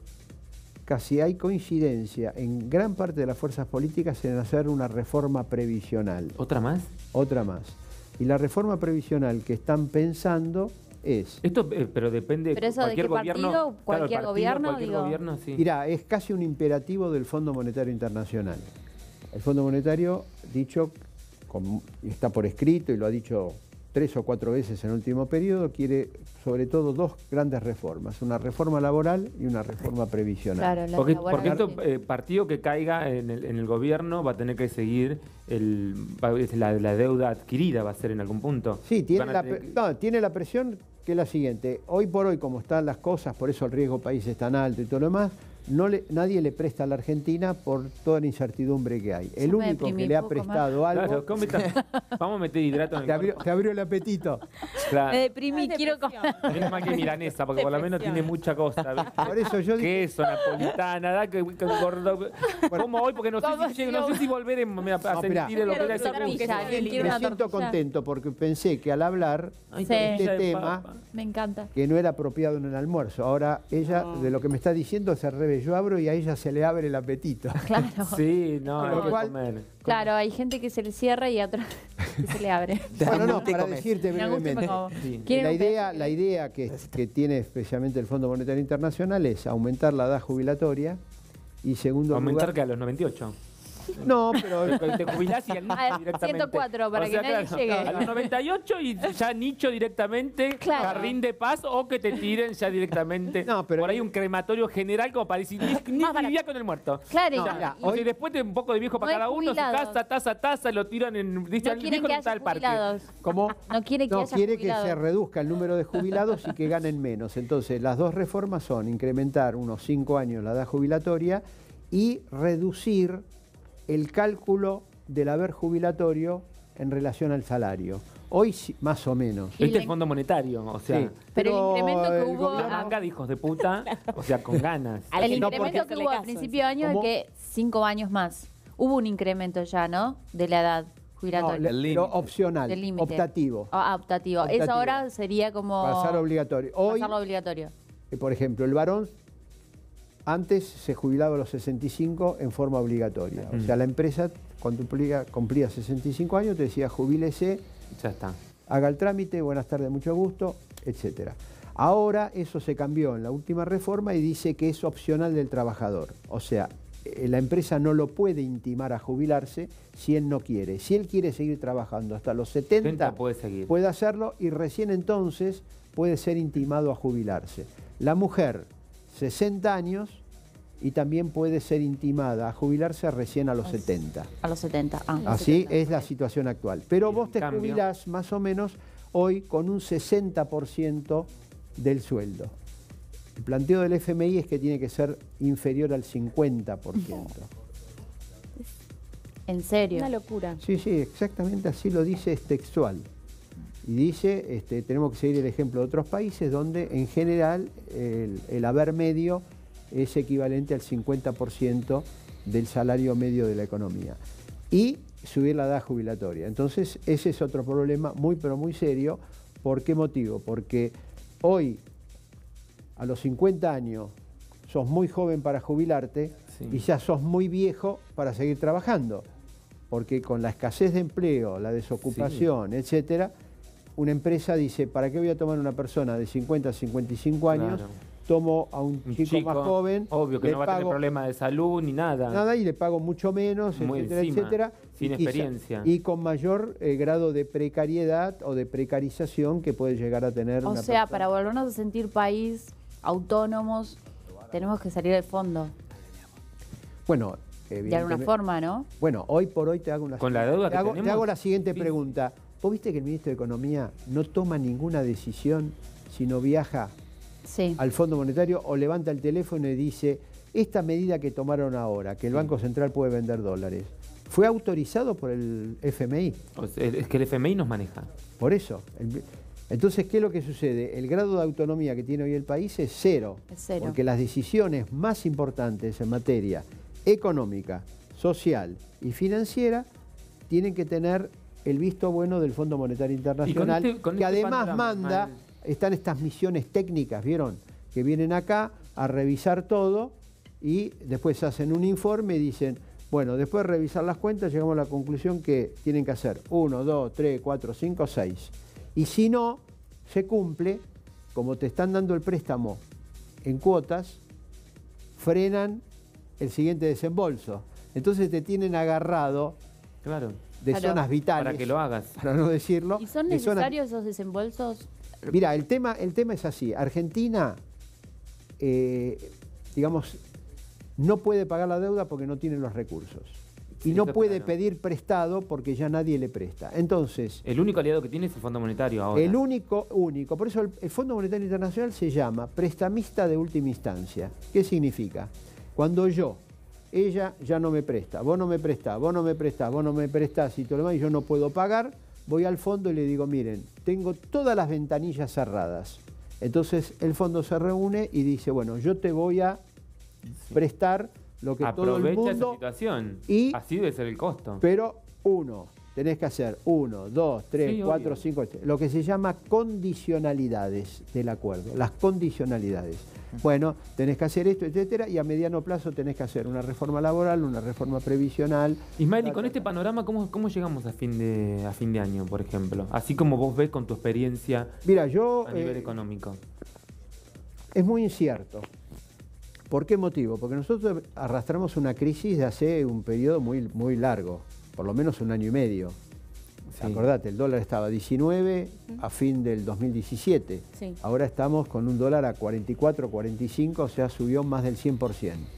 [SPEAKER 6] casi hay coincidencia en gran parte de las fuerzas políticas en hacer una reforma previsional.
[SPEAKER 5] ¿Otra más?
[SPEAKER 6] Otra más. Y la reforma previsional que están pensando es...
[SPEAKER 5] Esto, eh, pero depende
[SPEAKER 8] ¿Pero eso de
[SPEAKER 5] cualquier
[SPEAKER 8] qué
[SPEAKER 5] gobierno,
[SPEAKER 8] partido?
[SPEAKER 5] claro, el
[SPEAKER 8] ¿Cualquier
[SPEAKER 5] partido,
[SPEAKER 8] gobierno,
[SPEAKER 5] cualquier
[SPEAKER 8] digo?
[SPEAKER 5] gobierno, sí.
[SPEAKER 6] Mira, es casi un imperativo del Fondo Monetario Internacional. El Fondo Monetario, dicho, con- está por escrito y lo ha dicho tres o cuatro veces en el último periodo, quiere sobre todo dos grandes reformas, una reforma laboral y una reforma previsional.
[SPEAKER 8] Claro, la
[SPEAKER 5] Porque,
[SPEAKER 8] laboral,
[SPEAKER 5] porque esto,
[SPEAKER 8] sí.
[SPEAKER 5] eh, partido que caiga en el, en el gobierno va a tener que seguir el, va- es la, la deuda adquirida, va a ser en algún punto.
[SPEAKER 6] Sí, tiene
[SPEAKER 5] Van a
[SPEAKER 6] la,
[SPEAKER 5] tener
[SPEAKER 6] pre-
[SPEAKER 5] que-
[SPEAKER 6] no, tiene la presión que es la siguiente. Hoy por hoy, como están las cosas, por eso el riesgo país es tan alto y todo lo demás, no le, nadie le presta a la Argentina por toda la incertidumbre que hay. El
[SPEAKER 8] Yo me
[SPEAKER 6] único
[SPEAKER 8] deprimí
[SPEAKER 6] que le ha
[SPEAKER 8] un poco más.
[SPEAKER 6] prestado algo...
[SPEAKER 5] Claro, ¿cómo está? Vamos a meter hidrato en el
[SPEAKER 6] Te abrió,
[SPEAKER 5] cuerpo.
[SPEAKER 6] te abrió el apetito.
[SPEAKER 5] Claro.
[SPEAKER 8] Me deprimí, quiero comer.
[SPEAKER 5] Menos mal que milanesa, porque por lo menos tiene mucha cosa. ¿viste?
[SPEAKER 6] Por eso yo dije...
[SPEAKER 5] Queso, napolitana, da que, que gordo. ¿Cómo hoy? Porque no sé,
[SPEAKER 8] ¿Cómo
[SPEAKER 5] si, llego- no sé si volver a, a
[SPEAKER 6] No,
[SPEAKER 5] sentir
[SPEAKER 6] mirá.
[SPEAKER 5] el volver a ese
[SPEAKER 8] Quiero
[SPEAKER 5] gusto.
[SPEAKER 8] tortilla, alguien quiere
[SPEAKER 6] Me
[SPEAKER 8] una
[SPEAKER 6] siento
[SPEAKER 8] tortilla.
[SPEAKER 6] contento porque pensé que al hablar
[SPEAKER 5] Ay,
[SPEAKER 8] Sí.
[SPEAKER 6] de
[SPEAKER 5] tortilla
[SPEAKER 6] este
[SPEAKER 5] de
[SPEAKER 6] tema,
[SPEAKER 5] papa.
[SPEAKER 8] Me encanta.
[SPEAKER 6] que no era apropiado en el almuerzo. Ahora ella, de lo que me está diciendo, se revés. Yo abro y a ella se le abre el apetito.
[SPEAKER 8] Claro.
[SPEAKER 5] Sí, no,
[SPEAKER 6] Con
[SPEAKER 5] hay
[SPEAKER 6] lo
[SPEAKER 5] que
[SPEAKER 6] cual-
[SPEAKER 5] comer.
[SPEAKER 8] Claro, hay gente que se le cierra y a otra que se le abre.
[SPEAKER 6] Bueno, no,
[SPEAKER 10] Te
[SPEAKER 6] para
[SPEAKER 10] comes.
[SPEAKER 6] decirte
[SPEAKER 8] Me gusta
[SPEAKER 6] brevemente.
[SPEAKER 8] como-
[SPEAKER 5] Sí.
[SPEAKER 8] ¿Quieren
[SPEAKER 6] La
[SPEAKER 8] un
[SPEAKER 6] idea,
[SPEAKER 8] pedacito?
[SPEAKER 6] la idea que, que tiene especialmente el Fondo Monetario Internacional es aumentar la edad jubilatoria y segundo
[SPEAKER 5] Aumentar
[SPEAKER 6] lugar...
[SPEAKER 5] que a los noventa y ocho.
[SPEAKER 6] No, pero...
[SPEAKER 5] Te jubilás y al nicho
[SPEAKER 8] A ver,
[SPEAKER 5] directamente.
[SPEAKER 8] ciento cuatro, para que nadie llegue.
[SPEAKER 5] A los noventa y ocho y ya nicho directamente,
[SPEAKER 8] Claro.
[SPEAKER 5] jardín de paz o que te tiren ya directamente.
[SPEAKER 6] No, pero-
[SPEAKER 5] por ahí un crematorio general como para decir, ni, ni
[SPEAKER 8] Más barato.
[SPEAKER 5] vivía con el muerto.
[SPEAKER 8] Claro,
[SPEAKER 6] No,
[SPEAKER 8] y-
[SPEAKER 6] mira,
[SPEAKER 8] y-
[SPEAKER 6] hoy-
[SPEAKER 5] Y después te un poco de viejo para
[SPEAKER 8] No hay
[SPEAKER 5] cada uno, su
[SPEAKER 8] jubilados.
[SPEAKER 5] casa, taza, taza, lo tiran en... Dice,
[SPEAKER 8] no
[SPEAKER 5] el
[SPEAKER 8] quieren
[SPEAKER 5] viejo
[SPEAKER 8] que
[SPEAKER 5] no está
[SPEAKER 8] haya
[SPEAKER 5] al parque.
[SPEAKER 8] jubilados.
[SPEAKER 6] ¿Cómo?
[SPEAKER 8] No quiere que
[SPEAKER 6] No,
[SPEAKER 8] haya
[SPEAKER 6] quiere que
[SPEAKER 8] jubilados.
[SPEAKER 6] se reduzca el número de jubilados y que ganen menos. Entonces, las dos reformas son incrementar unos cinco años la edad jubilatoria y reducir el cálculo del haber jubilatorio en relación al salario. Hoy sí, más o menos.
[SPEAKER 8] Y
[SPEAKER 5] Este
[SPEAKER 8] la-
[SPEAKER 5] es Fondo Monetario, o sea...
[SPEAKER 6] Sí,
[SPEAKER 8] Pero el incremento que
[SPEAKER 6] el
[SPEAKER 8] hubo-
[SPEAKER 6] gobierno-
[SPEAKER 5] Una manga de hijos de puta, o sea, con ganas.
[SPEAKER 9] A la
[SPEAKER 8] El
[SPEAKER 9] gente
[SPEAKER 6] no,
[SPEAKER 9] le
[SPEAKER 8] incremento
[SPEAKER 9] gusta
[SPEAKER 8] que
[SPEAKER 9] hacerle
[SPEAKER 8] hubo a
[SPEAKER 9] caso,
[SPEAKER 8] principio de año es
[SPEAKER 6] ¿Cómo?
[SPEAKER 8] que cinco años más. Hubo un incremento ya, ¿no? De la edad
[SPEAKER 6] No,
[SPEAKER 8] jubilatoria.
[SPEAKER 6] le-
[SPEAKER 3] El
[SPEAKER 6] pero
[SPEAKER 3] límite.
[SPEAKER 6] opcional,
[SPEAKER 8] Del límite.
[SPEAKER 6] optativo,
[SPEAKER 8] Ah, optativo.
[SPEAKER 6] Optativo.
[SPEAKER 8] Eso ahora sería como...
[SPEAKER 6] pasar obligatorio. Hoy,
[SPEAKER 8] pasarlo obligatorio.
[SPEAKER 6] eh, por ejemplo, el varón antes se jubilaba a los sesenta y cinco en forma obligatoria. O sea, la empresa, cuando cumplía, cumplía sesenta y cinco años, te decía jubílese,
[SPEAKER 5] Ya está.
[SPEAKER 6] haga el trámite, buenas tardes, mucho gusto, etcétera. Ahora eso se cambió en la última reforma y dice que es opcional del trabajador. O sea, eh, la empresa no lo puede intimar a jubilarse si él no quiere. Si él quiere seguir trabajando hasta los setenta,
[SPEAKER 5] setenta puede seguir.
[SPEAKER 6] puede hacerlo y recién entonces puede ser intimado a jubilarse. La mujer, sesenta años, y también puede ser intimada a jubilarse recién a los setenta.
[SPEAKER 8] A los setenta. Ah, los
[SPEAKER 6] Así
[SPEAKER 8] setenta.
[SPEAKER 6] es la situación actual. Pero
[SPEAKER 5] Y
[SPEAKER 6] vos
[SPEAKER 5] en
[SPEAKER 6] te
[SPEAKER 5] cambio-
[SPEAKER 6] jubilás más o menos hoy con un sesenta por ciento del sueldo. El planteo del F M I es que tiene que ser inferior al cincuenta por ciento.
[SPEAKER 8] En serio.
[SPEAKER 9] Una locura.
[SPEAKER 6] Sí, sí, exactamente así lo dice, es textual. Y dice, este, tenemos que seguir el ejemplo de otros países donde en general el, el haber medio es equivalente al cincuenta por ciento del salario medio de la economía. Y subir la edad jubilatoria. Entonces, ese es otro problema muy, pero muy serio. ¿Por qué motivo? Porque hoy, a los cincuenta años, sos muy joven para jubilarte,
[SPEAKER 5] Sí.
[SPEAKER 6] y ya sos muy viejo para seguir trabajando. Porque con la escasez de empleo, la desocupación, sí. etcétera, una empresa dice, ¿para qué voy a tomar una persona de cincuenta a cincuenta y cinco años?
[SPEAKER 5] Claro.
[SPEAKER 6] Tomo a un,
[SPEAKER 5] Un
[SPEAKER 6] chico,
[SPEAKER 5] chico,
[SPEAKER 6] más joven.
[SPEAKER 5] obvio que
[SPEAKER 6] le
[SPEAKER 5] no va a
[SPEAKER 6] pago
[SPEAKER 5] tener problema de salud ni nada.
[SPEAKER 6] Nada y le pago mucho menos,
[SPEAKER 5] Muy
[SPEAKER 6] etcétera,
[SPEAKER 5] encima,
[SPEAKER 6] etcétera.
[SPEAKER 5] sin
[SPEAKER 6] y quizá-
[SPEAKER 5] experiencia.
[SPEAKER 6] y con mayor eh, grado de precariedad o de precarización que puede llegar a tener
[SPEAKER 8] O
[SPEAKER 6] una
[SPEAKER 8] sea,
[SPEAKER 6] persona.
[SPEAKER 8] para volvernos a sentir país autónomos, tenemos que salir del fondo.
[SPEAKER 6] Bueno,
[SPEAKER 8] De alguna
[SPEAKER 6] evidentemente-
[SPEAKER 8] forma, ¿no?
[SPEAKER 6] Bueno, hoy por hoy te hago una
[SPEAKER 5] Con la
[SPEAKER 6] siguiente-
[SPEAKER 5] deuda
[SPEAKER 6] te
[SPEAKER 5] que
[SPEAKER 6] hago, te
[SPEAKER 5] tenemos,
[SPEAKER 6] hago la siguiente
[SPEAKER 5] sí.
[SPEAKER 6] pregunta. ¿Vos viste que el ministro de Economía no toma ninguna decisión si no viaja
[SPEAKER 8] Sí.
[SPEAKER 6] al Fondo Monetario o levanta el teléfono y dice, esta medida que tomaron ahora, que el Banco Central puede vender dólares, fue autorizado por el F M I?
[SPEAKER 5] O sea, es que el F M I nos maneja.
[SPEAKER 6] Por eso. El- entonces, ¿qué es lo que sucede? El grado de autonomía que tiene hoy el país es cero.
[SPEAKER 8] Es cero.
[SPEAKER 6] Porque las decisiones más importantes en materia económica, social y financiera tienen que tener el visto bueno del Fondo Monetario Internacional,
[SPEAKER 5] este- con
[SPEAKER 6] que
[SPEAKER 5] este
[SPEAKER 6] además
[SPEAKER 5] panorama,
[SPEAKER 6] manda,
[SPEAKER 5] mal.
[SPEAKER 6] están estas misiones técnicas, ¿vieron? Que vienen acá a revisar todo y después hacen un informe y dicen, bueno, después de revisar las cuentas llegamos a la conclusión que tienen que hacer uno, dos, tres, cuatro, cinco, seis. Y si no se cumple, como te están dando el préstamo en cuotas, frenan el siguiente desembolso. Entonces te tienen agarrado
[SPEAKER 5] Claro.
[SPEAKER 6] de
[SPEAKER 8] Claro.
[SPEAKER 6] zonas vitales.
[SPEAKER 5] Para que lo hagas.
[SPEAKER 6] Para no decirlo.
[SPEAKER 8] ¿Y son
[SPEAKER 6] de zonas-
[SPEAKER 8] necesarios esos desembolsos?
[SPEAKER 6] Mira, el tema, el tema es así. Argentina, eh, digamos, no puede pagar la deuda porque no tiene los recursos. Y
[SPEAKER 5] Sí,
[SPEAKER 6] no
[SPEAKER 5] eso
[SPEAKER 6] puede
[SPEAKER 5] claro.
[SPEAKER 6] pedir prestado porque ya nadie le presta. Entonces,
[SPEAKER 5] El único aliado que tiene es el Fondo Monetario ahora.
[SPEAKER 6] el único, único, por eso el, el Fondo Monetario Internacional se llama prestamista de última instancia. ¿Qué significa? Cuando yo, ella ya no me presta, vos no me prestás, vos no me prestás, vos no me prestás y todo lo demás, y yo no puedo pagar, voy al fondo y le digo, miren, tengo todas las ventanillas cerradas. Entonces el fondo se reúne y dice, bueno, yo te voy a prestar lo que todo el
[SPEAKER 5] Aprovecha esa
[SPEAKER 6] mundo,
[SPEAKER 5] situación.
[SPEAKER 6] y-
[SPEAKER 5] Así debe ser el costo.
[SPEAKER 6] pero uno, tenés que hacer uno, dos, tres,
[SPEAKER 5] Sí,
[SPEAKER 6] cuatro,
[SPEAKER 5] obvio.
[SPEAKER 6] cinco, lo que se llama condicionalidades del acuerdo, las condicionalidades. Bueno, tenés que hacer esto, etcétera, y a mediano plazo tenés que hacer una reforma laboral, una reforma previsional.
[SPEAKER 5] Ismael, y
[SPEAKER 6] Ta,
[SPEAKER 5] con
[SPEAKER 6] ta,
[SPEAKER 5] este
[SPEAKER 6] ta.
[SPEAKER 5] panorama, ¿cómo, cómo llegamos a fin, de, a fin de año, por ejemplo? Así como vos ves con tu experiencia
[SPEAKER 6] Mira, yo...
[SPEAKER 5] a nivel
[SPEAKER 6] eh,
[SPEAKER 5] económico.
[SPEAKER 6] Es muy incierto. ¿Por qué motivo? Porque nosotros arrastramos una crisis de hace un periodo muy, muy largo, por lo menos un año y medio.
[SPEAKER 5] Sí.
[SPEAKER 6] Acordate, el dólar estaba a diecinueve a fin del dos mil diecisiete.
[SPEAKER 9] Sí.
[SPEAKER 6] Ahora estamos con un dólar a cuarenta y cuatro, cuarenta y cinco, o sea, subió más del cien por ciento.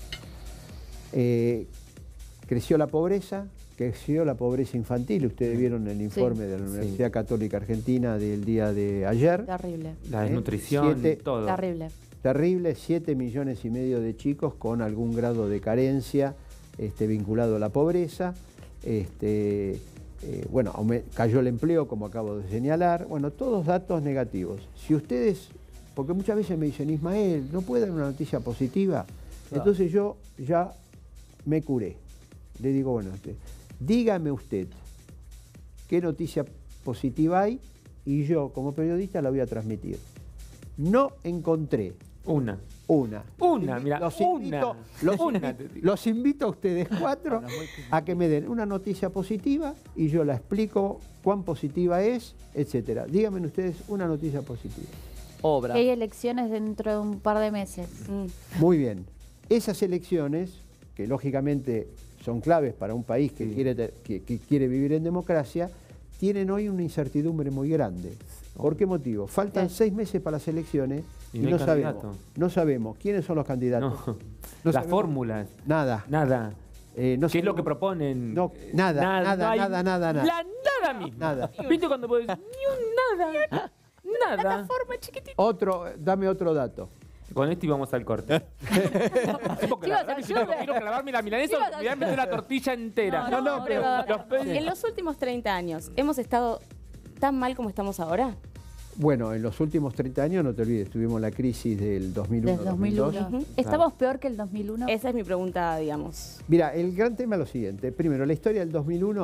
[SPEAKER 6] Eh, creció la pobreza, creció la pobreza infantil. Ustedes vieron el informe de la
[SPEAKER 5] Sí.
[SPEAKER 6] Universidad Católica Argentina del día de ayer.
[SPEAKER 8] Terrible.
[SPEAKER 5] La
[SPEAKER 6] ¿eh?
[SPEAKER 5] desnutrición,
[SPEAKER 6] Siete-
[SPEAKER 5] todo.
[SPEAKER 8] Terrible.
[SPEAKER 6] Terrible, siete millones y medio de chicos con algún grado de carencia este, vinculado a la pobreza. Este, eh, bueno, aume- cayó el empleo, como acabo de señalar. Bueno, todos datos negativos. Si ustedes, porque muchas veces me dicen, Ismael, ¿no puede dar una noticia positiva? Entonces yo ya me curé. Le digo, bueno, este, dígame usted qué noticia positiva hay y yo, como periodista, la voy a transmitir. No encontré
[SPEAKER 5] Una.
[SPEAKER 6] una.
[SPEAKER 5] Una,
[SPEAKER 6] Los
[SPEAKER 5] mira,
[SPEAKER 6] los
[SPEAKER 5] una.
[SPEAKER 6] invito, los,
[SPEAKER 5] Una,
[SPEAKER 6] invito-
[SPEAKER 5] te digo.
[SPEAKER 6] los invito a ustedes cuatro a que me den una noticia positiva y yo la explico cuán positiva es, etcétera. Díganme ustedes una noticia positiva.
[SPEAKER 3] Obra.
[SPEAKER 8] Que hay elecciones dentro de un par de meses.
[SPEAKER 6] Muy bien. Esas elecciones, que lógicamente son claves para un país que,
[SPEAKER 5] Sí.
[SPEAKER 6] quiere, te- que, que quiere vivir en democracia, tienen hoy una incertidumbre muy grande. ¿Por qué motivo? Faltan
[SPEAKER 8] ¿Qué?
[SPEAKER 6] seis meses para las elecciones y,
[SPEAKER 5] Y no
[SPEAKER 6] no,
[SPEAKER 5] hay
[SPEAKER 6] sabemos,
[SPEAKER 5] candidato.
[SPEAKER 6] no sabemos quiénes son los candidatos.
[SPEAKER 5] No.
[SPEAKER 6] No
[SPEAKER 5] Las
[SPEAKER 6] sabemos
[SPEAKER 5] fórmulas.
[SPEAKER 6] Nada.
[SPEAKER 5] Nada.
[SPEAKER 6] Eh, no
[SPEAKER 5] ¿Qué es lo
[SPEAKER 6] sabemos-
[SPEAKER 5] que proponen?
[SPEAKER 6] No, nada, nada,
[SPEAKER 5] no hay
[SPEAKER 6] nada, nada, nada.
[SPEAKER 5] La nada misma.
[SPEAKER 6] Nada.
[SPEAKER 5] ¿Viste cuando puedes decir ni un nada? Nada.
[SPEAKER 6] Otro, dame otro dato.
[SPEAKER 5] Con esto íbamos al corte. Sí, porque la
[SPEAKER 8] Chicos,
[SPEAKER 5] verdad que si no
[SPEAKER 8] ayuden.
[SPEAKER 5] quiero clavarme la milanesa,
[SPEAKER 8] Chicos,
[SPEAKER 5] me voy a meter la tortilla entera.
[SPEAKER 8] No, no, pero-
[SPEAKER 5] los pe-
[SPEAKER 9] En los últimos treinta años, ¿hemos estado tan mal como estamos ahora?
[SPEAKER 6] Bueno, en los últimos treinta años, no te olvides, tuvimos la crisis del dos mil uno,
[SPEAKER 8] Desde dos mil uno.
[SPEAKER 6] dos mil dos.
[SPEAKER 9] Ujú.
[SPEAKER 8] ¿Estamos peor que el dos mil uno?
[SPEAKER 9] Esa es mi pregunta, digamos.
[SPEAKER 6] Mira, el gran tema es lo siguiente. Primero, la historia del dos mil uno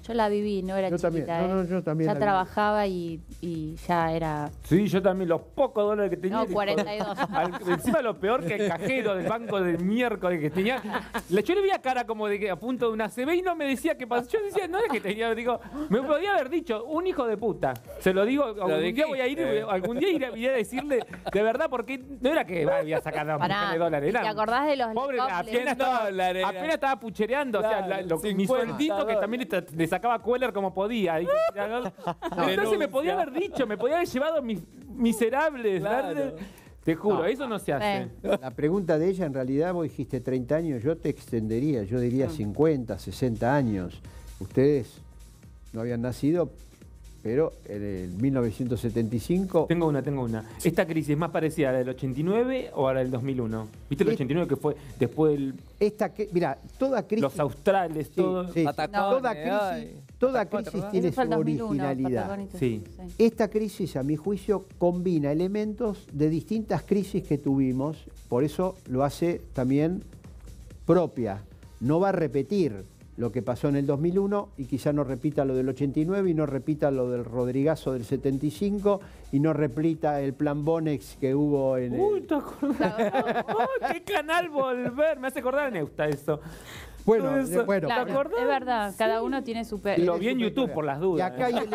[SPEAKER 8] Yo la viví, no era
[SPEAKER 6] Yo también,
[SPEAKER 8] chiquita,
[SPEAKER 6] no,
[SPEAKER 8] ¿eh?
[SPEAKER 6] no, yo también
[SPEAKER 8] Ya
[SPEAKER 6] la viví.
[SPEAKER 8] trabajaba y, y ya era...
[SPEAKER 5] Sí, yo también, los pocos dólares que tenía.
[SPEAKER 8] No, cuarenta y dos.
[SPEAKER 5] Al- encima lo peor que el cajero del banco del miércoles que tenía. Le, yo le veía cara como de que a punto de una C B y no me decía qué pasó. Yo decía, no era que tenía, digo, me podía haber dicho, un hijo de puta. Se lo digo, algún día
[SPEAKER 3] dijiste.
[SPEAKER 5] voy a ir, y voy- algún día iré, iré a decirle, de verdad, porque no era que había sacado
[SPEAKER 8] Pará,
[SPEAKER 5] millones de dólares.
[SPEAKER 8] ¿y
[SPEAKER 5] Era,
[SPEAKER 8] ¿te acordás de los
[SPEAKER 5] pobre,
[SPEAKER 8] Lecoples?
[SPEAKER 5] apenas estaba,
[SPEAKER 3] dólares era.
[SPEAKER 5] apenas estaba puchereando, o sea,
[SPEAKER 3] Claro,
[SPEAKER 5] la- lo- mi
[SPEAKER 3] cincuenta
[SPEAKER 5] sueldito que
[SPEAKER 3] dólares.
[SPEAKER 5] también le, le sacaba Queller como podía. Y- entonces me podía haber dicho, me podía haber llevado mis miserables.
[SPEAKER 3] Claro.
[SPEAKER 5] darle- Te juro,
[SPEAKER 6] No.
[SPEAKER 5] eso no se hace.
[SPEAKER 6] La pregunta de ella, en realidad, vos dijiste treinta años, yo te extendería, yo diría cincuenta, sesenta años. Ustedes no habían nacido, pero en el mil novecientos setenta y cinco...
[SPEAKER 5] Tengo una, tengo una. ¿Esta crisis es más parecida a la del ochenta y nueve o a la del dos mil uno? ¿Viste el
[SPEAKER 6] Es-
[SPEAKER 5] ochenta y nueve que fue después del,
[SPEAKER 6] Esta, que- mira, toda crisis...
[SPEAKER 5] los australes,
[SPEAKER 6] Sí,
[SPEAKER 5] todo?
[SPEAKER 6] sí.
[SPEAKER 3] Patacones,
[SPEAKER 6] Toda crisis,
[SPEAKER 3] ay.
[SPEAKER 6] toda
[SPEAKER 3] Patacones,
[SPEAKER 6] crisis
[SPEAKER 3] ¿verdad?
[SPEAKER 6] tiene
[SPEAKER 8] Ese fue
[SPEAKER 6] su
[SPEAKER 8] el dos mil uno,
[SPEAKER 6] originalidad.
[SPEAKER 8] Patagonito,
[SPEAKER 5] Sí.
[SPEAKER 6] Esta crisis, a mi juicio, combina elementos de distintas crisis que tuvimos, por eso lo hace también propia. No va a repetir lo que pasó en el dos mil uno y quizá no repita lo del ochenta y nueve y no repita lo del Rodrigazo del setenta y cinco y no repita el plan Bonex que hubo en el...
[SPEAKER 5] Uy, ¿te acordás? ¡Oh, qué canal volver! Me hace acordar a Neusta eso.
[SPEAKER 6] Bueno,
[SPEAKER 5] Todo eso.
[SPEAKER 6] bueno,
[SPEAKER 8] Claro,
[SPEAKER 5] ¿te acordás?
[SPEAKER 8] es verdad, cada uno tiene su... pe-
[SPEAKER 5] Lo vi en
[SPEAKER 6] su
[SPEAKER 5] YouTube
[SPEAKER 6] historia.
[SPEAKER 5] por las
[SPEAKER 6] Y
[SPEAKER 5] dudas.
[SPEAKER 6] acá hay ele-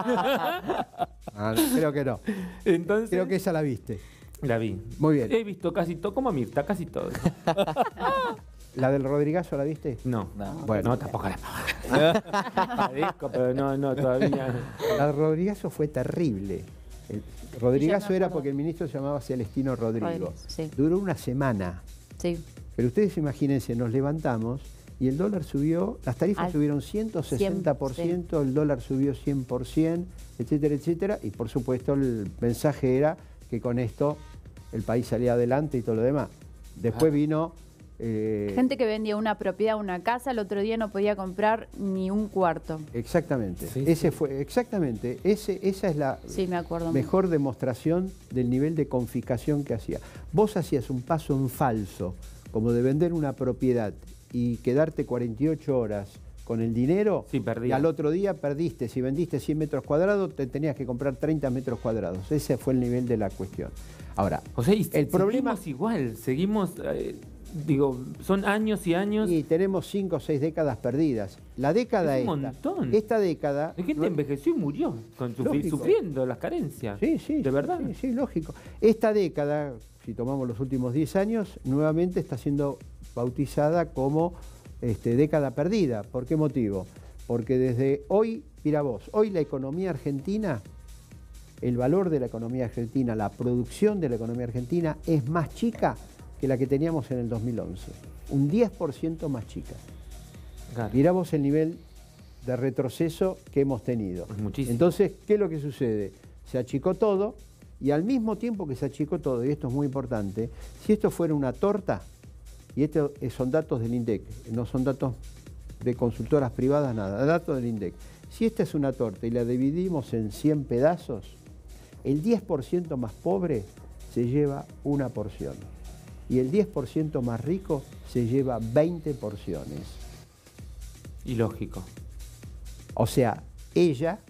[SPEAKER 6] Ah, no, creo que no.
[SPEAKER 5] Entonces,
[SPEAKER 6] Creo que esa la viste.
[SPEAKER 5] la vi.
[SPEAKER 6] Muy bien.
[SPEAKER 5] He visto casi todo, como Mirta, casi todo.
[SPEAKER 6] ¿La del Rodrigazo la viste?
[SPEAKER 5] No,
[SPEAKER 3] No.
[SPEAKER 6] Bueno.
[SPEAKER 5] no, tampoco la padezco, pero no, no, todavía.
[SPEAKER 6] La del Rodrigazo fue terrible. El Rodrigazo
[SPEAKER 8] Sí, ya me
[SPEAKER 6] era
[SPEAKER 8] acuerdo.
[SPEAKER 6] porque el ministro se llamaba Celestino Rodrigo.
[SPEAKER 8] Rodrigo, sí.
[SPEAKER 6] Duró una semana.
[SPEAKER 8] Sí.
[SPEAKER 6] Pero ustedes imagínense, nos levantamos y el dólar subió, las tarifas
[SPEAKER 8] Al
[SPEAKER 6] subieron ciento sesenta por ciento, el dólar subió cien por ciento, etcétera, etcétera. Y por supuesto el mensaje era que con esto el país salía adelante y todo lo demás. Después vino... eh,
[SPEAKER 8] Gente que vendía una propiedad, una casa, el otro día no podía comprar ni un cuarto.
[SPEAKER 6] Exactamente.
[SPEAKER 4] Sí,
[SPEAKER 6] ese fue, exactamente. Ese, esa es la
[SPEAKER 8] Sí, me acuerdo.
[SPEAKER 6] mejor demostración del nivel de confiscación que hacía. Vos hacías un paso en falso, como de vender una propiedad y quedarte cuarenta y ocho horas con el dinero,
[SPEAKER 5] Sí, perdí.
[SPEAKER 6] y al otro día perdiste. Si vendiste cien metros cuadrados, te tenías que comprar treinta metros cuadrados. Ese fue el nivel de la cuestión. Ahora,
[SPEAKER 5] O sea, y
[SPEAKER 6] el problema...
[SPEAKER 5] seguimos igual, seguimos, eh, digo, son años y años.
[SPEAKER 6] Y tenemos cinco o seis décadas perdidas. La década
[SPEAKER 5] Es un
[SPEAKER 6] esta,
[SPEAKER 5] montón.
[SPEAKER 6] esta década...
[SPEAKER 5] La gente
[SPEAKER 6] no-
[SPEAKER 5] envejeció y murió, con sufri-
[SPEAKER 6] Lógico.
[SPEAKER 5] sufriendo las carencias.
[SPEAKER 6] Sí, sí.
[SPEAKER 5] De verdad.
[SPEAKER 6] Sí, sí, lógico. Esta década, si tomamos los últimos diez años, nuevamente está siendo bautizada como este, década perdida. ¿Por qué motivo? Porque desde hoy, mira vos, hoy la economía argentina, el valor de la economía argentina, la producción de la economía argentina es más chica que la que teníamos en el dos mil once. Un diez por ciento más chica.
[SPEAKER 5] Claro.
[SPEAKER 6] Mirá vos el nivel de retroceso que hemos tenido.
[SPEAKER 5] Es muchísimo.
[SPEAKER 6] Entonces, ¿qué es lo que sucede? Se achicó todo y al mismo tiempo que se achicó todo, y esto es muy importante, si esto fuera una torta, y estos son datos del INDEC, no son datos de consultoras privadas, nada, datos del INDEC. Si esta es una torta y la dividimos en cien pedazos, el diez por ciento más pobre se lleva una porción y el diez por ciento más rico se lleva veinte porciones.
[SPEAKER 5] Ilógico.
[SPEAKER 6] O sea, ella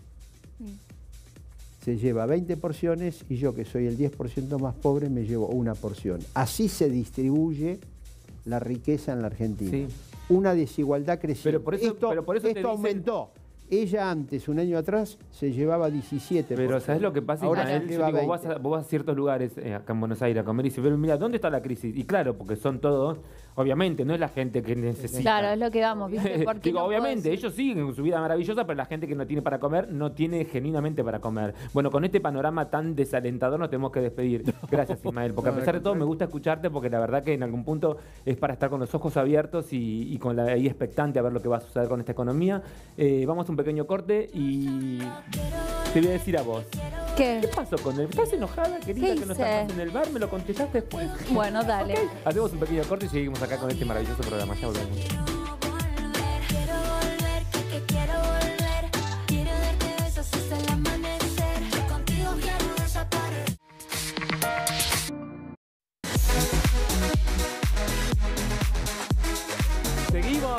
[SPEAKER 6] se lleva veinte porciones y yo, que soy el diez por ciento más pobre, me llevo una porción. Así se distribuye la riqueza en la Argentina.
[SPEAKER 5] Sí.
[SPEAKER 6] Una desigualdad creciente.
[SPEAKER 5] Pero por eso-
[SPEAKER 6] esto
[SPEAKER 5] pero por eso te
[SPEAKER 6] esto
[SPEAKER 5] dicen-
[SPEAKER 6] aumentó. Ella antes, un año atrás, se llevaba diecisiete.
[SPEAKER 5] Pero ¿sabes lo que pasa?
[SPEAKER 6] Ahora
[SPEAKER 5] Ismael?
[SPEAKER 6] se
[SPEAKER 5] Yo
[SPEAKER 6] lleva
[SPEAKER 5] digo, vos, vas
[SPEAKER 6] veinte.
[SPEAKER 5] a, vos vas a ciertos lugares eh, acá en Buenos Aires a comer y dices, pero mira, ¿dónde está la crisis? Y claro, porque son todos, obviamente, no es la gente que necesita.
[SPEAKER 8] Claro, es lo que vamos, ¿viste? ¿Por qué
[SPEAKER 5] Digo,
[SPEAKER 8] no
[SPEAKER 5] obviamente,
[SPEAKER 8] puedo decir?
[SPEAKER 5] ellos siguen con su vida maravillosa, pero la gente que no tiene para comer no tiene genuinamente para comer. Bueno, con este panorama tan desalentador nos tenemos que despedir. Gracias, Ismael, porque a pesar de todo me gusta escucharte, porque la verdad que en algún punto es para estar con los ojos abiertos y, y con la ahí expectante a ver lo que va a suceder con esta economía. Eh, vamos a un pequeño corte y te voy a decir a vos.
[SPEAKER 8] ¿Qué?
[SPEAKER 5] ¿Qué pasó con él? ¿Estás enojada, querida,
[SPEAKER 8] ¿Qué
[SPEAKER 5] que no
[SPEAKER 8] hice?
[SPEAKER 5] estás en el bar? ¿Me lo contestaste después?
[SPEAKER 8] Bueno, dale.
[SPEAKER 5] Hacemos un pequeño corte y seguimos acá con este maravilloso programa. Ya volvemos.
[SPEAKER 11] Quiero volver, que quiero volver. Quiero darte besos hasta el amanecer. Contigo quiero desaparecer.
[SPEAKER 5] Seguimos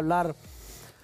[SPEAKER 4] hablar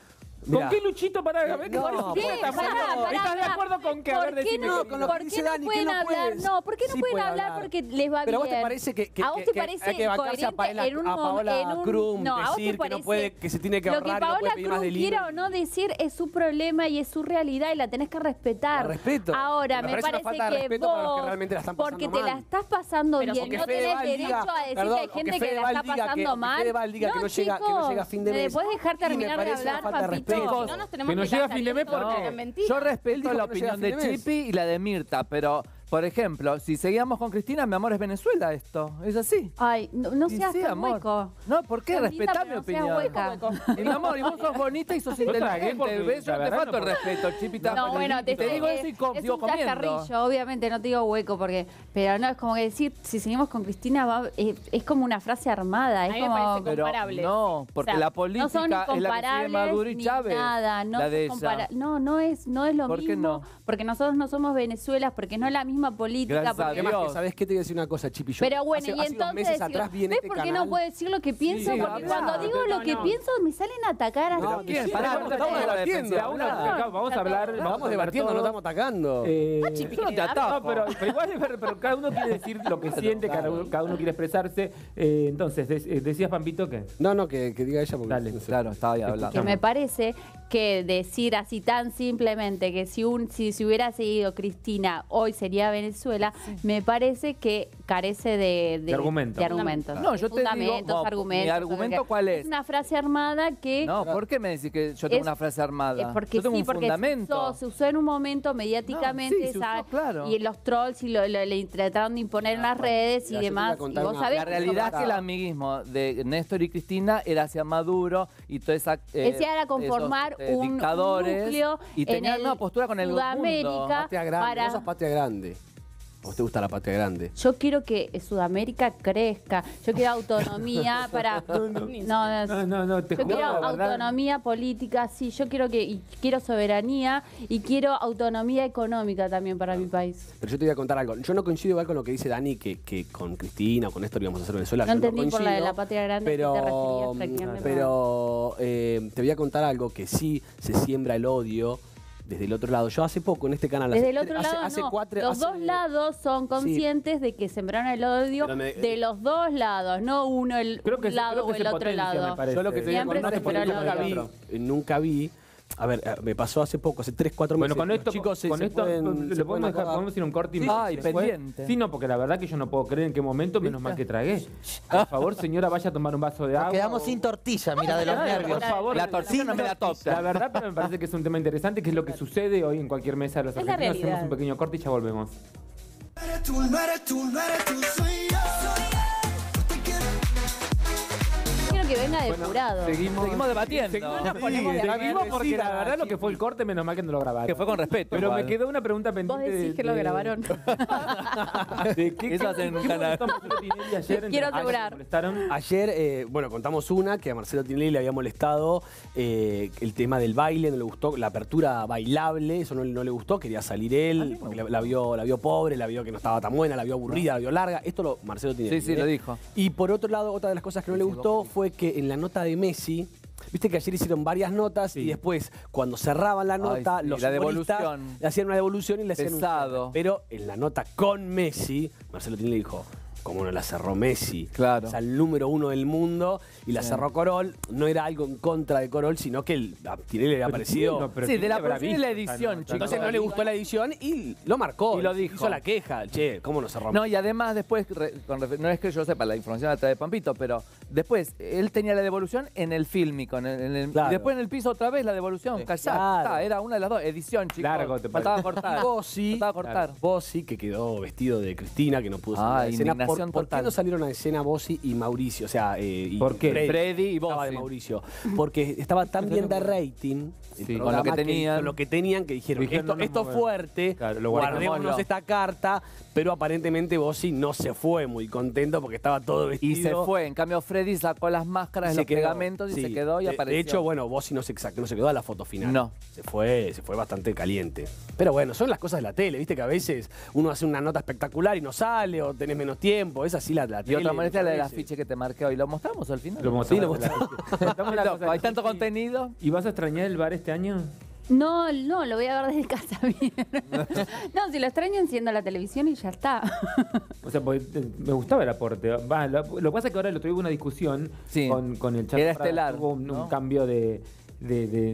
[SPEAKER 4] Mirá.
[SPEAKER 5] qué Luchito para ver
[SPEAKER 4] No,
[SPEAKER 5] ¿Estás
[SPEAKER 8] ¿Qué?
[SPEAKER 5] de acuerdo?
[SPEAKER 8] Pará, pará,
[SPEAKER 5] ¿Estás de
[SPEAKER 8] pará.
[SPEAKER 5] acuerdo con que? A ver,
[SPEAKER 8] ¿Por qué
[SPEAKER 5] decime
[SPEAKER 8] no,
[SPEAKER 5] qué-
[SPEAKER 4] con lo
[SPEAKER 8] ¿por
[SPEAKER 4] que
[SPEAKER 8] qué
[SPEAKER 4] dice
[SPEAKER 8] no
[SPEAKER 4] Dani, que
[SPEAKER 8] pueden
[SPEAKER 4] no
[SPEAKER 8] hablar?
[SPEAKER 4] puedes.
[SPEAKER 8] No, ¿por qué no
[SPEAKER 4] Sí
[SPEAKER 8] pueden
[SPEAKER 4] puede
[SPEAKER 8] hablar?
[SPEAKER 4] hablar.
[SPEAKER 8] Porque les va
[SPEAKER 4] Pero a
[SPEAKER 8] bien.
[SPEAKER 4] vos te parece que, que-
[SPEAKER 8] ¿A vos
[SPEAKER 4] que-
[SPEAKER 8] te
[SPEAKER 4] que
[SPEAKER 8] parece
[SPEAKER 4] hay que bancarse a
[SPEAKER 8] coherente
[SPEAKER 4] Paola,
[SPEAKER 8] en un
[SPEAKER 4] a Paola
[SPEAKER 8] en un-
[SPEAKER 4] Krum,
[SPEAKER 8] no, ¿a vos te
[SPEAKER 4] decir que no
[SPEAKER 8] parece?
[SPEAKER 4] puede, que se tiene que
[SPEAKER 8] Lo que
[SPEAKER 4] ahorrar y no
[SPEAKER 8] Paola
[SPEAKER 4] puede pedir más
[SPEAKER 8] Krum
[SPEAKER 4] delivery?
[SPEAKER 8] quiera o no decir es su problema y es su realidad y la tenés que respetar.
[SPEAKER 4] La respeto.
[SPEAKER 8] Ahora,
[SPEAKER 4] Me
[SPEAKER 8] me
[SPEAKER 4] parece una
[SPEAKER 8] parece
[SPEAKER 4] falta de
[SPEAKER 8] que
[SPEAKER 4] respeto para los que
[SPEAKER 8] vos,
[SPEAKER 4] realmente la están pasando
[SPEAKER 8] porque te la
[SPEAKER 4] mal.
[SPEAKER 8] estás pasando
[SPEAKER 9] Pero
[SPEAKER 8] bien,
[SPEAKER 9] porque
[SPEAKER 8] no tenés
[SPEAKER 4] Fedeval
[SPEAKER 8] derecho
[SPEAKER 4] diga-
[SPEAKER 8] a decir
[SPEAKER 4] perdón,
[SPEAKER 8] que hay
[SPEAKER 4] o
[SPEAKER 8] gente
[SPEAKER 4] que
[SPEAKER 8] que la
[SPEAKER 4] Fedeval
[SPEAKER 8] está
[SPEAKER 4] diga que-
[SPEAKER 8] pasando
[SPEAKER 4] o que
[SPEAKER 8] mal.
[SPEAKER 4] Fedeval diga que no llega- que no
[SPEAKER 8] chicos,
[SPEAKER 4] llega a fin de
[SPEAKER 8] ¿me
[SPEAKER 4] mes.
[SPEAKER 8] podés dejar
[SPEAKER 4] Y me
[SPEAKER 8] terminar de
[SPEAKER 4] parece una
[SPEAKER 8] hablar,
[SPEAKER 4] falta de
[SPEAKER 8] Pampito?
[SPEAKER 4] respeto.
[SPEAKER 9] No nos tenemos
[SPEAKER 5] Que no
[SPEAKER 9] que
[SPEAKER 5] llega
[SPEAKER 9] estar
[SPEAKER 5] a fin de mes
[SPEAKER 9] saliendo
[SPEAKER 5] porque-
[SPEAKER 9] con mentiras.
[SPEAKER 3] Yo respeto
[SPEAKER 4] dijo
[SPEAKER 3] la
[SPEAKER 4] que no llega
[SPEAKER 3] opinión
[SPEAKER 4] a
[SPEAKER 3] de
[SPEAKER 4] fin de mes.
[SPEAKER 3] Chipi y la de Mirta, pero, por ejemplo, si seguíamos con Cristina, mi amor, es Venezuela esto. ¿Es así?
[SPEAKER 8] Ay, no, no
[SPEAKER 3] Y
[SPEAKER 8] seas
[SPEAKER 3] sí,
[SPEAKER 8] tan
[SPEAKER 3] amor.
[SPEAKER 8] hueco.
[SPEAKER 3] No, ¿por qué?
[SPEAKER 8] Sos linda,
[SPEAKER 3] Respetá
[SPEAKER 8] pero
[SPEAKER 3] mi
[SPEAKER 8] no seas
[SPEAKER 3] opinión.
[SPEAKER 8] hueca.
[SPEAKER 3] Y mi amor, y vos sos bonita y sos
[SPEAKER 5] Yo tragué
[SPEAKER 3] inteligente.
[SPEAKER 5] porque,
[SPEAKER 3] ¿Ves? Yo
[SPEAKER 5] la
[SPEAKER 3] no te
[SPEAKER 5] verdad,
[SPEAKER 3] falto
[SPEAKER 5] no
[SPEAKER 3] el
[SPEAKER 5] puedo-
[SPEAKER 3] respeto, Chipi.
[SPEAKER 8] No,
[SPEAKER 3] tampoco.
[SPEAKER 8] bueno, te,
[SPEAKER 3] te digo
[SPEAKER 8] es,
[SPEAKER 3] eso y co-
[SPEAKER 8] es
[SPEAKER 3] sigo
[SPEAKER 8] un
[SPEAKER 3] comiendo.
[SPEAKER 8] chascarrillo, obviamente, no te digo hueco, porque, pero no, es como que decir, si seguimos con Cristina, va- es, es como una frase armada,
[SPEAKER 9] A
[SPEAKER 8] es
[SPEAKER 9] mí me
[SPEAKER 8] como...
[SPEAKER 9] parece
[SPEAKER 3] Pero
[SPEAKER 9] comparables.
[SPEAKER 3] no, porque
[SPEAKER 9] O sea,
[SPEAKER 3] la
[SPEAKER 8] No
[SPEAKER 3] política
[SPEAKER 8] son ni
[SPEAKER 3] es la que sigue
[SPEAKER 8] comparables
[SPEAKER 3] Maduro y
[SPEAKER 8] ni
[SPEAKER 3] Chávez.
[SPEAKER 8] nada, no,
[SPEAKER 3] la
[SPEAKER 8] son
[SPEAKER 3] de ella.
[SPEAKER 8] compara- no, no es, no es lo
[SPEAKER 3] ¿Por
[SPEAKER 8] mismo,
[SPEAKER 3] qué no?
[SPEAKER 8] porque nosotros no somos Venezuela, porque no es la misma política,
[SPEAKER 3] Gracias a
[SPEAKER 8] porque-
[SPEAKER 4] Además,
[SPEAKER 3] Dios.
[SPEAKER 4] que, ¿sabes qué? Te voy a decir una cosa, Chipi. Yo
[SPEAKER 8] pero bueno,
[SPEAKER 4] hace-
[SPEAKER 8] y
[SPEAKER 4] hace unos
[SPEAKER 8] entonces
[SPEAKER 4] meses
[SPEAKER 8] decir,
[SPEAKER 4] atrás vi en
[SPEAKER 8] ¿ves
[SPEAKER 4] este
[SPEAKER 8] por qué
[SPEAKER 4] canal-
[SPEAKER 8] no puedo decir lo que pienso?
[SPEAKER 3] sí,
[SPEAKER 8] porque
[SPEAKER 3] habla.
[SPEAKER 8] cuando digo
[SPEAKER 9] No,
[SPEAKER 8] lo que
[SPEAKER 9] no.
[SPEAKER 8] pienso me salen a atacar a
[SPEAKER 4] No,
[SPEAKER 8] mí.
[SPEAKER 4] ¿quién?
[SPEAKER 3] Pará,
[SPEAKER 4] Estamos
[SPEAKER 3] estamos
[SPEAKER 4] debatiendo.
[SPEAKER 5] Cada uno- acá vamos a hablar.
[SPEAKER 4] Vamos
[SPEAKER 5] a hablar
[SPEAKER 4] debatiendo, no
[SPEAKER 5] todos.
[SPEAKER 4] estamos atacando.
[SPEAKER 5] Eh,
[SPEAKER 9] Chipi,
[SPEAKER 3] Yo no te
[SPEAKER 9] querida.
[SPEAKER 3] ataco.
[SPEAKER 5] No, pero, pero igual, pero, pero cada uno quiere decir lo que siente, cada uno, cada uno quiere expresarse. Eh, entonces, de- eh, decías, Pampito, que
[SPEAKER 4] No, no, que, que diga ella porque...
[SPEAKER 5] Dale.
[SPEAKER 4] no sé.
[SPEAKER 3] Claro, estaba ahí hablando.
[SPEAKER 8] Que me parece que decir así tan simplemente que si un si se hubiera seguido Cristina hoy sería Venezuela, me parece que carece de,
[SPEAKER 5] De argumentos.
[SPEAKER 8] de argumentos.
[SPEAKER 3] No, yo te digo,
[SPEAKER 8] Fundamentos,
[SPEAKER 3] no,
[SPEAKER 8] argumentos.
[SPEAKER 3] ¿mi argumento
[SPEAKER 8] porque
[SPEAKER 3] cuál es?
[SPEAKER 8] Es una frase armada que
[SPEAKER 3] No, ¿por qué me decís que yo tengo
[SPEAKER 8] Es-
[SPEAKER 3] una frase armada?
[SPEAKER 8] Eh, porque
[SPEAKER 3] yo tengo
[SPEAKER 8] sí,
[SPEAKER 3] un
[SPEAKER 8] porque
[SPEAKER 3] fundamento.
[SPEAKER 8] Se, usó, se usó en un momento mediáticamente,
[SPEAKER 3] No, sí, se usó,
[SPEAKER 8] ¿sabes?
[SPEAKER 3] claro.
[SPEAKER 8] Y los trolls y lo, lo- le trataron de imponer en las redes y
[SPEAKER 4] ya, yo te voy a
[SPEAKER 8] demás. Y
[SPEAKER 4] contar
[SPEAKER 8] vos
[SPEAKER 4] una-
[SPEAKER 8] sabés
[SPEAKER 3] La
[SPEAKER 8] que
[SPEAKER 3] realidad es
[SPEAKER 8] eso
[SPEAKER 3] que el
[SPEAKER 8] pasó.
[SPEAKER 3] amiguismo de Néstor y Cristina era hacia Maduro y toda esa. eh,
[SPEAKER 8] Ese era conformar
[SPEAKER 3] esos, eh,
[SPEAKER 8] un, un
[SPEAKER 3] dictadores
[SPEAKER 8] núcleo
[SPEAKER 3] y tenían
[SPEAKER 8] en el
[SPEAKER 3] una postura con el mundo.
[SPEAKER 8] Sudamérica
[SPEAKER 4] Patria grande.
[SPEAKER 8] para...
[SPEAKER 4] Vos sos patria grande. ¿O te gusta la patria grande?
[SPEAKER 8] Yo quiero que Sudamérica crezca. Yo quiero autonomía para. No, no,
[SPEAKER 5] No, no, no, te
[SPEAKER 8] yo
[SPEAKER 5] juro,
[SPEAKER 8] quiero
[SPEAKER 5] la verdad.
[SPEAKER 8] autonomía política, sí. Yo quiero que y quiero soberanía y quiero autonomía económica también para mi país.
[SPEAKER 4] Pero yo te voy a contar algo. Yo no coincido igual con lo que dice Dani, que, que con Cristina o con esto íbamos a hacer Venezuela.
[SPEAKER 8] No
[SPEAKER 4] Yo
[SPEAKER 8] entendí por la de
[SPEAKER 4] coincido,
[SPEAKER 8] la patria grande a qué
[SPEAKER 4] pero,
[SPEAKER 8] te referías, prácticamente.
[SPEAKER 4] Pero eh, te voy a contar algo que sí se siembra el odio desde el otro lado. Yo hace poco en este canal...
[SPEAKER 8] Desde
[SPEAKER 4] hace-
[SPEAKER 8] el otro
[SPEAKER 4] hace-
[SPEAKER 8] lado,
[SPEAKER 4] hace
[SPEAKER 8] no.
[SPEAKER 4] cuatro-
[SPEAKER 8] los
[SPEAKER 4] hace-
[SPEAKER 8] dos lados son conscientes de que sembraron el odio
[SPEAKER 4] Pero me-
[SPEAKER 8] de los dos lados, no uno el
[SPEAKER 5] Creo que
[SPEAKER 8] un
[SPEAKER 5] se-
[SPEAKER 8] lado
[SPEAKER 5] creo que
[SPEAKER 8] o
[SPEAKER 5] se
[SPEAKER 8] el otro
[SPEAKER 5] potencia,
[SPEAKER 8] lado.
[SPEAKER 5] me parece.
[SPEAKER 4] Yo lo que te voy a
[SPEAKER 8] Siempre
[SPEAKER 4] contar
[SPEAKER 8] se
[SPEAKER 4] es porque
[SPEAKER 8] esperó
[SPEAKER 4] nunca
[SPEAKER 8] el
[SPEAKER 4] vi,
[SPEAKER 8] otro.
[SPEAKER 4] eh, nunca vi... A ver, eh, me pasó hace poco, hace tres, cuatro meses.
[SPEAKER 5] Bueno, con
[SPEAKER 4] Los
[SPEAKER 5] esto,
[SPEAKER 4] chicos se,
[SPEAKER 5] con
[SPEAKER 4] se
[SPEAKER 5] esto
[SPEAKER 4] pueden,
[SPEAKER 5] lo
[SPEAKER 4] se
[SPEAKER 5] podemos,
[SPEAKER 4] pueden
[SPEAKER 5] dejar,
[SPEAKER 4] acordar.
[SPEAKER 5] podemos ir a un corte y
[SPEAKER 3] Sí.
[SPEAKER 5] me-
[SPEAKER 3] Ay,
[SPEAKER 5] después-
[SPEAKER 3] pendiente.
[SPEAKER 5] Sí, no, porque la verdad que yo no puedo creer en qué momento, menos mal que tragué. Por favor, señora, vaya a tomar un vaso de
[SPEAKER 10] Nos
[SPEAKER 5] agua.
[SPEAKER 10] quedamos
[SPEAKER 5] o-
[SPEAKER 10] sin tortilla, mira, de los
[SPEAKER 5] Claro,
[SPEAKER 10] nervios.
[SPEAKER 5] por favor.
[SPEAKER 3] La tortilla no me la toca.
[SPEAKER 5] La verdad, pero me parece que es un tema interesante, que es lo que sucede hoy en cualquier mesa de los
[SPEAKER 9] Es la
[SPEAKER 5] argentinos.
[SPEAKER 9] realidad.
[SPEAKER 5] Hacemos un pequeño corte y ya volvemos.
[SPEAKER 11] Tú no eres tú, no eres tú, soy yo.
[SPEAKER 8] Quiero que venga depurado.
[SPEAKER 5] Seguimos,
[SPEAKER 3] Seguimos debatiendo.
[SPEAKER 5] Seguimos,
[SPEAKER 3] Sí,
[SPEAKER 5] seguimos
[SPEAKER 3] seguimos
[SPEAKER 5] porque la verdad lo que fue el corte, menos mal que no lo grabaron.
[SPEAKER 3] Que fue con respeto.
[SPEAKER 5] Pero
[SPEAKER 3] igual.
[SPEAKER 5] me quedó una pregunta
[SPEAKER 8] Vos
[SPEAKER 5] pendiente.
[SPEAKER 8] decís que
[SPEAKER 5] de-
[SPEAKER 8] lo grabaron.
[SPEAKER 5] ¿De qué
[SPEAKER 3] Eso hacen en un
[SPEAKER 5] qué
[SPEAKER 3] canal.
[SPEAKER 5] molestó a Marcelo Tinelli ayer?
[SPEAKER 8] Quiero
[SPEAKER 5] Entre-
[SPEAKER 8] asegurar.
[SPEAKER 5] ¿Me molestaron?
[SPEAKER 4] Ayer, eh, bueno, contamos una que a Marcelo Tinelli le había molestado eh, el tema del baile, no le gustó, la apertura bailable, eso no, no le gustó, quería salir él, porque la, la vio, la vio pobre, la vio que no estaba tan buena, la vio aburrida, la vio larga. Esto lo Marcelo Tinelli.
[SPEAKER 3] Sí, sí,
[SPEAKER 4] ¿eh?
[SPEAKER 3] lo dijo.
[SPEAKER 4] Y por otro lado, otra de las cosas que no le gustó fue que en la nota de Messi, viste que ayer hicieron varias notas y después, cuando cerraban la
[SPEAKER 3] Ay,
[SPEAKER 4] nota,
[SPEAKER 3] sí,
[SPEAKER 4] los
[SPEAKER 3] la
[SPEAKER 4] humoristas
[SPEAKER 3] devolución.
[SPEAKER 4] le hacían una devolución y le hacían un
[SPEAKER 3] Pesado.
[SPEAKER 4] cierre. Pero en la nota con Messi, Marcelo Tinelli dijo, como no la cerró Messi,
[SPEAKER 3] Claro.
[SPEAKER 4] o sea, el número uno del mundo, y la
[SPEAKER 3] Sí.
[SPEAKER 4] cerró Corol, no era algo en contra de Corol, sino que el, a Tinelli le había
[SPEAKER 5] Pero
[SPEAKER 4] parecido...
[SPEAKER 5] sí, no, pero
[SPEAKER 3] Sí,
[SPEAKER 5] ¿quién
[SPEAKER 3] de la
[SPEAKER 5] le habrá
[SPEAKER 3] producción y la
[SPEAKER 5] visto esta
[SPEAKER 3] edición,
[SPEAKER 5] nota?
[SPEAKER 3] chicos.
[SPEAKER 4] Entonces no le gustó la edición y lo marcó.
[SPEAKER 3] Y lo dijo.
[SPEAKER 4] Hizo la queja. Che, ¿cómo no cerró?
[SPEAKER 3] No, y además después, re- con refer- no es que yo sepa, la información la trae Pampito, pero después él tenía la devolución en el fílmico, en el, en el-
[SPEAKER 4] Claro.
[SPEAKER 3] y después en el piso otra vez la devolución, callá,
[SPEAKER 4] Claro.
[SPEAKER 3] está, era una de las dos, edición, chicos.
[SPEAKER 5] Largo, te
[SPEAKER 3] Faltaba
[SPEAKER 5] parece.
[SPEAKER 3] cortar.
[SPEAKER 4] Bossi,
[SPEAKER 3] Faltaba cortar.
[SPEAKER 4] Bossi, que quedó vestido de Cristina, que no pudo salir
[SPEAKER 3] Ah,
[SPEAKER 4] a la escena. ¿Por,
[SPEAKER 3] indignación
[SPEAKER 4] por qué
[SPEAKER 3] total.
[SPEAKER 4] no salieron a escena Bossi y Mauricio? O sea, eh, y
[SPEAKER 5] ¿Por qué?
[SPEAKER 3] Freddy y
[SPEAKER 4] Estaba de
[SPEAKER 3] Bossi.
[SPEAKER 4] Mauricio. Porque estaba tan bien de rating. el
[SPEAKER 3] Sí, con
[SPEAKER 4] programa
[SPEAKER 3] lo que tenían.
[SPEAKER 4] con lo que tenían, que dijeron,
[SPEAKER 5] Dijeron,
[SPEAKER 4] esto,
[SPEAKER 5] no nos
[SPEAKER 4] esto
[SPEAKER 5] movemos.
[SPEAKER 4] fuerte,
[SPEAKER 5] Claro, lo
[SPEAKER 4] guardémonos
[SPEAKER 3] guardémoslo.
[SPEAKER 4] esta carta, pero aparentemente Bossi no se fue muy contento porque estaba todo
[SPEAKER 3] Y
[SPEAKER 4] vestido.
[SPEAKER 3] se fue. En cambio, Freddy sacó las máscaras de
[SPEAKER 4] Se
[SPEAKER 3] los
[SPEAKER 4] quedó,
[SPEAKER 3] pegamentos y
[SPEAKER 4] sí.
[SPEAKER 3] se quedó y
[SPEAKER 4] de,
[SPEAKER 3] apareció.
[SPEAKER 4] De hecho, bueno, Bossi no se, exact- no se quedó a la foto final.
[SPEAKER 3] No.
[SPEAKER 4] Se fue, se fue bastante caliente. Pero bueno, son las cosas de la tele, viste que a veces uno hace una nota espectacular y no sale, o tenés menos tiempo. tiempo, es así la, la
[SPEAKER 3] Y
[SPEAKER 4] tele,
[SPEAKER 3] otra molestia la del
[SPEAKER 4] muchas veces.
[SPEAKER 3] afiche que te marqué hoy. ¿Lo mostramos al final?
[SPEAKER 5] Lo mostramos.
[SPEAKER 4] Sí, lo
[SPEAKER 5] Mostramos la
[SPEAKER 3] Loco,
[SPEAKER 5] cosa.
[SPEAKER 3] hay tanto contenido.
[SPEAKER 5] ¿Y vas a extrañar el bar este año?
[SPEAKER 8] No, no, lo voy a ver desde casa bien. No, si lo extraño enciendo la televisión y ya está.
[SPEAKER 5] O sea, porque eh, me gustaba el aporte. Va, lo, lo que pasa es que ahora lo tuve una discusión
[SPEAKER 3] Sí.
[SPEAKER 5] con, con el chat.
[SPEAKER 3] Era
[SPEAKER 5] Prada.
[SPEAKER 3] estelar,
[SPEAKER 5] Hubo un, un
[SPEAKER 3] ¿no?
[SPEAKER 5] cambio de, de, de,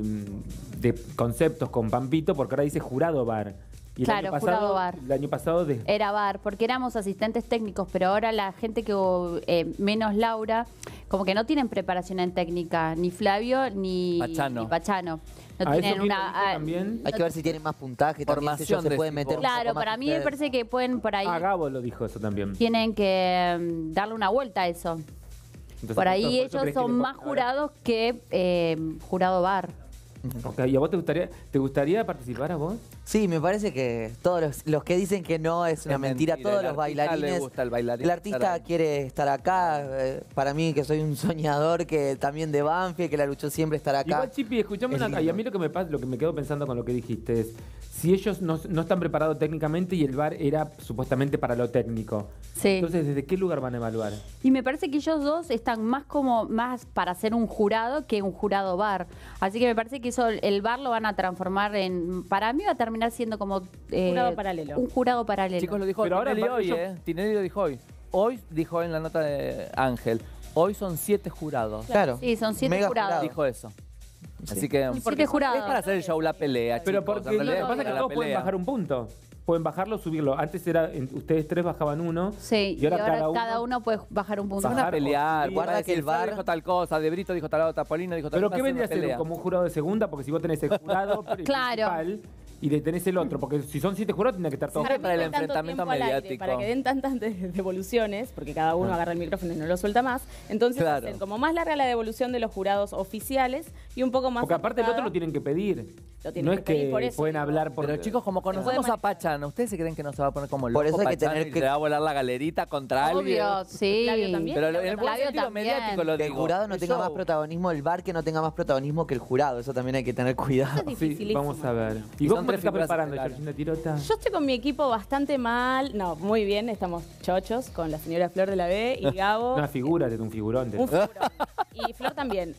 [SPEAKER 5] de conceptos con Pampito, porque ahora dice jurado bar. Y el
[SPEAKER 8] Claro,
[SPEAKER 5] año pasado,
[SPEAKER 8] jurado bar.
[SPEAKER 5] El año pasado de,
[SPEAKER 8] Era bar, porque éramos asistentes técnicos, pero ahora la gente que, eh, menos Laura, como que no tienen preparación en técnica, ni Flavio ni
[SPEAKER 3] Pachano.
[SPEAKER 8] ni Pachano. No
[SPEAKER 5] ¿A eso
[SPEAKER 8] tienen
[SPEAKER 5] quién lo
[SPEAKER 8] una.
[SPEAKER 5] dijo
[SPEAKER 8] ah,
[SPEAKER 5] también?
[SPEAKER 10] Hay que ver si tienen más puntaje, también si ellos
[SPEAKER 3] Formación
[SPEAKER 10] se
[SPEAKER 3] de
[SPEAKER 10] pueden meter un poco
[SPEAKER 8] Claro,
[SPEAKER 10] más
[SPEAKER 8] para
[SPEAKER 10] que
[SPEAKER 8] mí me
[SPEAKER 10] ustedes.
[SPEAKER 8] parece que pueden por ahí.
[SPEAKER 5] Ah, Gabo lo dijo eso también.
[SPEAKER 8] Tienen que mm, darle una vuelta a eso.
[SPEAKER 5] Entonces,
[SPEAKER 8] Por ahí
[SPEAKER 5] ¿por eso
[SPEAKER 8] ellos
[SPEAKER 5] crees que
[SPEAKER 8] son
[SPEAKER 5] le
[SPEAKER 8] más
[SPEAKER 5] ponen ahora?
[SPEAKER 8] jurados que eh, jurado bar.
[SPEAKER 5] Ok, ¿y a vos te gustaría, te gustaría participar a vos?
[SPEAKER 10] Sí, me parece que todos los, los que dicen que no es una
[SPEAKER 3] Es
[SPEAKER 10] mentira,
[SPEAKER 3] mentira,
[SPEAKER 10] todos
[SPEAKER 3] el
[SPEAKER 10] los
[SPEAKER 3] artista
[SPEAKER 10] bailarines.
[SPEAKER 3] le gusta el bailarín
[SPEAKER 10] el artista
[SPEAKER 3] estar ahí.
[SPEAKER 10] quiere estar acá. eh, para mí, que soy un soñador, que también de Banfield, que la luchó siempre estar acá.
[SPEAKER 5] Igual, Chipi, escuchame
[SPEAKER 10] Es
[SPEAKER 5] una cosa. Y a
[SPEAKER 10] lindo.
[SPEAKER 5] mí lo que me pasa, lo que me quedo pensando con lo que dijiste es, si ellos no, no están preparados técnicamente y el bar era supuestamente para lo técnico.
[SPEAKER 8] Sí.
[SPEAKER 5] Entonces, ¿desde qué lugar van a evaluar?
[SPEAKER 8] Y me parece que ellos dos están más como más para ser un jurado que un jurado bar. Así que me parece que eso el bar lo van a transformar en. Para mí va a terminar siendo como eh,
[SPEAKER 9] Jurado paralelo.
[SPEAKER 8] Un jurado paralelo.
[SPEAKER 3] Chicos, lo dijo
[SPEAKER 5] Pero ahora
[SPEAKER 3] Tinelli
[SPEAKER 5] va-
[SPEAKER 3] hoy,
[SPEAKER 5] ellos-
[SPEAKER 3] ¿eh? Tinelli lo dijo hoy. Hoy dijo en la nota de Ángel. Hoy son siete jurados.
[SPEAKER 10] Claro.
[SPEAKER 8] Sí, son siete
[SPEAKER 10] Mega
[SPEAKER 8] jurados.
[SPEAKER 10] jurado.
[SPEAKER 3] Dijo eso. Así que
[SPEAKER 8] Siete jurados.
[SPEAKER 3] es para hacer el show la pelea,
[SPEAKER 5] Pero
[SPEAKER 3] chicos,
[SPEAKER 5] porque
[SPEAKER 3] en
[SPEAKER 5] lo que
[SPEAKER 3] realidad
[SPEAKER 5] pasa es que
[SPEAKER 3] para la
[SPEAKER 5] todos pueden
[SPEAKER 3] pelea.
[SPEAKER 5] bajar un punto. Pueden bajarlo o subirlo. Antes era, en- ustedes tres bajaban uno.
[SPEAKER 8] Sí, y ahora, cada, uno, puede bajar un
[SPEAKER 3] Se
[SPEAKER 8] punto.
[SPEAKER 3] van a
[SPEAKER 5] bajar o
[SPEAKER 3] pelear.
[SPEAKER 5] subir.
[SPEAKER 3] Van a
[SPEAKER 10] Guarda
[SPEAKER 3] decir,
[SPEAKER 10] que el
[SPEAKER 3] el bar
[SPEAKER 10] bar-
[SPEAKER 3] dijo tal cosa, De Brito dijo tal otra, Polino dijo tal
[SPEAKER 5] Pero
[SPEAKER 3] cosa.
[SPEAKER 5] ¿qué
[SPEAKER 3] hacen
[SPEAKER 5] vendría a
[SPEAKER 3] una
[SPEAKER 5] ser
[SPEAKER 3] pelea.
[SPEAKER 5] como un jurado de segunda? Porque si vos tenés el jurado
[SPEAKER 8] Claro.
[SPEAKER 5] principal y le tenés el otro, porque si son siete jurados, tiene que estar todos.
[SPEAKER 3] Siempre para el
[SPEAKER 9] den tanto
[SPEAKER 3] enfrentamiento
[SPEAKER 9] tiempo al aire,
[SPEAKER 3] mediático.
[SPEAKER 9] para que den tantas de- devoluciones, porque cada uno
[SPEAKER 5] Ah.
[SPEAKER 9] agarra el micrófono y no lo suelta más. Entonces
[SPEAKER 3] Claro.
[SPEAKER 9] hacen como más larga la devolución de los jurados oficiales y un poco más.
[SPEAKER 5] Porque aparte el otro
[SPEAKER 9] enfocada-
[SPEAKER 5] lo tienen que pedir.
[SPEAKER 9] Lo tienen
[SPEAKER 5] No
[SPEAKER 9] que
[SPEAKER 5] es que
[SPEAKER 9] pedir, por eso
[SPEAKER 5] pueden
[SPEAKER 9] digo.
[SPEAKER 5] hablar por...
[SPEAKER 3] Pero chicos, como conocemos a
[SPEAKER 9] manejar.
[SPEAKER 3] Pachano, ¿ustedes se creen que no se va a poner como loco
[SPEAKER 10] Por eso hay que
[SPEAKER 3] Pachano
[SPEAKER 10] tener
[SPEAKER 3] y
[SPEAKER 10] que-
[SPEAKER 3] se va a volar la galerita contra alguien?
[SPEAKER 8] Obvio, sí.
[SPEAKER 9] Flavio también.
[SPEAKER 3] Pero en el buen
[SPEAKER 8] Flavio
[SPEAKER 3] sentido
[SPEAKER 8] también.
[SPEAKER 3] mediático lo
[SPEAKER 10] Que el
[SPEAKER 3] digo.
[SPEAKER 10] jurado no
[SPEAKER 3] El
[SPEAKER 10] tenga
[SPEAKER 3] show.
[SPEAKER 10] más protagonismo, el bar que no tenga más protagonismo que el jurado. Eso también hay que tener cuidado.
[SPEAKER 9] Es
[SPEAKER 5] Sí,
[SPEAKER 9] dificilísimo.
[SPEAKER 5] vamos a ver.
[SPEAKER 3] Y
[SPEAKER 5] ¿Y vos
[SPEAKER 3] son
[SPEAKER 5] cómo te
[SPEAKER 3] tres
[SPEAKER 5] estás
[SPEAKER 3] figuras
[SPEAKER 5] preparando,
[SPEAKER 3] estelares.
[SPEAKER 5] Georgina Tirota?
[SPEAKER 9] Yo estoy con mi equipo bastante mal. No, muy bien, estamos chochos con la señora Flor de la B y Gabo.
[SPEAKER 5] Una figura, de un figurón. de-
[SPEAKER 9] Un figurón. Y Flor también.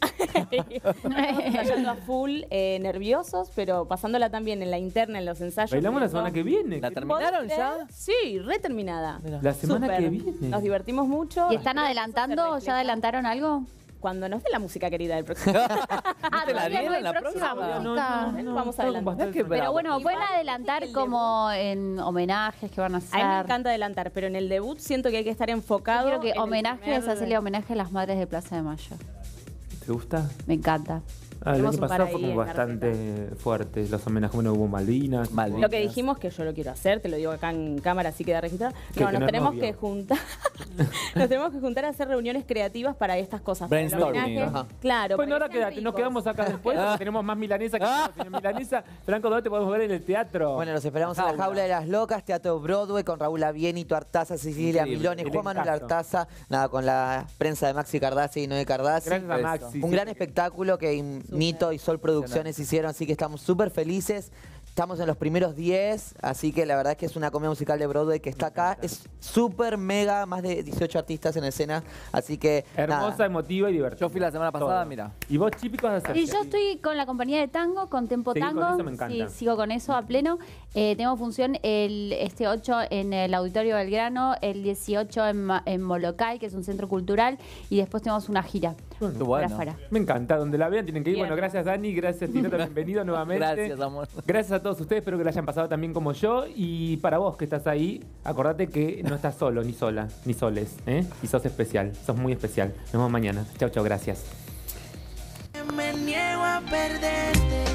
[SPEAKER 9] Estamos ensayando a full, eh, nerviosos, pero pasándola también en la interna, en los ensayos.
[SPEAKER 5] Bailamos la
[SPEAKER 9] viendo-
[SPEAKER 5] semana que viene.
[SPEAKER 3] ¿La
[SPEAKER 5] ¿Qué-
[SPEAKER 3] terminaron
[SPEAKER 9] ¿Podés
[SPEAKER 3] ya?
[SPEAKER 9] creer? Sí, reterminada.
[SPEAKER 3] Mira.
[SPEAKER 5] La semana
[SPEAKER 9] Súper.
[SPEAKER 5] que viene.
[SPEAKER 9] Nos divertimos mucho.
[SPEAKER 8] ¿Y están
[SPEAKER 9] Creo que
[SPEAKER 8] adelantando?
[SPEAKER 9] eso se
[SPEAKER 8] ¿Ya
[SPEAKER 9] refleja
[SPEAKER 8] adelantaron algo?
[SPEAKER 9] Cuando nos dé la música querida del próximo.
[SPEAKER 8] Ah,
[SPEAKER 3] ¿Te la
[SPEAKER 8] todavía no
[SPEAKER 3] dieron
[SPEAKER 8] hay
[SPEAKER 3] la
[SPEAKER 8] próxima
[SPEAKER 3] próxima?
[SPEAKER 8] música.
[SPEAKER 9] Bueno, vamos a adelantar.
[SPEAKER 5] bastante-
[SPEAKER 3] Qué
[SPEAKER 8] Pero
[SPEAKER 3] bravo.
[SPEAKER 8] bueno, pueden
[SPEAKER 9] Igual,
[SPEAKER 8] adelantar
[SPEAKER 9] el
[SPEAKER 8] como en homenajes que van a
[SPEAKER 9] A mí me
[SPEAKER 8] hacer.
[SPEAKER 9] encanta adelantar, pero en el debut siento que hay que estar
[SPEAKER 8] Yo
[SPEAKER 9] enfocado.
[SPEAKER 8] quiero que
[SPEAKER 9] en el
[SPEAKER 8] homenajes,
[SPEAKER 9] primer-
[SPEAKER 8] hacerle homenaje a las madres de Plaza de Mayo.
[SPEAKER 5] ¿Te gusta?
[SPEAKER 8] Me encanta.
[SPEAKER 5] Ah, el
[SPEAKER 9] Tenemos
[SPEAKER 5] año
[SPEAKER 9] un par
[SPEAKER 5] pasado
[SPEAKER 9] ahí
[SPEAKER 5] fue como
[SPEAKER 9] en
[SPEAKER 5] bastante fuerte. Los homenajes, bueno, hubo Malvinas.
[SPEAKER 3] Malvinas.
[SPEAKER 9] Lo que dijimos que yo lo quiero hacer, te lo digo acá en cámara, así queda registrado.
[SPEAKER 5] Que-
[SPEAKER 9] No,
[SPEAKER 5] que
[SPEAKER 9] nos
[SPEAKER 5] no es
[SPEAKER 9] tenemos
[SPEAKER 5] novio.
[SPEAKER 9] que juntar. Nos tenemos que juntar a hacer reuniones creativas para estas cosas. para el
[SPEAKER 3] Brainstorming.
[SPEAKER 9] homenaje.
[SPEAKER 10] Ajá.
[SPEAKER 9] Claro.
[SPEAKER 5] Bueno,
[SPEAKER 9] para
[SPEAKER 5] ahora
[SPEAKER 9] que sean
[SPEAKER 5] quédate, nos
[SPEAKER 9] ricos.
[SPEAKER 5] quedamos acá después porque tenemos más milanesa que nosotros. Señor milanesa. Franco, ¿dónde te podemos ver en el teatro?
[SPEAKER 10] Bueno, los esperamos en la Jaula de las Locas, Teatro Broadway, con Raúl Avienito, Artaza, Cecilia
[SPEAKER 3] Increíble.
[SPEAKER 10] Milones,
[SPEAKER 5] El
[SPEAKER 10] Juan Manuel
[SPEAKER 5] encazo.
[SPEAKER 10] Artaza, nada, con la prensa de Maxi Cardassi y Noé Cardassi.
[SPEAKER 5] Gracias a
[SPEAKER 3] Eso.
[SPEAKER 5] Maxi.
[SPEAKER 10] Un
[SPEAKER 5] sí.
[SPEAKER 10] gran espectáculo que Mito y Sol Producciones hicieron, así que estamos súper felices. Estamos en los primeros diez, así que la verdad es que es una comedia musical de Broadway que está acá. Es súper mega, más de dieciocho artistas en escena, así que
[SPEAKER 5] Hermosa,
[SPEAKER 10] nada.
[SPEAKER 5] emotiva y divertida.
[SPEAKER 3] Yo fui la semana pasada,
[SPEAKER 5] Todo.
[SPEAKER 3] mira.
[SPEAKER 5] ¿Y vos, Chipi, qué vas a hacer?
[SPEAKER 8] Y yo estoy con la compañía de tango, con Tempo
[SPEAKER 5] Seguí con
[SPEAKER 8] Tango.
[SPEAKER 5] eso, me encanta.
[SPEAKER 8] Sí, sigo con eso a pleno. Eh, tengo función el este ocho en el Auditorio Belgrano, el dieciocho en, Ma- en Molokai, que es un centro cultural, y después tenemos una gira
[SPEAKER 5] Bueno,
[SPEAKER 3] Qué
[SPEAKER 8] por
[SPEAKER 3] bueno.
[SPEAKER 8] afuera.
[SPEAKER 5] Me encanta, donde la vean tienen que ir.
[SPEAKER 9] Bien.
[SPEAKER 5] Bueno, gracias Dani, gracias Tirota, bienvenido nuevamente.
[SPEAKER 3] Gracias, amor.
[SPEAKER 5] Gracias a todos ustedes, espero que la hayan pasado también como yo. Y para vos que estás ahí, acordate que no estás solo, ni sola, ni soles, ¿eh? Y sos especial, sos muy especial. Nos vemos mañana. Chau, chau, gracias.
[SPEAKER 12] Me niego a perderte.